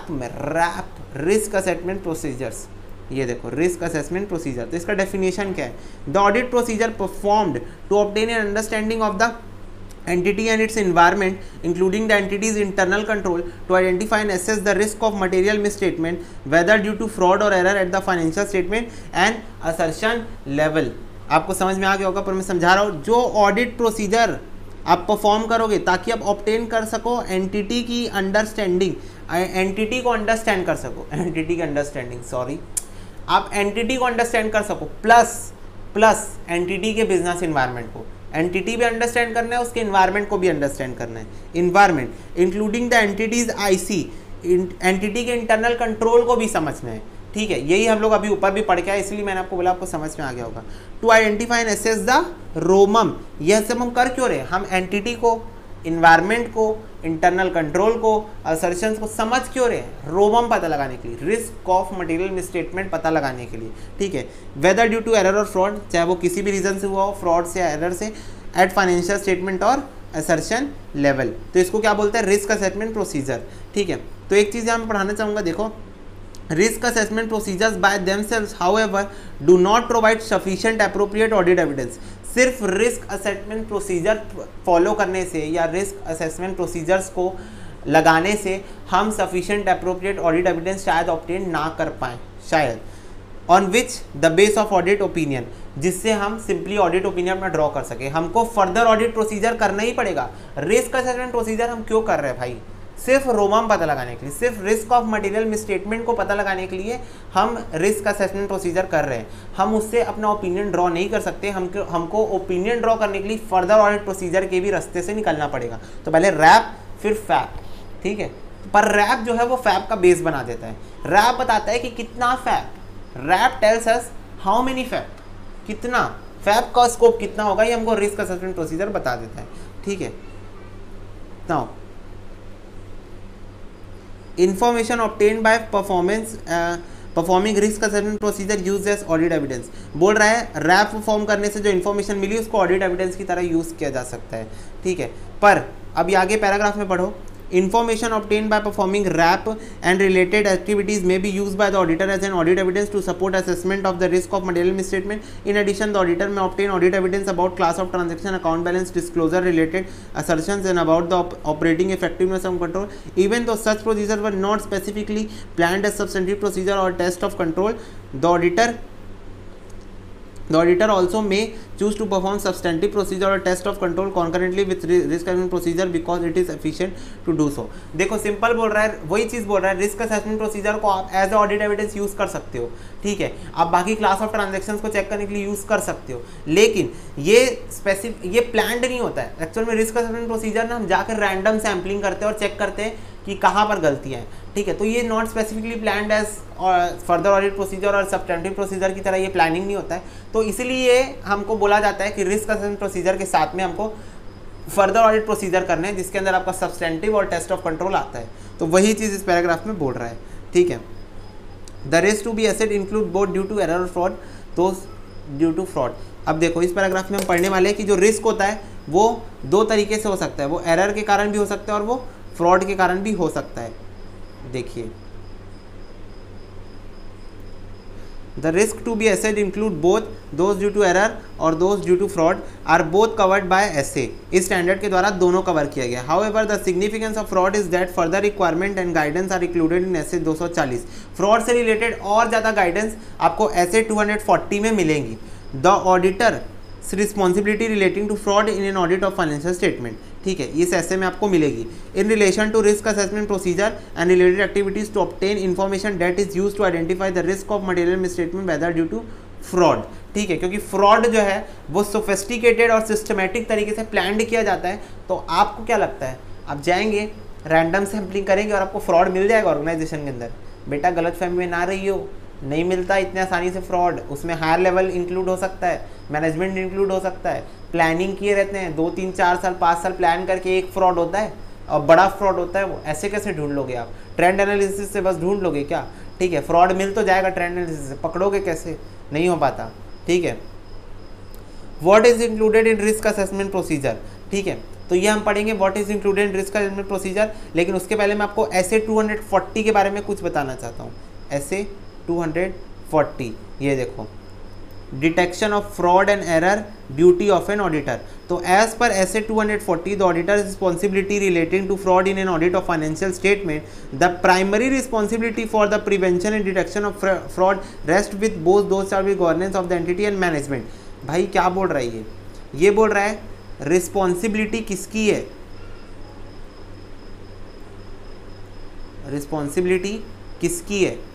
रैप रिस्क असेसमेंट प्रोसीजर्स, ये देखो रिस्क असेसमेंट प्रोसीजर, तो इसका डेफिनेशन क्या है? The audit procedure performed to obtain an understanding of the entity and its environment, including the entity's internal control, to identify and assess the risk of material misstatement, whether due to fraud or error at the financial statement and assertion level। आपको समझ में आ गया होगा, पर मैं समझा रहा हूँ। जो ऑडिट प्रोसीजर आप परफॉर्म करोगे ताकि आप ऑब्टेन कर सको एंटिटी की अंडरस्टैंडिंग, एंटिटी को अंडरस्टैंड कर सको, एंटिटी की अंडरस्टैंडिंग, सॉरी, आप एंटिटी को अंडरस्टैंड कर सको प्लस एंटिटी के बिजनेस इन्वायरमेंट को, एंटिटी भी अंडरस्टैंड करना है, उसके इन्वायरमेंट को भी अंडरस्टैंड करना है। Environment including the entity's IC, entity के इंटरनल कंट्रोल को भी समझना है, ठीक है। यही हम लोग अभी ऊपर भी पढ़ के आए, इसलिए मैंने आपको बोला, आपको समझ में आ गया होगा। To identify and assess the ROMM, यह सब हम कर क्यों रहे? हम एंटिटी को, इन्वायरमेंट को, इंटरनल कंट्रोल को, असर्शंस को समझ क्यों रहे हैं? रोमम पता लगाने के लिए, रिस्क ऑफ मटेरियल मिसस्टेटमेंट पता लगाने के लिए, ठीक है। वेदर ड्यू टू एरर और फ्रॉड, चाहे वो किसी भी रीजन से हुआ हो, फ्रॉड से या एरर से, एट फाइनेंशियल स्टेटमेंट और असर्शन लेवल, तो इसको क्या बोलते हैं? रिस्क असेसमेंट प्रोसीजर, ठीक है। तो एक चीज़ यहाँ मैं पढ़ाना चाहूँगा, देखो, risk assessment procedures by themselves however do not provide sufficient appropriate audit evidence। सिर्फ रिस्क असेसमेंट प्रोसीजर फॉलो करने से या रिस्क असेसमेंट प्रोसीजर्स को लगाने से हम सफिशिएंट अप्रोप्रिएट ऑडिट एविडेंस शायद ऑब्टेन ना कर पाएँ, शायद, on which the base of audit opinion, जिससे हम सिंपली ऑडिट ओपिनियन अपना ड्रॉ कर सके। हमको फर्दर ऑडिट प्रोसीजर करना ही पड़ेगा। रिस्क असेसमेंट प्रोसीजर हम क्यों कर रहे हैं भाई? सिर्फ रोमम पता लगाने के लिए, सिर्फ रिस्क ऑफ मटेरियल मिसस्टेटमेंट को पता लगाने के लिए हम रिस्क असेसमेंट प्रोसीजर कर रहे हैं। हम उससे अपना ओपिनियन ड्रॉ नहीं कर सकते। हमको ओपिनियन ड्रॉ करने के लिए फर्दर ऑडिट प्रोसीजर के भी रास्ते से निकलना पड़ेगा। तो पहले रैप फिर फैप, ठीक है। पर रैप जो है वो फैप का बेस बना देता है। रैप बताता है कि कितना FAP, RAP tells us how many FAP, कितना फैप का स्कोप कितना होगा, ये हमको रिस्क असेसमेंट प्रोसीजर बता देता है, ठीक है। Now information obtained by performing risk assessment procedure used as audit evidence, बोल रहा है रैप परफॉर्म करने से जो इन्फॉर्मेशन मिली उसको ऑडिट एविडेंस की तरह यूज़ किया जा सकता है, ठीक है। पर अभी आगे पैराग्राफ में पढ़ो, information obtained by performing RAP and related activities may be used by the auditor as an audit evidence to support assessment of the risk of material misstatement. In addition, the auditor may obtain audit evidence about class of transaction, account balance, disclosure related assertions, and about the operating effectiveness of control. Even though such procedures were not specifically planned as substantive procedure or test of control, the auditor also may choose to perform substantive procedure or test of control concurrently with risk assessment procedure because it is efficient to do so। देखो सिंपल बोल रहा है, वही चीज़ बोल रहा है, रिस्क असेसमेंट प्रोसीजर को आप as a audit evidence use कर सकते हो, ठीक है। आप बाकी क्लास ऑफ ट्रांजेक्शन्स को चेक करने के लिए यूज़ कर सकते हो, लेकिन ये प्लान्ड नहीं होता है। एक्चुअल में रिस्क असेसमेंट प्रोसीजर ना हम जाकर रैंडम सैम्पलिंग करते हैं और चेक करते हैं कि कहाँ पर गलतियाँ हैं, ठीक है। तो ये not specifically planned as further audit procedure और सब्सटेंटिव प्रोसीजर की तरह ये प्लानिंग नहीं होता है। तो इसलिए हमको बोला जाता है कि रिस्क असेसमेंट प्रोसीजर के साथ में हमको फर्दर ऑडिट प्रोसीजर करने हैं जिसके अंदर आपका सब्सटेंटिव और टेस्ट ऑफ कंट्रोल आता है। तो वही चीज़ इस पैराग्राफ में बोल रहा है, ठीक है। The risk to be assessed include both due to error और फ्रॉड, तो ड्यू टू फ्रॉड। अब देखो इस पैराग्राफ में हम पढ़ने वाले हैं कि जो रिस्क होता है वो दो तरीके से हो सकता है, वो एरर के कारण भी हो सकता है और वो फ्रॉड के कारण भी हो सकता है। देखिए, the risk to be assessed include both those due to error और those due to fraud are both covered by SA. इस स्टैंडर्ड के द्वारा दोनों कवर किया गया। However the significance of fraud is that further requirement and guidance are included in SA 240। Fraud से रिलेटेड और ज़्यादा गाइडेंस आपको एसे 240 में मिलेंगी। The auditor responsibility relating to fraud in an audit of financial statement, ठीक है, इस ऐसे में आपको मिलेगी। In relation to risk assessment procedure and related activities to obtain information that is use to identify the risk of material misstatement whether due to fraud. ठीक है, क्योंकि फ्रॉड जो है वो सोफिस्टिकेटेड और सिस्टमेटिक तरीके से प्लान्ड किया जाता है। तो आपको क्या लगता है, आप जाएंगे रैंडम सैम्पलिंग करेंगे और आपको फ्रॉड मिल जाएगा ऑर्गेनाइजेशन के अंदर? बेटा गलतफहमी में ना रही हो, नहीं मिलता इतने आसानी से फ्रॉड। उसमें हायर लेवल इंक्लूड हो सकता है, मैनेजमेंट इंक्लूड हो सकता है, प्लानिंग किए रहते हैं 2 3 4 साल 5 साल प्लान करके एक फ्रॉड होता है और बड़ा फ्रॉड होता है वो। ऐसे कैसे ढूंढ लोगे आप? ट्रेंड एनालिसिस से बस ढूंढ लोगे क्या? ठीक है, फ्रॉड मिल तो जाएगा, ट्रेंड एनालिसिस से पकड़ोगे कैसे? नहीं हो पाता। ठीक है, what is included in risk assessment procedure. ठीक है, तो ये हम पढ़ेंगे what is included in risk assessment procedure. लेकिन उसके पहले मैं आपको ऐसे 240 के बारे में कुछ बताना चाहता हूँ। ऐसे 240, ये देखो, detection of fraud and error duty of an auditor. तो as per SA 240 the auditor responsibility relating to fraud in an audit of financial statement, the primary responsibility for the prevention and detection of fraud rest with both those charge with governance of the entity and management. भाई क्या बोल रहा है ये बोल रहा है रिस्पॉन्सिबिलिटी किसकी है? रिस्पॉन्सिबिलिटी किसकी है?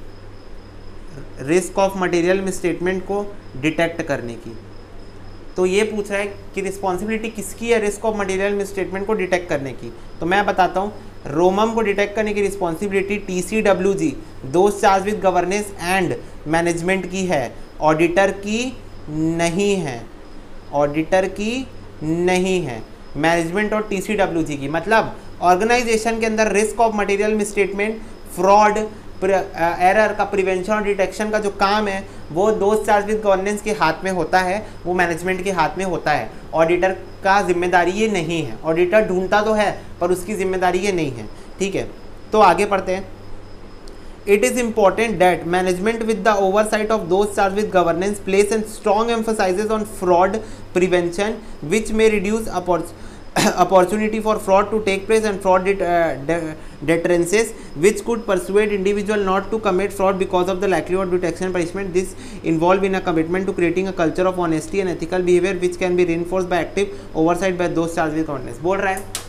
रिस्क ऑफ मटेरियल मिसस्टेटमेंट को डिटेक्ट करने की। तो ये पूछ रहा है कि रिस्पॉन्सिबिलिटी किसकी है रिस्क ऑफ मटेरियल मिसस्टेटमेंट को डिटेक्ट करने की। तो मैं बताता हूँ, रोमम को डिटेक्ट करने की responsibility TCWG those charge with governance and management की है, ऑडिटर की नहीं है। ऑडिटर की नहीं है, मैनेजमेंट और TCWG की। मतलब ऑर्गेनाइजेशन के अंदर risk of material misstatement, fraud, error का प्रिवेंशन और डिटेक्शन का जो काम है वो दोज चार्ज विद गवर्नेंस के हाथ में होता है, वो मैनेजमेंट के हाथ में होता है। ऑडिटर का जिम्मेदारी ये नहीं है। ऑडिटर ढूंढता तो है पर उसकी जिम्मेदारी ये नहीं है। ठीक है, तो आगे पढ़ते हैं। It is important that management with the oversight of those charged with governance place and strong emphasis on fraud prevention, which may reduce opportunity for fraud to take place and fraud deterrences, which could persuade individual not to commit fraud because of the likelihood of detection and punishment. This involve in a commitment to creating a culture of honesty and ethical behavior, which can be reinforced by active oversight by those charged with governance. बोल रहा है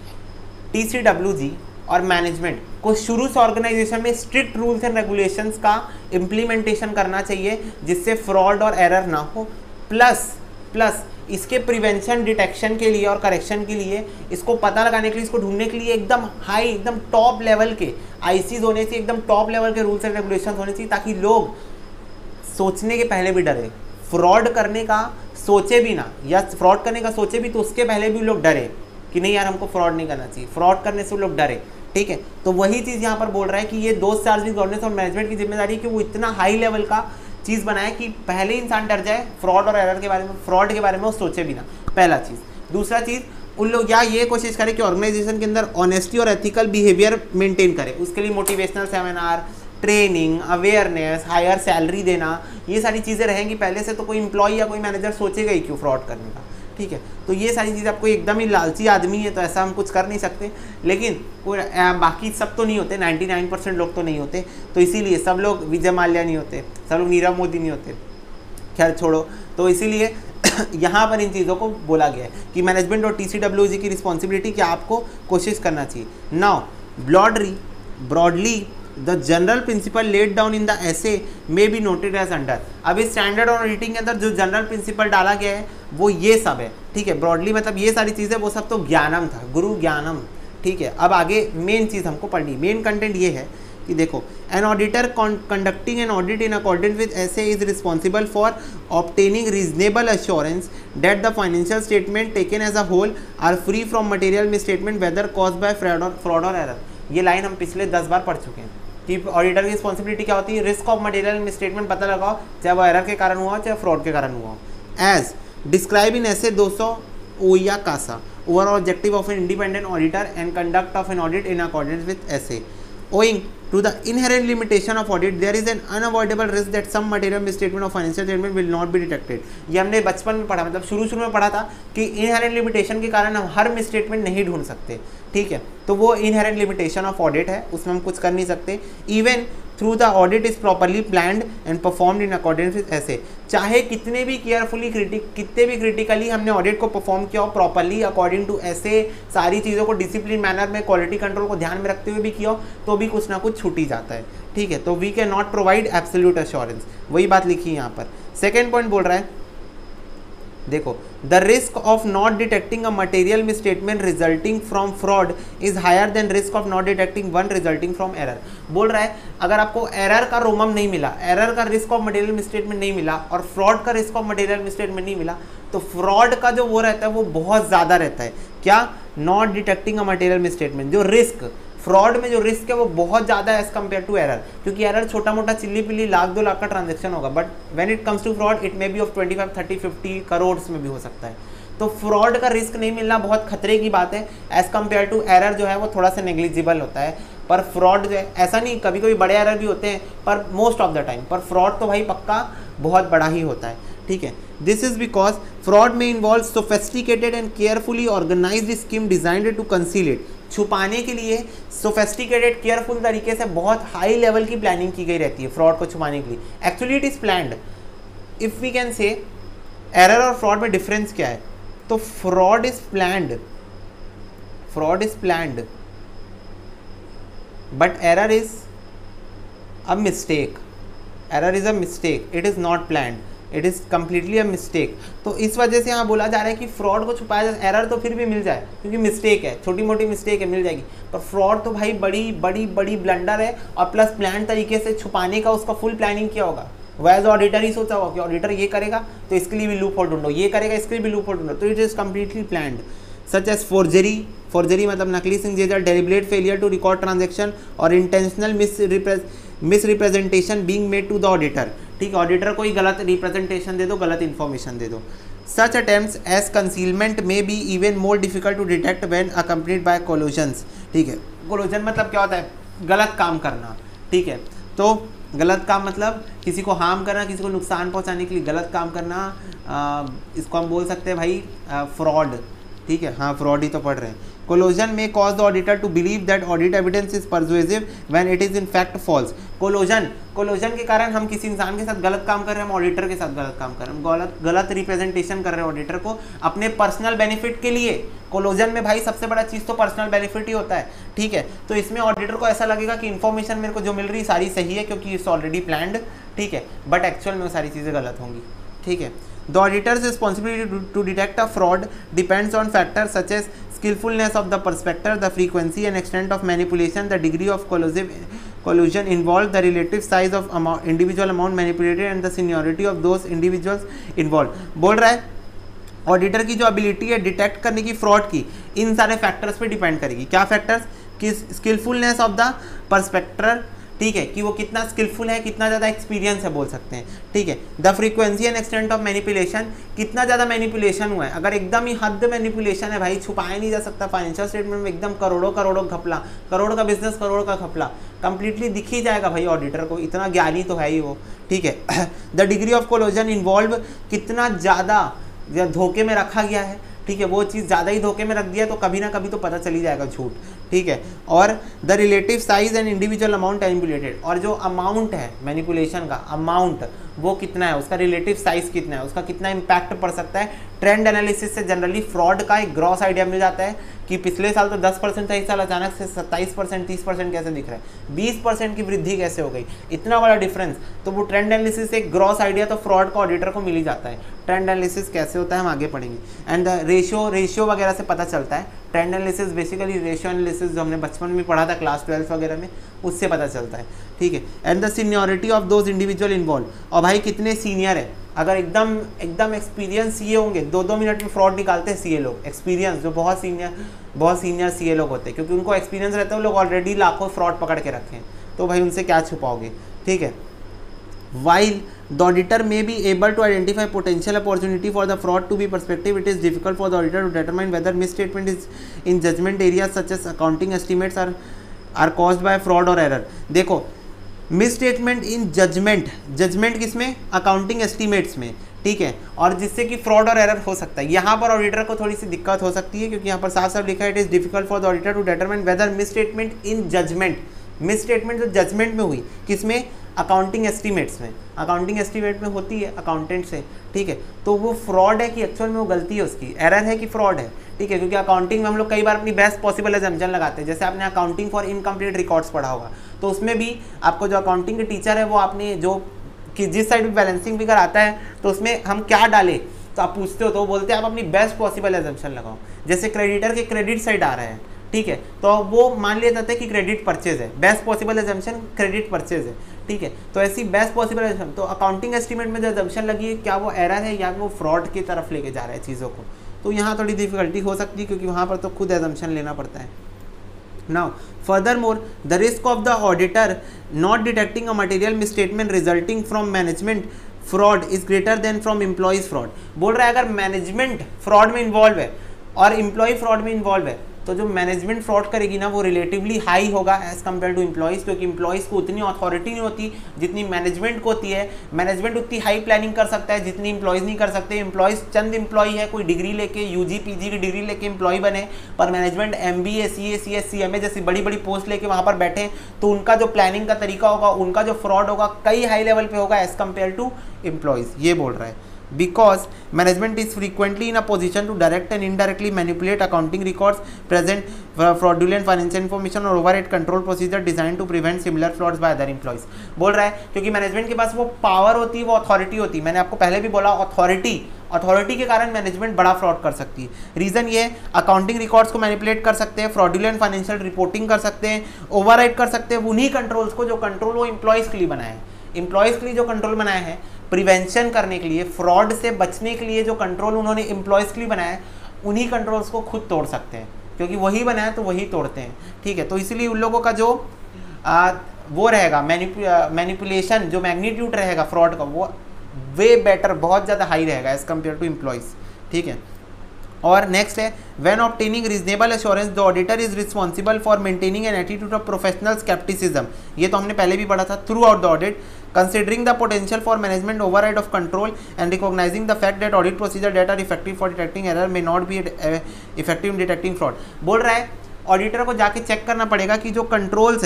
TCWG और मैनेजमेंट को शुरू से ऑर्गेनाइजेशन में स्ट्रिक्ट रूल्स एंड रेगुलेशंस का इम्प्लीमेंटेशन करना चाहिए जिससे फ्रॉड और एरर ना हो। प्लस इसके प्रिवेंशन, डिटेक्शन के लिए और करेक्शन के लिए, इसको पता लगाने के लिए, इसको ढूंढने के लिए एकदम हाई, एकदम टॉप लेवल के ICs होने चाहिए, एकदम टॉप लेवल के रूल्स एंड रेगुलेशंस होने चाहिए, ताकि लोग सोचने के पहले भी डरे, फ्रॉड करने का सोचे भी ना, या फ्रॉड करने का सोचे भी तो उसके पहले भी लोग डरे कि नहीं यार हमको फ्रॉड नहीं करना चाहिए, फ्रॉड करने से लोग डरे। ठीक है, तो वही चीज़ यहाँ पर बोल रहा है कि ये दोज चार्ज विद गवर्नेंस और मैनेजमेंट की जिम्मेदारी है कि वो इतना हाई लेवल का चीज़ बनाए कि पहले इंसान डर जाए फ्रॉड और एरर के बारे में, फ्रॉड के बारे में वो सोचे भी ना, पहला चीज़। दूसरा चीज़, उन लोग या ये कोशिश करें कि ऑर्गेनाइजेशन के अंदर ऑनेस्टी और एथिकल बिहेवियर मेंटेन करें। उसके लिए motivational seminar, training, awareness, higher salary देना, ये सारी चीज़ें रहेंगी पहले से। तो कोई एम्प्लॉय या कोई मैनेजर सोचेगा ही क्यों फ्रॉड करने का। ठीक है, तो ये सारी चीज़ें, आपको एकदम ही लालची आदमी है तो ऐसा हम कुछ कर नहीं सकते, लेकिन बाकी सब तो नहीं होते, 99% लोग तो नहीं होते, तो इसीलिए सब लोग विजय माल्या नहीं होते, सब लोग नीरव मोदी नहीं होते, खैर छोड़ो। तो इसीलिए यहाँ पर इन चीज़ों को बोला गया है कि मैनेजमेंट और TCWG की रिस्पॉन्सिबिलिटी कि आपको कोशिश करना चाहिए। Now broadly the general principle laid down in the SA may be noted as under. अब इस स्टैंडर्ड और ऑडिटिंग के अंदर जो जनरल प्रिंसिपल डाला गया है वो ये सब है। ठीक है, ब्रॉडली मतलब ये सारी चीज़ें, वो सब तो ज्ञानम था, गुरु ज्ञानम। ठीक है, अब आगे मेन चीज़ हमको पढ़नी, मेन कंटेंट ये है कि देखो, an auditor conducting an audit in accordance with SA is responsible for obtaining reasonable assurance that the financial statement taken as a whole are free from material misstatement whether caused by fraud और एरर। ये लाइन हम पिछले 10 बार पढ़ चुके हैं कि ऑडिटर की रिस्पॉन्सिबिलिटी क्या होती है, रिस्क ऑफ मटेरियल मिसस्टेटमेंट पता लगाओ, चाहे वो एरर के कारण हुआ चाहे फ्रॉड के कारण हुआ। एज डिस्क्राइब इन ऐसे 200 ओया कासा overall objective of an independent auditor and conduct of an audit in accordance with SA. Owing to the inherent limitation of audit, there is an unavoidable risk that some material misstatement of financial statement will not be detected. ये हमने बचपन में पढ़ा, मतलब शुरू में पढ़ा था कि inherent limitation के कारण हम हर misstatement नहीं ढूंढ सकते। ठीक है, तो वो inherent limitation of audit है, उसमें हम कुछ कर नहीं सकते। Even through the audit is properly planned and performed in accordance with SA, चाहे कितने भी केयरफुली कितने भी क्रिटिकली हमने ऑडिट को परफॉर्म किया हो, प्रॉपरली अकॉर्डिंग टू ऐसे सारी चीज़ों को डिसिप्लिन मैनर में क्वालिटी कंट्रोल को ध्यान में रखते हुए भी किया हो, तो भी कुछ ना कुछ छूट ही जाता है, ठीक है। तो we can not provide absolute assurance, वही बात लिखी है यहाँ पर। सेकेंड पॉइंट बोल रहा है, देखो, the risk of not detecting a material misstatement resulting from fraud is higher than risk of not detecting one resulting from error. बोल रहा है अगर आपको एरर का रोमम नहीं मिला, एरर का रिस्क ऑफ मटेरियल मिसस्टेटमेंट नहीं मिला और फ्रॉड का रिस्क ऑफ मटेरियल मिसस्टेटमेंट नहीं मिला, तो फ्रॉड का जो वो रहता है वो बहुत ज़्यादा रहता है। क्या? Not detecting a material misstatement, जो रिस्क फ्रॉड में जो रिस्क है वो बहुत ज़्यादा है एज कम्पेयर टू एरर, क्योंकि एरर छोटा मोटा चिल्ली पिल्ली लाख 2 लाख का ट्रांजेक्शन होगा, but when it comes to fraud it may be of 25, 30, 50 crore में भी हो सकता है। तो फ्रॉड का रिस्क नहीं मिलना बहुत खतरे की बात है एज कम्पेयर टू एरर जो है वो थोड़ा सा नेग्लिजिबल होता है। पर फ्रॉड जो है ऐसा नहीं, कभी कभी बड़े एरर भी होते हैं पर मोस्ट ऑफ द टाइम, पर फ्रॉड तो भाई पक्का बहुत बड़ा ही होता है, ठीक है। दिस इज बिकॉज फ्रॉड में involve sophisticated and carefully organised scheme designed to conceal it, छुपाने के लिए सोफेस्टिकेटेड केयरफुल तरीके से बहुत हाई लेवल की प्लानिंग की गई रहती है फ्रॉड को छुपाने के लिए। Actually it is planned. If we can say error और फ्रॉड में डिफरेंस क्या है, तो fraud is planned, but error is a mistake, error is a mistake, it is not planned, it is completely a mistake. तो इस वजह से यहाँ बोला जा रहा है कि फ्रॉड को छुपाया जाए, एरर तो फिर भी मिल जाए क्योंकि मिस्टेक है, छोटी मोटी मिस्टेक है, मिल जाएगी, पर फ्रॉड तो भाई बड़ी बड़ी बड़ी ब्लंडर है और प्लस प्लान तरीके से छुपाने का उसका फुल प्लानिंग किया होगा। वैज ऑडिटर ही सोचा होगा कि ऑडिटर ये करेगा तो इसके लिए भी लूप होल ढूंढो, ये करेगा इसके लिए भी लूप होल ढूंढो, तो it is completely planned. Such as forgery मतलब नकली signature, deliberate failure to record transaction और intentional misrepresentation being made to the auditor, ठीक है, ऑडिटर को ही गलत रिप्रेजेंटेशन दे दो, गलत इन्फॉर्मेशन दे दो। Such attempts as concealment may be even more difficult to detect when accompanied by collusions, ठीक है। कोलूजन मतलब क्या होता है? गलत काम करना, ठीक है। तो गलत काम मतलब किसी को हार्म करना, किसी को नुकसान पहुंचाने के लिए गलत काम करना, इसको हम बोल सकते हैं भाई फ्रॉड, ठीक है, हाँ फ्रॉड ही तो पढ़ रहे हैं। Collusion may cause the auditor to believe that audit evidence is persuasive when it is in fact false. Collusion के कारण हम किसी इंसान के साथ गलत काम कर रहे हैं, हम ऑडिटर के साथ गलत काम कर रहे हैं, हम गलत रिप्रेजेंटेशन कर रहे हैं ऑडिटर को अपने पर्सनल बेनिफिट के लिए। कोलोजन में भाई सबसे बड़ा चीज़ तो पर्सनल बेनिफिट ही होता है, ठीक है। तो इसमें ऑडिटर को ऐसा लगेगा कि इन्फॉर्मेशन मेरे को जो मिल रही सारी सही है क्योंकि इट्स ऑलरेडी प्लान्ड, ठीक है, बट एक्चुअल में वो सारी चीज़ें गलत होंगी, ठीक है। The auditor's responsibility to detect a fraud depends on factors such as skillfulness of the prospector, the frequency and extent of manipulation, the degree of collusion involved, the relative size of individual amount manipulated and the seniority of those individuals involved। बोल रहा है ऑडिटर की जो एबिलिटी है डिटेक्ट करने की फ्रॉड की, इन सारे फैक्टर्स पे डिपेंड करेगी। क्या फैक्टर्स? कि स्किलफुलनेस ऑफ द पर्सपेक्टर, ठीक है, कि वो कितना स्किलफुल है, कितना ज़्यादा एक्सपीरियंस है बोल सकते हैं, ठीक है। The frequency and extent of manipulation, कितना ज़्यादा मैनिपुलेशन हुआ है। अगर एकदम ही हद मैनिपुलेशन है भाई, छुपाया नहीं जा सकता, फाइनेंशियल स्टेटमेंट में एकदम करोड़ों करोड़ों घपला, करोड़ का बिजनेस करोड़ का घपला कंप्लीटली दिख ही जाएगा भाई ऑडिटर को, इतना ज्ञानी तो है ही वो, ठीक है। The degree of collusion involve, कितना ज़्यादा धोखे में रखा गया है, ठीक है, वो चीज़ ज़्यादा ही धोखे में रख दिया तो कभी ना कभी तो पता चली जाएगा झूठ, ठीक है। और the relative size and individual amount manipulated, और जो अमाउंट है मैनिपुलेशन का अमाउंट वो कितना है, उसका रिलेटिव साइज कितना है, उसका कितना इम्पैक्ट पड़ सकता है। ट्रेंड एनालिसिस से जनरली फ्रॉड का एक ग्रॉस आइडिया मिल जाता है कि पिछले साल तो 10% था, इस साल अचानक से 27%, 30% कैसे दिख रहा है, 20% की वृद्धि कैसे हो गई, इतना बड़ा डिफरेंस। तो वो ट्रेंड एनालिसिस से एक ग्रॉस आइडिया तो फ्रॉड का ऑडिटर को मिल ही जाता है। ट्रेंड एनालिसिस कैसे होता है हम आगे पढ़ेंगे। एंड द रेशियो वगैरह से पता चलता है। Trend analysis basically ratio analysis जो हमने बचपन में पढ़ा था क्लास 12 वगैरह में, उससे पता चलता है, ठीक है। And the seniority of those individual involve, और भाई कितने सीनियर है। अगर एकदम एक्सपीरियंस सीए होंगे, 2-2 मिनट में फ्रॉड निकालते हैं सीए लोग, एक्सपीरियंस जो बहुत सीनियर सीए लोग होते हैं, क्योंकि उनको एक्सपीरियंस रहता है, वो लोग ऑलरेडी लाखों फ्रॉड पकड़ के रखे हैं, तो भाई उनसे क्या छुपाओगे, ठीक है। While the auditor may be able to identify potential opportunity for the fraud to be perspective, it is difficult for the auditor to determine whether misstatement is in judgment areas such as accounting estimates are caused by fraud or error। देखो मिसस्टेटमेंट इन जजमेंट किसमें? अकाउंटिंग एस्टिमेट्स में, ठीक है, और जिससे कि फ्रॉड और एरर हो सकता है। यहाँ पर ऑडिटर को थोड़ी सी दिक्कत हो सकती है क्योंकि यहाँ पर साफ साफ लिखा है it is difficult for the auditor to determine whether misstatement in misstatement जो जजमेंट में हुई, किसमें, अकाउंटिंग एस्टीमेट्स में, अकाउंटिंग एस्टीमेट में होती है अकाउंटेंट से, ठीक है, तो वो फ्रॉड है कि एक्चुअल में वो गलती है उसकी, एरर है कि फ्रॉड है, ठीक है, क्योंकि अकाउंटिंग में हम लोग कई बार अपनी बेस्ट पॉसिबल एजम्पशन लगाते हैं। जैसे आपने अकाउंटिंग फॉर इनकम्प्लीट रिकॉर्ड्स पढ़ा होगा, तो उसमें भी आपको जो अकाउंटिंग के टीचर है वो आपने जो कि जिस साइड में बैलेंसिंग फिगर आता है तो उसमें हम क्या डालें, तो आप पूछते हो तो वो बोलते हैं आप अपनी बेस्ट पॉसिबल एजम्पशन लगाओ। जैसे क्रेडिटर के क्रेडिट साइड आ रहा है, ठीक है, तो वो मान लिया जाता है कि क्रेडिट परचेज है, best possible assumption credit purchase है, ठीक है, तो ऐसी बेस्ट पॉसिबल एजम्पशन, तो अकाउंटिंग एस्टीमेट में जो एजम्पशन लगी है क्या वो एरर है या वो फ्रॉड की तरफ लेके जा रहा है चीज़ों को, तो यहाँ थोड़ी डिफिकल्टी हो सकती है क्योंकि वहाँ पर तो खुद एजम्पशन लेना पड़ता है। Now, furthermore, the risk of the auditor not detecting a material misstatement resulting from management fraud is greater than from employees fraud। बोल रहा है अगर मैनेजमेंट फ्रॉड में इन्वॉल्व है और एम्प्लॉय फ्रॉड में इन्वॉल्व है तो जो मैनेजमेंट फ्रॉड करेगी ना वो रिलेटिवली हाई होगा एज कम्पेयर टू एम्प्लॉइज़, क्योंकि एम्प्लॉइज़ को उतनी अथॉरिटी नहीं होती जितनी मैनेजमेंट को होती है। मैनेजमेंट उतनी हाई प्लानिंग कर सकता है जितनी एम्प्लॉइज़ नहीं कर सकते। एम्प्लॉइज़ चंद एम्प्लॉय है, कोई डिग्री लेके यूजी पीजी की डिग्री लेके एम्प्लॉय बने, पर management MBA CA CS CMA जैसी बड़ी बड़ी पोस्ट लेके वहाँ पर बैठे, तो उनका जो प्लानिंग का तरीका होगा, उनका जो फ्रॉड होगा कई हाई लेवल पे होगा एज कम्पेयर टू एम्प्लॉइज़, ये बोल रहा है। Because management is frequently in a position to direct and indirectly manipulate accounting records, present fraudulent financial information or override control procedure designed to prevent similar frauds by other employees। बोल रहा है क्योंकि मैनेजमेंट के पास वो पावर होती है, वो अथॉरिटी होती है। मैंने आपको पहले भी बोला अथॉरिटी के कारण मैनेजमेंट बड़ा फ्रॉड कर सकती है। रीजन ये है अकाउंटिंग रिकॉर्ड्स को मैनिपुलेट कर सकते हैं, फ्रॉडुलेंट फाइनेंशियल रिपोर्टिंग कर सकते हैं, ओवरराइड कर सकते हैं उन्हीं कंट्रोल्स को जो कंट्रोल वो एम्प्लॉयज़ के लिए बनाए हैं। एम्प्लॉयज़ के लिए जो कंट्रोल बनाए हैं प्रिवेंशन करने के लिए, फ्रॉड से बचने के लिए जो कंट्रोल उन्होंने एम्प्लॉयज़ के लिए बनाया है, उन्हीं कंट्रोल्स को खुद तोड़ सकते हैं क्योंकि वही बनाया तो वही तोड़ते हैं, ठीक है। तो इसलिए उन लोगों का जो वो रहेगा मैनिपुलेशन, जो मैग्नीट्यूड रहेगा फ्रॉड का, वो वे बेटर, बहुत ज़्यादा हाई रहेगा एज कम्पेयर टू एम्प्लॉयज़, ठीक है। और नेक्स्ट है when obtaining reasonable assurance the auditor is responsible for maintaining an attitude of professional scepticism. ये तो हमने पहले भी पढ़ा था। Throughout the audit considering the potential for management override of control and recognizing the fact that audit procedure that are effective for detecting error may not be effective in detecting fraud। बोल रहा है ऑडिटर को जाके चेक करना पड़ेगा कि जो कंट्रोल्स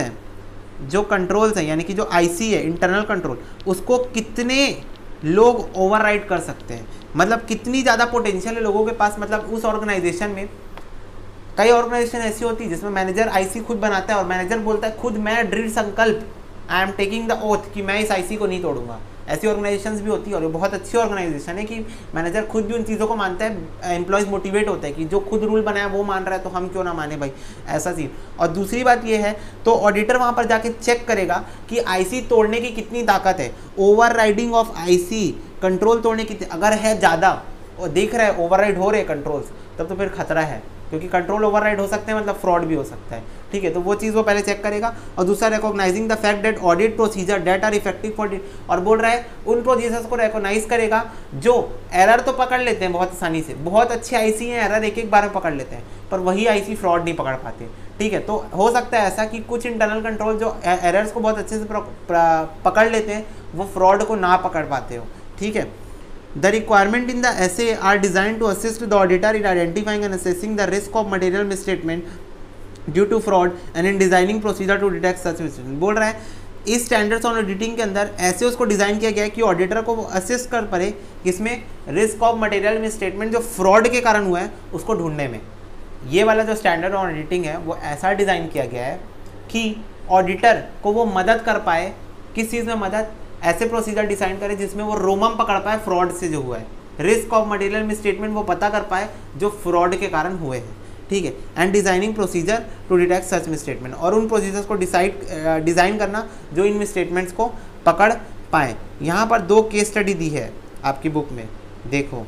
हैं यानी कि जो IC है इंटरनल कंट्रोल, उसको कितने लोग ओवरराइड कर सकते हैं, मतलब कितनी ज़्यादा पोटेंशियल है लोगों के पास। मतलब उस ऑर्गेनाइजेशन में कई ऑर्गेनाइजेशन ऐसी होती है जिसमें मैनेजर IC खुद बनाता है और मैनेजर बोलता है खुद मैं दृढ़ संकल्प I am taking the oath कि मैं इस IC को नहीं तोड़ूंगा। ऐसी ऑर्गेनाइजेशंस भी होती है और ये बहुत अच्छी ऑर्गेनाइजेशन है कि मैनेजर खुद भी उन चीज़ों को मानता है, एम्प्लॉयज़ मोटिवेट होते हैं कि जो खुद रूल बनाया वो मान रहा है तो हम क्यों ना माने भाई, ऐसा सीन। और दूसरी बात ये है तो ऑडिटर वहाँ पर जाके चेक करेगा कि IC तोड़ने की कितनी ताकत है, overriding of IC control तोड़ने की अगर है ज़्यादा और देख रहा है ओवरराइड हो रहे कंट्रोल्स, तब तो फिर खतरा है क्योंकि कंट्रोल ओवरराइड हो सकते हैं, मतलब फ्रॉड भी हो सकता है, ठीक है। तो वो चीज़ वो पहले चेक करेगा। और दूसरा recognising the fact that audit procedure that are effective for, और बोल रहा है उन प्रोसीजर्स को रिकॉग्नाइज करेगा जो एरर तो पकड़ लेते हैं बहुत आसानी से, बहुत अच्छे IC हैं, एरर एक बार में पकड़ लेते हैं, पर वही IC फ्रॉड नहीं पकड़ पाते, ठीक है। तो हो सकता है ऐसा कि कुछ इंटरनल कंट्रोल जो एरर्स को बहुत अच्छे से पकड़ लेते हैं वो फ्रॉड को ना पकड़ पाते हो, ठीक है। The requirement in the essay are designed to assist the auditor in identifying and assessing the risk of material misstatement due to fraud and in designing procedure to detect such misstatement। बोल रहा है इस स्टैंडर्ड्स ऑन ऑडिटिंग के अंदर ऐसे उसको डिज़ाइन किया गया है कि ऑडिटर को असिस्ट कर पाए किसमें, रिस्क ऑफ मटेरियल मिसस्टेटमेंट जो फ्रॉड के कारण हुआ है उसको ढूंढने में। ये वाला जो स्टैंडर्ड ऑन ऑडिटिंग है वो ऐसा डिज़ाइन किया गया है कि ऑडिटर को वो मदद कर पाए, किस चीज़ में मदद, ऐसे प्रोसीजर डिजाइन करें जिसमें वो रोमम पकड़ पाए फ्रॉड से जो हुआ है, रिस्क ऑफ मटेरियल मिसस्टेटमेंट वो पता कर पाए जो फ्रॉड के कारण हुए हैं, ठीक है। And designing procedure to detect such misstatement, और उन प्रोसीजर्स को डिज़ाइन करना जो इन मिसस्टेटमेंट्स को पकड़ पाए। यहाँ पर 2 केस स्टडी दी है आपकी बुक में, देखो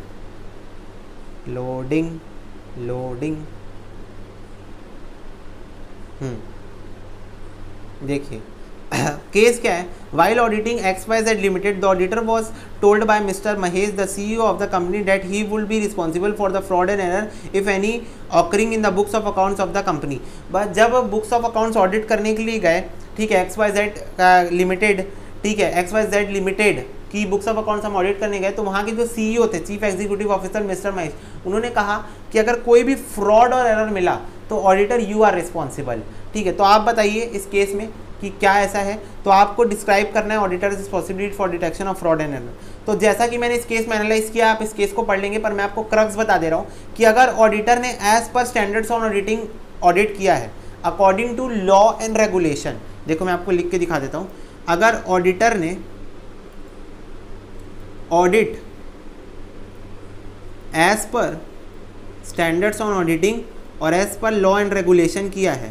लोडिंग देखिए केस क्या है, while auditing XYZ Limited, the auditor was told by Mr. Mahesh, the CEO of the company, that he would be responsible for the fraud and error if any occurring in the books of accounts of the company। बस जब बुक्स ऑफ अकाउंट्स ऑडिट करने के लिए गए, ठीक है, XYZ लिमिटेड, ठीक है, XYZ लिमिटेड की बुक्स ऑफ अकाउंट्स हम ऑडिट करने गए तो वहाँ के जो CEO थे, chief executive officer mister Mahesh, उन्होंने कहा कि अगर कोई भी फ्रॉड और एरर मिला तो ऑडिटर यू आर रिस्पॉन्सिबल, ठीक है। तो आप बताइए इस केस में कि क्या ऐसा है, तो आपको डिस्क्राइब करना है auditor responsibility for detection of fraud and error. तो जैसा कि मैंने इस केस में एनालाइज किया, आप इस केस को पढ़ लेंगे, पर मैं आपको क्रक्स बता दे रहा हूँ कि अगर ऑडिटर ने as per standards on auditing audit किया है according to law and regulation, देखो मैं आपको लिख के दिखा देता हूँ, अगर ऑडिटर ने audit as per standards on auditing और as per law and regulation किया है,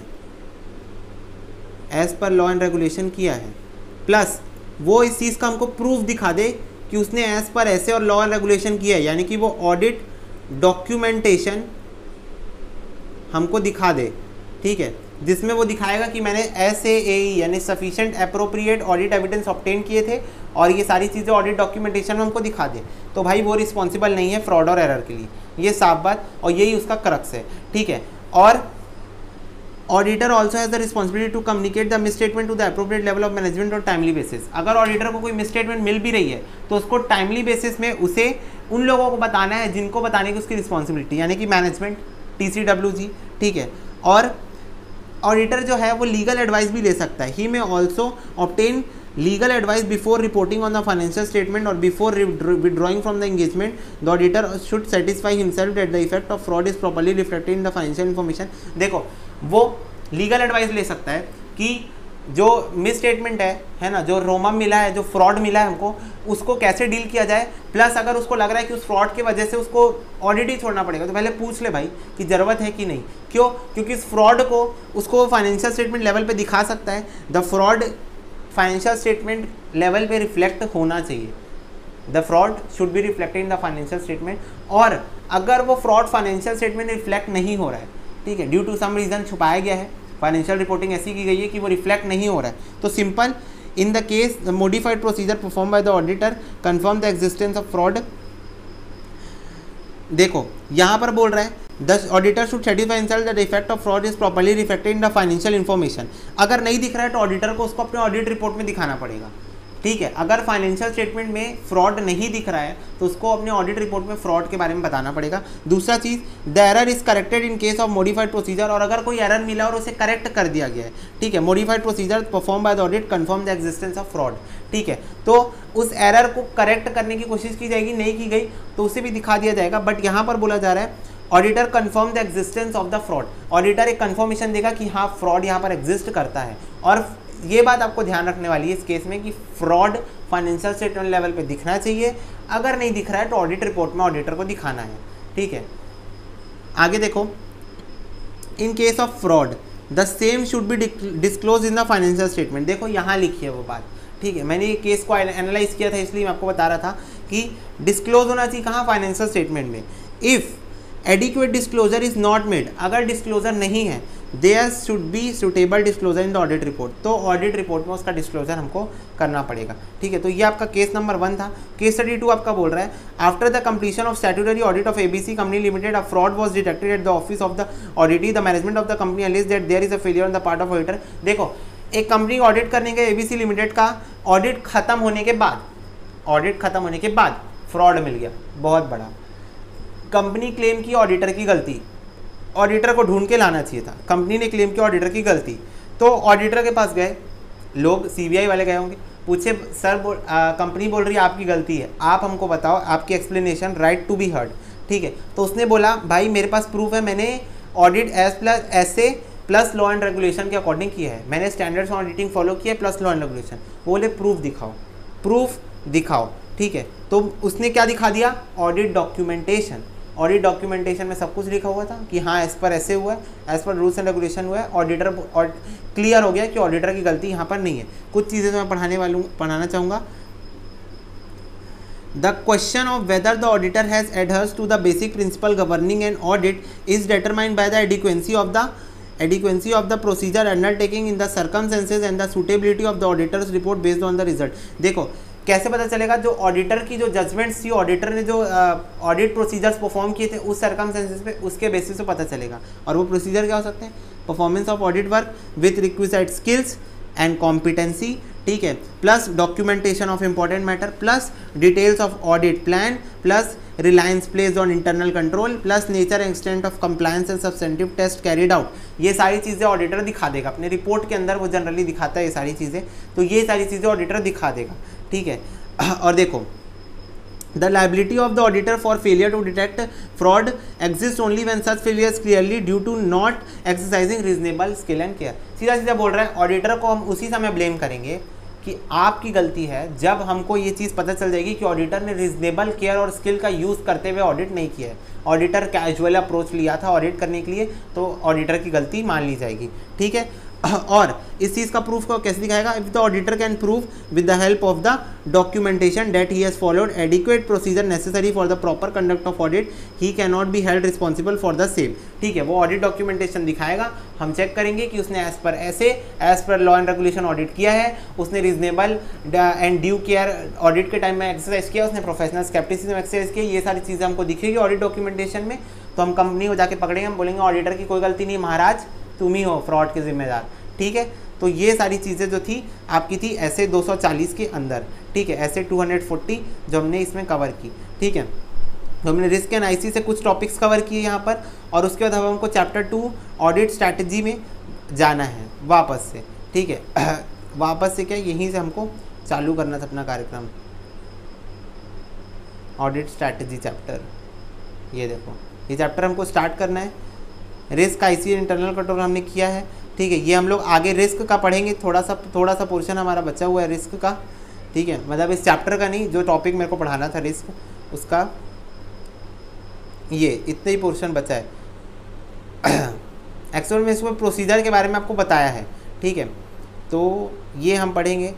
as per law and regulation किया है, प्लस वो इस चीज़ का हमको प्रूफ दिखा दे कि उसने एज पर ऐसे और लॉ एंड रेगुलेशन किया है, यानी कि वो ऑडिट डॉक्यूमेंटेशन हमको दिखा दे, ठीक है, जिसमें वो दिखाएगा कि मैंने SAAE यानी sufficient appropriate audit evidence obtain किए थे और ये सारी चीज़ें ऑडिट डॉक्यूमेंटेशन में हमको दिखा दे, तो भाई वो रिस्पॉन्सिबल नहीं है फ्रॉड और एरर के लिए, ये साफ बात, और यही उसका क्रक्स है, ठीक है। और auditor also has the responsibility to communicate the misstatement to the appropriate level of management और टाइमली बेसिस। अगर ऑडिटर को कोई मिसस्टेटमेंट मिल भी रही है तो उसको टाइमली बेसिस में उसे उन लोगों को बताना है जिनको बताने की उसकी रिस्पॉन्सिबिलिटी, यानी कि मैनेजमेंट, TCWG, ठीक है। और ऑडिटर जो है वो लीगल एडवाइस भी ले सकता है, he may also obtain legal advice before reporting on the financial statement और before withdrawing from the engagement. The auditor should satisfy himself that the effect of fraud is properly reflected in the financial information. देखो वो लीगल एडवाइस ले सकता है कि जो मिस स्टेटमेंट है ना, जो रोमम मिला है, जो फ्रॉड मिला है हमको, उसको कैसे डील किया जाए, प्लस अगर उसको लग रहा है कि उस फ्रॉड की वजह से उसको ऑडिट ही छोड़ना पड़ेगा तो पहले पूछ ले भाई कि ज़रूरत है कि नहीं, क्यों, क्योंकि इस फ्रॉड को उसको फाइनेंशियल स्टेटमेंट लेवल पे दिखा सकता है, the fraud financial statement level पे रिफ्लेक्ट होना चाहिए, the fraud should be reflected in the financial statement. और अगर वो फ्रॉड फाइनेंशियल स्टेटमेंट रिफ्लेक्ट नहीं हो रहा है, ठीक है, ड्यू टू सम रीज़न छुपाया गया है, फाइनेंशियल रिपोर्टिंग ऐसी की गई है कि वो रिफ्लेक्ट नहीं हो रहा है, तो simple in the case the modified procedure perform by the auditor confirm the existence of fraud. देखो यहाँ पर बोल रहा है the auditor should satisfy himself that the effect of fraud is properly reflected in the financial information. अगर नहीं दिख रहा है तो ऑडिटर को उसको अपने ऑडिट रिपोर्ट में दिखाना पड़ेगा, ठीक है। अगर फाइनेंशियल स्टेटमेंट में फ्रॉड नहीं दिख रहा है तो उसको अपने ऑडिट रिपोर्ट में फ्रॉड के बारे में बताना पड़ेगा। दूसरा चीज़, the error is corrected in case of modified procedure, और अगर कोई एरर मिला और उसे करेक्ट कर दिया गया है, ठीक है, modified procedure perform by the audit confirm the existence of fraud, ठीक है, तो उस एरर को करेक्ट करने की कोशिश की जाएगी, नहीं की गई तो उसे भी दिखा दिया जाएगा। बट यहाँ पर बोला जा रहा है auditor confirm the existence of the fraud, auditor एक कंफर्मेशन देगा कि हाँ फ्रॉड यहाँ पर एग्जिस्ट करता है। और ये बात आपको ध्यान रखने वाली है इस केस में कि फ्रॉड फाइनेंशियल स्टेटमेंट लेवल पे दिखना चाहिए, अगर नहीं दिख रहा है तो ऑडिट रिपोर्ट में ऑडिटर को दिखाना है, ठीक है। आगे देखो, in case of fraud the same should be disclose in the financial statement. देखो यहाँ लिखी है वो बात, ठीक है, मैंने ये केस को एनालाइज किया था इसलिए मैं आपको बता रहा था कि डिस्क्लोज होना चाहिए कहाँ, फाइनेंशियल स्टेटमेंट में। If adequate disclosure is not made, अगर डिस्क्लोजर नहीं है, there should be suitable disclosure in the audit report, तो ऑडिट रिपोर्ट में उसका डिस्क्लोजर हमको करना पड़ेगा, ठीक है। तो ये आपका केस नंबर 1 था। केस स्टडी 2 आपका बोल रहा है after the completion of statutory audit of ABC company limited a fraud was detected at the office of the auditee, the management of the company allege that there is a failure on the part of auditor. देखो एक कंपनी ऑडिट करने के ABC लिमिटेड का ऑडिट खत्म होने के बाद, ऑडिट खत्म होने के बाद फ्रॉड मिल गया बहुत बड़ा, कंपनी क्लेम की ऑडिटर की गलती, ऑडिटर को ढूंढ के लाना चाहिए था, कंपनी ने क्लेम की ऑडिटर की गलती, तो ऑडिटर के पास गए लोग, CBI वाले गए होंगे, पूछे सर कंपनी बोल रही है आपकी गलती है, आप हमको बताओ आपकी explanation, right to be heard, ठीक है। तो उसने बोला भाई मेरे पास प्रूफ है, मैंने audit SA plus law and regulation के अकॉर्डिंग किया है, मैंने स्टैंडर्ड्स ऑन ऑडिटिंग फॉलो किया प्लस लॉ एंड रेगुलेशन। बोले प्रूफ दिखाओ, प्रूफ दिखाओ, ठीक है। तो उसने क्या दिखा दिया, ऑडिट डॉक्यूमेंटेशन, ऑडिट डॉक्यूमेंटेशन में सब कुछ लिखा हुआ था कि हाँ एज पर ऐसे हुआ है, as per rules and regulation हुआ है, ऑडिटर और क्लियर हो गया कि ऑडिटर की गलती यहाँ पर नहीं है। कुछ चीज़ें तो मैं पढ़ाना चाहूँगा। The question of whether the auditor has adheres to the basic principle governing an audit is determined by the adequacy of the procedure undertaking in the circumstances and the suitability of the auditor's report based on the result. देखो कैसे पता चलेगा, जो ऑडिटर की जो जजमेंट्स थी, ऑडिटर ने जो ऑडिट प्रोसीजर्स परफॉर्म किए थे उस सर्कमस्टेंसेस पे, उसके बेसिस पे पता चलेगा। और वो प्रोसीजर क्या हो सकते हैं, performance of audit work with requisite skills and competency, ठीक है, plus documentation of important matter, plus details of audit plan, plus reliance placed on internal control plus nature and extent of compliance and substantive test carried out। ये सारी चीज़ें ऑडिटर दिखा देगा अपने रिपोर्ट के अंदर, वो जनरली दिखाता है ये सारी चीज़ें, तो ये सारी चीज़ें ऑडिटर दिखा देगा, ठीक है। और देखो The liability of the auditor for failure to detect fraud exists only when such failure is clearly due to not exercising reasonable skill and care। सीधा सीधा बोल रहा है ऑडिटर को हम उसी समय ब्लेम करेंगे कि आपकी गलती है जब हमको ये चीज़ पता चल जाएगी कि ऑडिटर ने रीजनेबल केयर और स्किल का यूज़ करते हुए ऑडिट नहीं किया है, ऑडिटर कैजुअल अप्रोच लिया था ऑडिट करने के लिए, तो ऑडिटर की गलती मान ली जाएगी, ठीक है। और इस चीज़ का प्रूफ को कैसे दिखाएगा? If the auditor can prove with the help of the documentation that he has followed adequate procedure necessary for the proper conduct of audit, he can not be held responsible for the same, ठीक है। वो ऑडिट डॉक्यूमेंटेशन दिखाएगा, हम चेक करेंगे कि उसने as per law and regulation audit किया है, उसने reasonable and due care audit के टाइम में एक्सरसाइज किया, उसने प्रोफेशनल स्केप्टिसिज्म एक्सरसाइज किया, ये सारी चीज़ें हमको दिखेगी ऑडिट डॉक्यूमेंटेशन में। तो हम कंपनी को जाके पकड़ेंगे, हम बोलेंगे ऑडिटर की कोई गलती नहीं महाराज, तुम ही हो फ्रॉड के जिम्मेदार, ठीक है। तो ये सारी चीज़ें जो थी आपकी थी ऐसे 240 के अंदर, ठीक है, ऐसे 240 जो हमने इसमें कवर की, ठीक है। तो हमने रिस्क एंड आईसी से कुछ टॉपिक्स कवर किए यहाँ पर, और उसके बाद अब हमको चैप्टर 2 ऑडिट स्ट्रैटेजी में जाना है वापस से, ठीक है। वापस से क्या, यहीं से हमको चालू करना था अपना कार्यक्रम, ऑडिट स्ट्रैटेजी चैप्टर, ये देखो ये चैप्टर हमको स्टार्ट करना है। रिस्क आईसी इंटरनल कंट्रोल हमने किया है, ठीक है। ये हम लोग आगे रिस्क का पढ़ेंगे, थोड़ा सा पोर्शन हमारा बचा हुआ है रिस्क का, ठीक है, मतलब इस चैप्टर का नहीं, जो टॉपिक मेरे को पढ़ाना था रिस्क उसका, ये इतना ही पोर्शन बचा है। एक्चुअल में इसमें प्रोसीजर के बारे में आपको बताया है, ठीक है, तो ये हम पढ़ेंगे।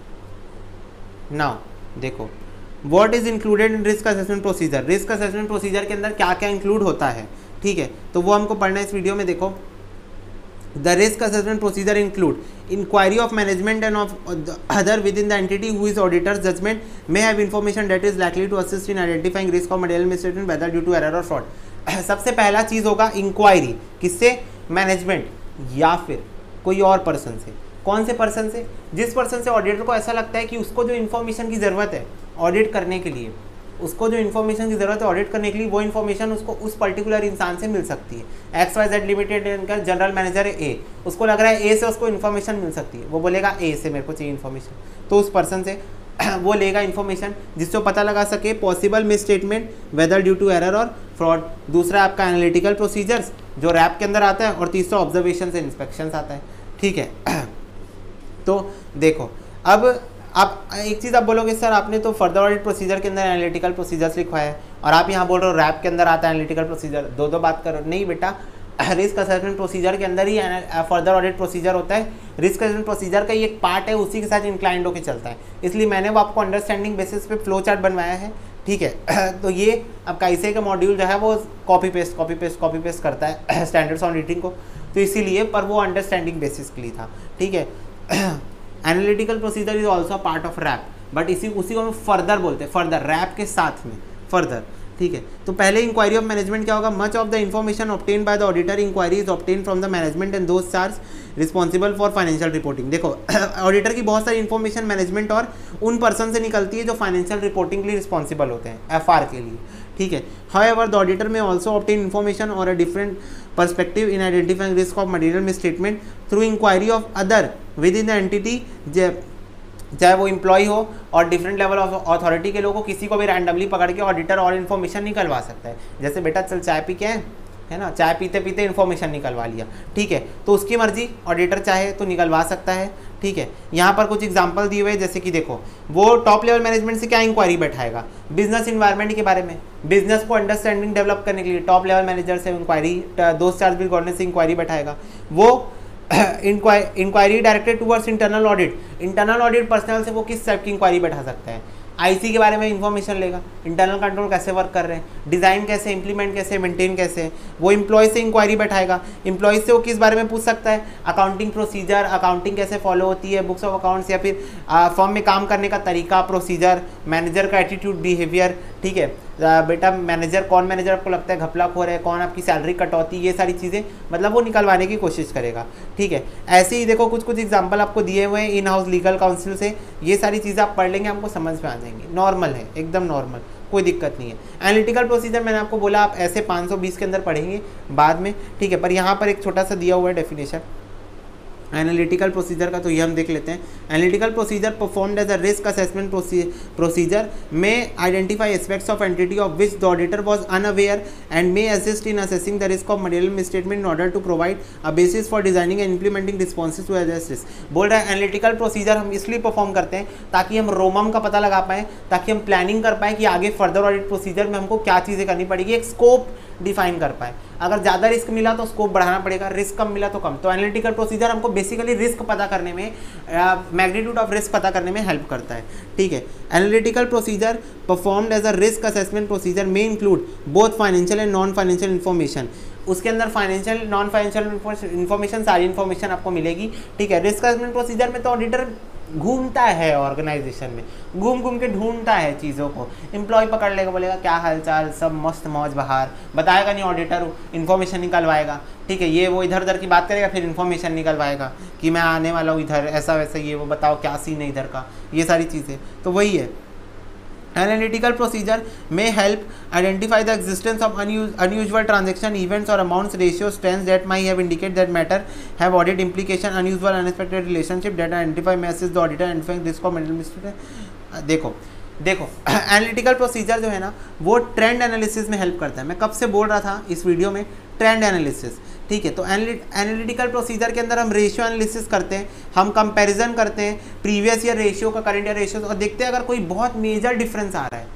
नाउ देखो what is included in risk assessment procedure, risk assessment procedure के अंदर क्या क्या इंक्लूड होता है, ठीक है, तो वो हमको पढ़ना है इस वीडियो में। देखो the risk assessment procedure include inquiry of management and of other within the entity who is auditor's judgment may have information that is likely to assist in identifying risk of material misstatement whether due to error और फ्रॉड। सबसे पहला चीज़ होगा इंक्वायरी, किससे? मैनेजमेंट या फिर कोई और पर्सन से। कौन से पर्सन से? जिस पर्सन से ऑडिटर को ऐसा लगता है कि उसको जो इन्फॉर्मेशन की ज़रूरत है ऑडिट करने के लिए, उसको जो इन्फॉर्मेशन की ज़रूरत है ऑडिट करने के लिए, वो इन्फॉर्मेशन उसको उस पर्टिकुलर इंसान से मिल सकती है। XYZ लिमिटेड इनका जनरल मैनेजर है ए, उसको लग रहा है ए से उसको इन्फॉर्मेशन मिल सकती है, वो बोलेगा ए से मेरे को चाहिए इन्फॉर्मेशन, तो उस पर्सन से वो लेगा इन्फॉर्मेशन जिससे पता लगा सके possible misstatement whether due to error और फ्रॉड। दूसरा आपका एनालिटिकल प्रोसीजर्स जो रैप के अंदर आता है, और तीसरा ऑब्जर्वेशन एंड इंस्पेक्शंस आता है, ठीक है। तो देखो अब आप एक चीज़ आप बोलोगे सर आपने तो फर्दर ऑडिट प्रोसीजर के अंदर एनालिटिकल प्रोसीजर्स लिखवाया है, और आप यहाँ बोल रहे हो रैप के अंदर आता है एनालिटिकल प्रोसीजर, दो बात करो। नहीं बेटा, रिस्क असेसमेंट प्रोसीजर के अंदर ही फर्दर ऑडिट प्रोसीजर होता है, रिस्क असेसमेंट प्रोसीजर का ही एक पार्ट है, उसी के साथ इंक्लाइंड होकर चलता है, इसलिए मैंने वो आपको अंडरस्टैंडिंग बेसिस पे फ्लो चार्ट बनवाया है, ठीक है। तो ये आपका ICA का मॉड्यूल जो है वो कॉपी पेस्ट करता है स्टैंडर्ड्स ऑन ऑडिटिंग को, तो इसीलिए पर वो अंडरस्टैंडिंग बेसिस के लिए था, ठीक है। Analytical procedure is also part of RAP, but उसी को हम फर्दर बोलते हैं, फर्दर रैप के साथ में फर्दर, ठीक है। तो पहले इंक्वायरी ऑफ मैनेजमेंट क्या होगा? Much of the information obtain by the auditor inquiry is obtain from the management and those charge responsible for financial reporting. देखो ऑडिटर की बहुत सारी इन्फॉर्मेशन मैनेजमेंट और उन पर्सन से निकलती है जो फाइनेंशियल रिपोर्टिंग के लिए रिस्पॉन्सिबल होते हैं, FR के लिए, ठीक है। However the auditor may also obtain information or a different perspective in identifying risk of material misstatement through inquiry of other within the entity, चाहे वो एम्प्लॉय हो और डिफरेंट लेवल ऑफ अथॉरिटी के लोगों को, किसी को भी रैंडमली पकड़ के ऑडिटर और इन्फॉर्मेशन निकलवा सकता है। जैसे बेटा चल चाय पी के है ना, चाय पीते पीते इन्फॉर्मेशन निकलवा लिया, ठीक है, तो उसकी मर्जी, ऑडिटर चाहे तो निकलवा सकता है, ठीक है। यहाँ पर कुछ एग्जांपल दिए हुए हैं, जैसे कि देखो वो टॉप लेवल मैनेजमेंट से क्या इंक्वायरी बैठाएगा? बिजनेस इन्वायरमेंट के बारे में, बिजनेस को अंडरस्टैंडिंग डेवलप करने के लिए टॉप लेवल मैनेजर से इंक्वायरी, दोस्त चार्ज बिल गवर्नेंस से इंक्वायरी बैठाएगा। वो inquiry directed towards internal audit, internal audit personnel से वो किस टाइप की इंक्वायरी बैठा सकता है? IC के बारे में इंफॉर्मेशन लेगा, इंटरनल कंट्रोल कैसे वर्क कर रहे हैं, डिज़ाइन कैसे, इंप्लीमेंट कैसे, मेंटेन कैसे। वो एम्प्लॉय से इंक्वायरी बैठाएगा, एम्प्लॉय से वो किस बारे में पूछ सकता है? अकाउंटिंग प्रोसीजर, अकाउंटिंग कैसे फॉलो होती है, बुक्स ऑफ अकाउंट्स, या फिर फर्म में काम करने का तरीका, प्रोसीजर, मैनेजर का एटीट्यूड, बिहेवियर, ठीक है। बेटा मैनेजर, कौन मैनेजर आपको लगता है घपलाखोर है, कौन आपकी सैलरी कटौती, ये सारी चीज़ें मतलब वो निकलवाने की कोशिश करेगा, ठीक है। ऐसे ही देखो कुछ एग्जांपल आपको दिए हुए हैं इन हाउस लीगल काउंसिल से, ये सारी चीज़ें आप पढ़ लेंगे, आपको समझ में आ जाएंगी, नॉर्मल है, एकदम नॉर्मल, कोई दिक्कत नहीं है। एनालिटिकल प्रोसीजर मैंने आपको बोला आप ऐसे 520 के अंदर पढ़ेंगे बाद में, ठीक है, पर यहाँ पर एक छोटा सा दिया हुआ है डेफिनेशन एनालिटिकल प्रोसीजर का, तो ये हम देख लेते हैं। Analytical procedure performed as a risk assessment procedure may identify aspects of entity of which the auditor was unaware and may assist in assessing the risk of material misstatement in order to provide a basis for designing and implementing responses to address risk. बोल रहा है एनालिटिकल प्रोसीजर हम इसलिए परफॉर्म करते हैं ताकि हम रोमम का पता लगा पाएँ, ताकि हम प्लानिंग कर पाएँ कि आगे फर्दर ऑडिट प्रोसीजर में हमको क्या चीज़ें करनी पड़ेगी, एक स्कोप डिफाइन कर पाए। अगर ज़्यादा रिस्क मिला तो स्कोप बढ़ाना पड़ेगा, रिस्क कम मिला तो कम। तो एनालिटिकल प्रोसीजर हमको बेसिकली रिस्क पता करने में, मैग्नीट्यूड ऑफ रिस्क पता करने में हेल्प करता है, ठीक है। Analytical procedure performed as a risk assessment procedure may include both financial and non financial information. उसके अंदर फाइनेंशियल नॉन फाइनेंशियल इन्फॉर्मेशन, सारी इन्फॉर्मेशन आपको मिलेगी, ठीक है। रिस्क असेसमेंट प्रोसीजर में तो ऑडिटर घूमता है ऑर्गेनाइजेशन में, घूम के ढूंढता है चीज़ों को, एम्प्लॉय पकड़ लेगा, बोलेगा क्या हालचाल, सब मस्त मौज बहार, बताएगा नहीं ऑडिटर, इन्फॉर्मेशन निकलवाएगा, ठीक है। ये वो इधर उधर की बात करेगा, फिर इन्फॉर्मेशन निकलवाएगा कि मैं आने वाला हूँ इधर, ऐसा वैसा, ये वो बताओ क्या सीन है इधर का, ये सारी चीज़ें, तो वही है। Analytical procedure may help identify the existence of unusual transaction events or amounts, ratios, trends that might have indicated that matter have audit implication, unusual, unexpected relationship that identify may assist the auditor identifying risk of mental mistake। देखो एनालिटिकल प्रोसीजर जो है ना वो ट्रेंड एनालिसिस में हेल्प करता है। मैं कब से बोल रहा था इस वीडियो में, ट्रेंड एनालिसिस, ठीक है। तो एनालिटिकल प्रोसीजर के अंदर हम रेशियो एनालिसिस करते हैं, हम कंपैरिजन करते हैं प्रीवियस ईयर रेशियो का करंट ईयर रेशियो, और देखते हैं अगर कोई बहुत मेजर डिफरेंस आ रहा है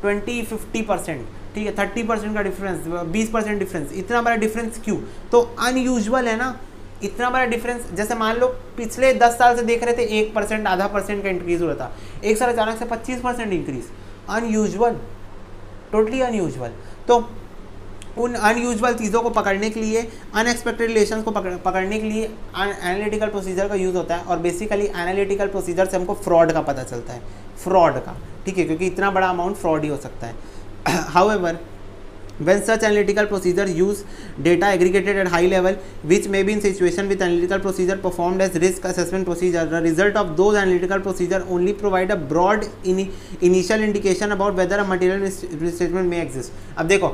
20-50%, ठीक है, 30% का डिफरेंस, 20% डिफरेंस, इतना बड़ा डिफरेंस क्यों, तो अनयूजुअल है ना इतना बड़ा डिफरेंस। जैसे मान लो पिछले 10 साल से देख रहे थे 1%, आधा % का इंक्रीज हो रहा था, एक साल अचानक से 25% इंक्रीज, अनयूजुअल, टोटली अनयूजुअल। तो उन अनयूजुअल चीज़ों को पकड़ने के लिए, अनएक्सपेक्टेड रिलेशंस को पकड़ने के लिए एनालिटिकल प्रोसीजर का यूज़ होता है। और बेसिकली एनालिटिकल प्रोसीजर से हमको फ्रॉड का पता चलता है, फ्रॉड का, ठीक है, क्योंकि इतना बड़ा अमाउंट फ्रॉड ही हो सकता है। However when such analytical procedure use data aggregated at high level which may be in situation with analytical procedure performed as risk assessment procedure, the result of those analytical procedure only provide a broad initial indication about whether a material misstatement may exist। अब देखो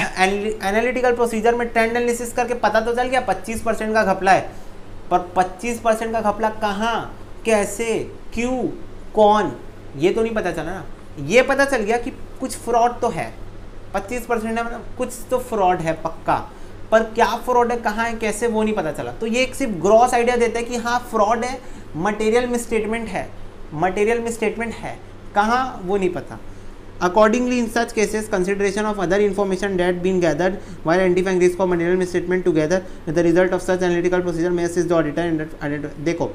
एनालिटिकल प्रोसीजर में ट्रेंड एनालिसिस करके पता तो चल गया 25% का घपला है, पर 25% का घपला कहाँ, कैसे, क्यों, कौन, ये तो नहीं पता चला ना। ये पता चल गया कि कुछ फ्रॉड तो है, 25% है मतलब कुछ तो फ्रॉड है पक्का, पर क्या फ्रॉड है, कहाँ है, कैसे, वो नहीं पता चला। तो ये एक सिर्फ ग्रॉस आइडिया देता है कि हाँ फ्रॉड है, मटेरियल मिसस्टेटमेंट है, मटेरियल मिसस्टेटमेंट है, कहाँ वो नहीं पता। Accordingly, in such cases, consideration of other information that been gathered while identifying risk of material misstatement together with the result of such analytical procedure may assist the auditor in देखो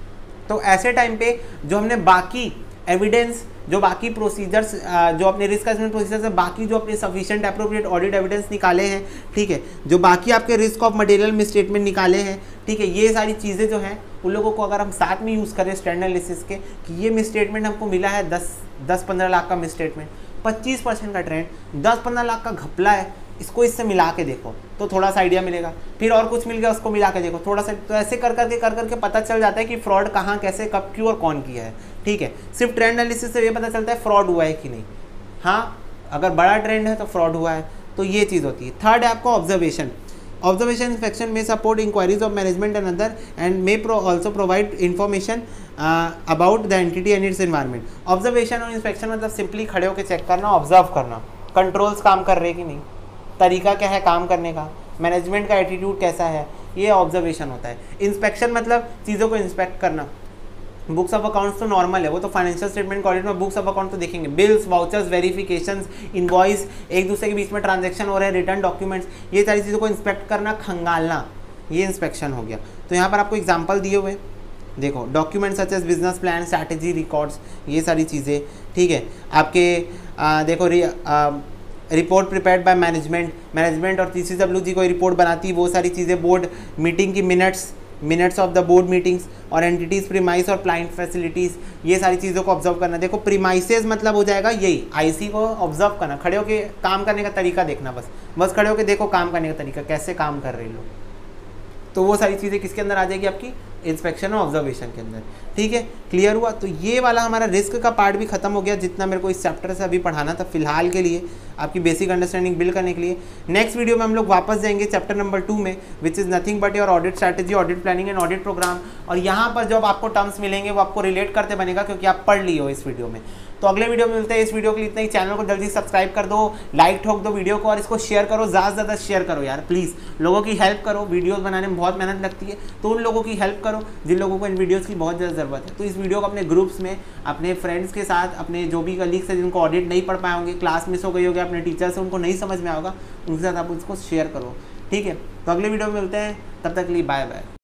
तो ऐसे टाइम पे जो हमने बाकी एविडेंस, जो बाकी प्रोसीजर्स, जो अपने रिस्क असेसमेंट प्रोसीजर से बाकी जो अपने सफिशिएंट एप्रोप्रिएट ऑडिट एविडेंस निकाले हैं, ठीक है, जो बाकी आपके रिस्क ऑफ मटेरियल मिसस्टेटमेंट निकाले हैं, ठीक है, ये सारी चीज़ें जो हैं उन लोगों को अगर हम साथ में यूज़ करें स्टैंडर्ड एनालिसिस के कि ये मिसस्टेटमेंट हमको मिला है 10-15 लाख का मिसस्टेटमेंट, 25% का ट्रेंड, 10-15 लाख का घपला है, इसको इससे मिला के देखो तो थोड़ा सा आइडिया मिलेगा। फिर और कुछ मिल गया उसको मिला के देखो थोड़ा सा, तो ऐसे कर करके पता चल जाता है कि फ्रॉड कहाँ, कैसे, कब, क्यों और कौन किया है, ठीक है। सिर्फ ट्रेंड एनालिसिस से ये पता चलता है फ्रॉड हुआ है कि नहीं, हाँ अगर बड़ा ट्रेंड है तो फ्रॉड हुआ है, तो ये चीज़ होती है। थर्ड है आपको observation. Observation inspection may support inquiries of management and other and may also provide information about the entity and its environment। Observation और inspection मतलब सिंपली खड़े होकर चेक करना, ऑब्जर्व करना, कंट्रोल्स काम कर रहे कि नहीं, तरीका क्या है काम करने का, मैनेजमेंट का एटीट्यूड कैसा है, ये ऑब्जर्वेशन होता है। इंस्पेक्शन मतलब चीज़ों को इंस्पेक्ट करना। बुक्स ऑफ अकाउंट्स तो नॉर्मल है, वो तो फाइनेंशियल स्टेटमेंट ऑडिट में बुक्स ऑफ अकाउंट तो देखेंगे, बिल्स, वाउचर्स, वेरिफिकेशंस, इनवॉइस, एक दूसरे के बीच में ट्रांजैक्शन हो रहे हैं, रिटर्न डॉक्यूमेंट्स, ये सारी चीज़ों को इंस्पेक्ट करना, खंगालना, ये इंस्पेक्शन हो गया। तो यहाँ पर आपको एग्जाम्पल दिए हुए देखो, documents such as business plan, strategy, records, ये सारी चीज़ें, ठीक है। आपके देखो रिपोर्ट प्रिपेयर्ड बाय मैनेजमेंट और TCWG कोई रिपोर्ट बनाती है, वो सारी चीज़ें, बोर्ड मीटिंग की minutes, minutes of the board meetings और एंटिटीज़, प्रीमाइस और क्लाइंट फैसिलिटीज़, ये सारी चीज़ों को ऑब्जर्व करना। देखो प्रीमाइसेस मतलब हो जाएगा यही आईसी को ऑब्जर्व करना, खड़े होके काम करने का तरीका देखना, बस खड़े होके देखो काम करने का तरीका कैसे काम कर रहे लोग। तो वो सारी चीज़ें किसके अंदर आ जाएगी आपकी इंस्पेक्शन और ऑब्जर्वेशन के अंदर। ठीक है, क्लियर हुआ। तो ये वाला हमारा रिस्क का पार्ट भी खत्म हो गया जितना मेरे को इस चैप्टर से अभी पढ़ाना था फिलहाल के लिए, आपकी बेसिक अंडरस्टैंडिंग बिल्ड करने के लिए। नेक्स्ट वीडियो में हम लोग वापस जाएंगे चैप्टर नंबर 2 में, which is nothing but your audit strategy, audit planning and audit programme. और यहाँ पर जब आपको टर्म्स मिलेंगे वो आपको रिलेट करते बनेगा क्योंकि आप पढ़ लिए हो इस वीडियो में। तो अगले वीडियो में मिलते हैं। इस वीडियो के लिए इतना ही। चैनल को जल्दी सब्सक्राइब कर दो, लाइक ठोक दो वीडियो को और इसको शेयर करो, ज़्यादा से ज़्यादा शेयर करो यार प्लीज़। लोगों की हेल्प करो, वीडियोस बनाने में बहुत मेहनत लगती है, तो उन लोगों की हेल्प करो जिन लोगों को इन वीडियोस की बहुत ज़्यादा ज़रूरत है। तो इस वीडियो को अपने ग्रुप्स में, अपने फ्रेंड्स के साथ, अपने जो भी कलीग्स हैं जिनको ऑडिट नहीं पढ़ पाए होंगे, क्लास मिस हो गई होगी, अपने टीचर से उनको नहीं समझ में आएगा, उनके साथ आप उसको शेयर करो। ठीक है, तो अगले वीडियो में मिलते हैं, तब तक के लिए बाय बाय।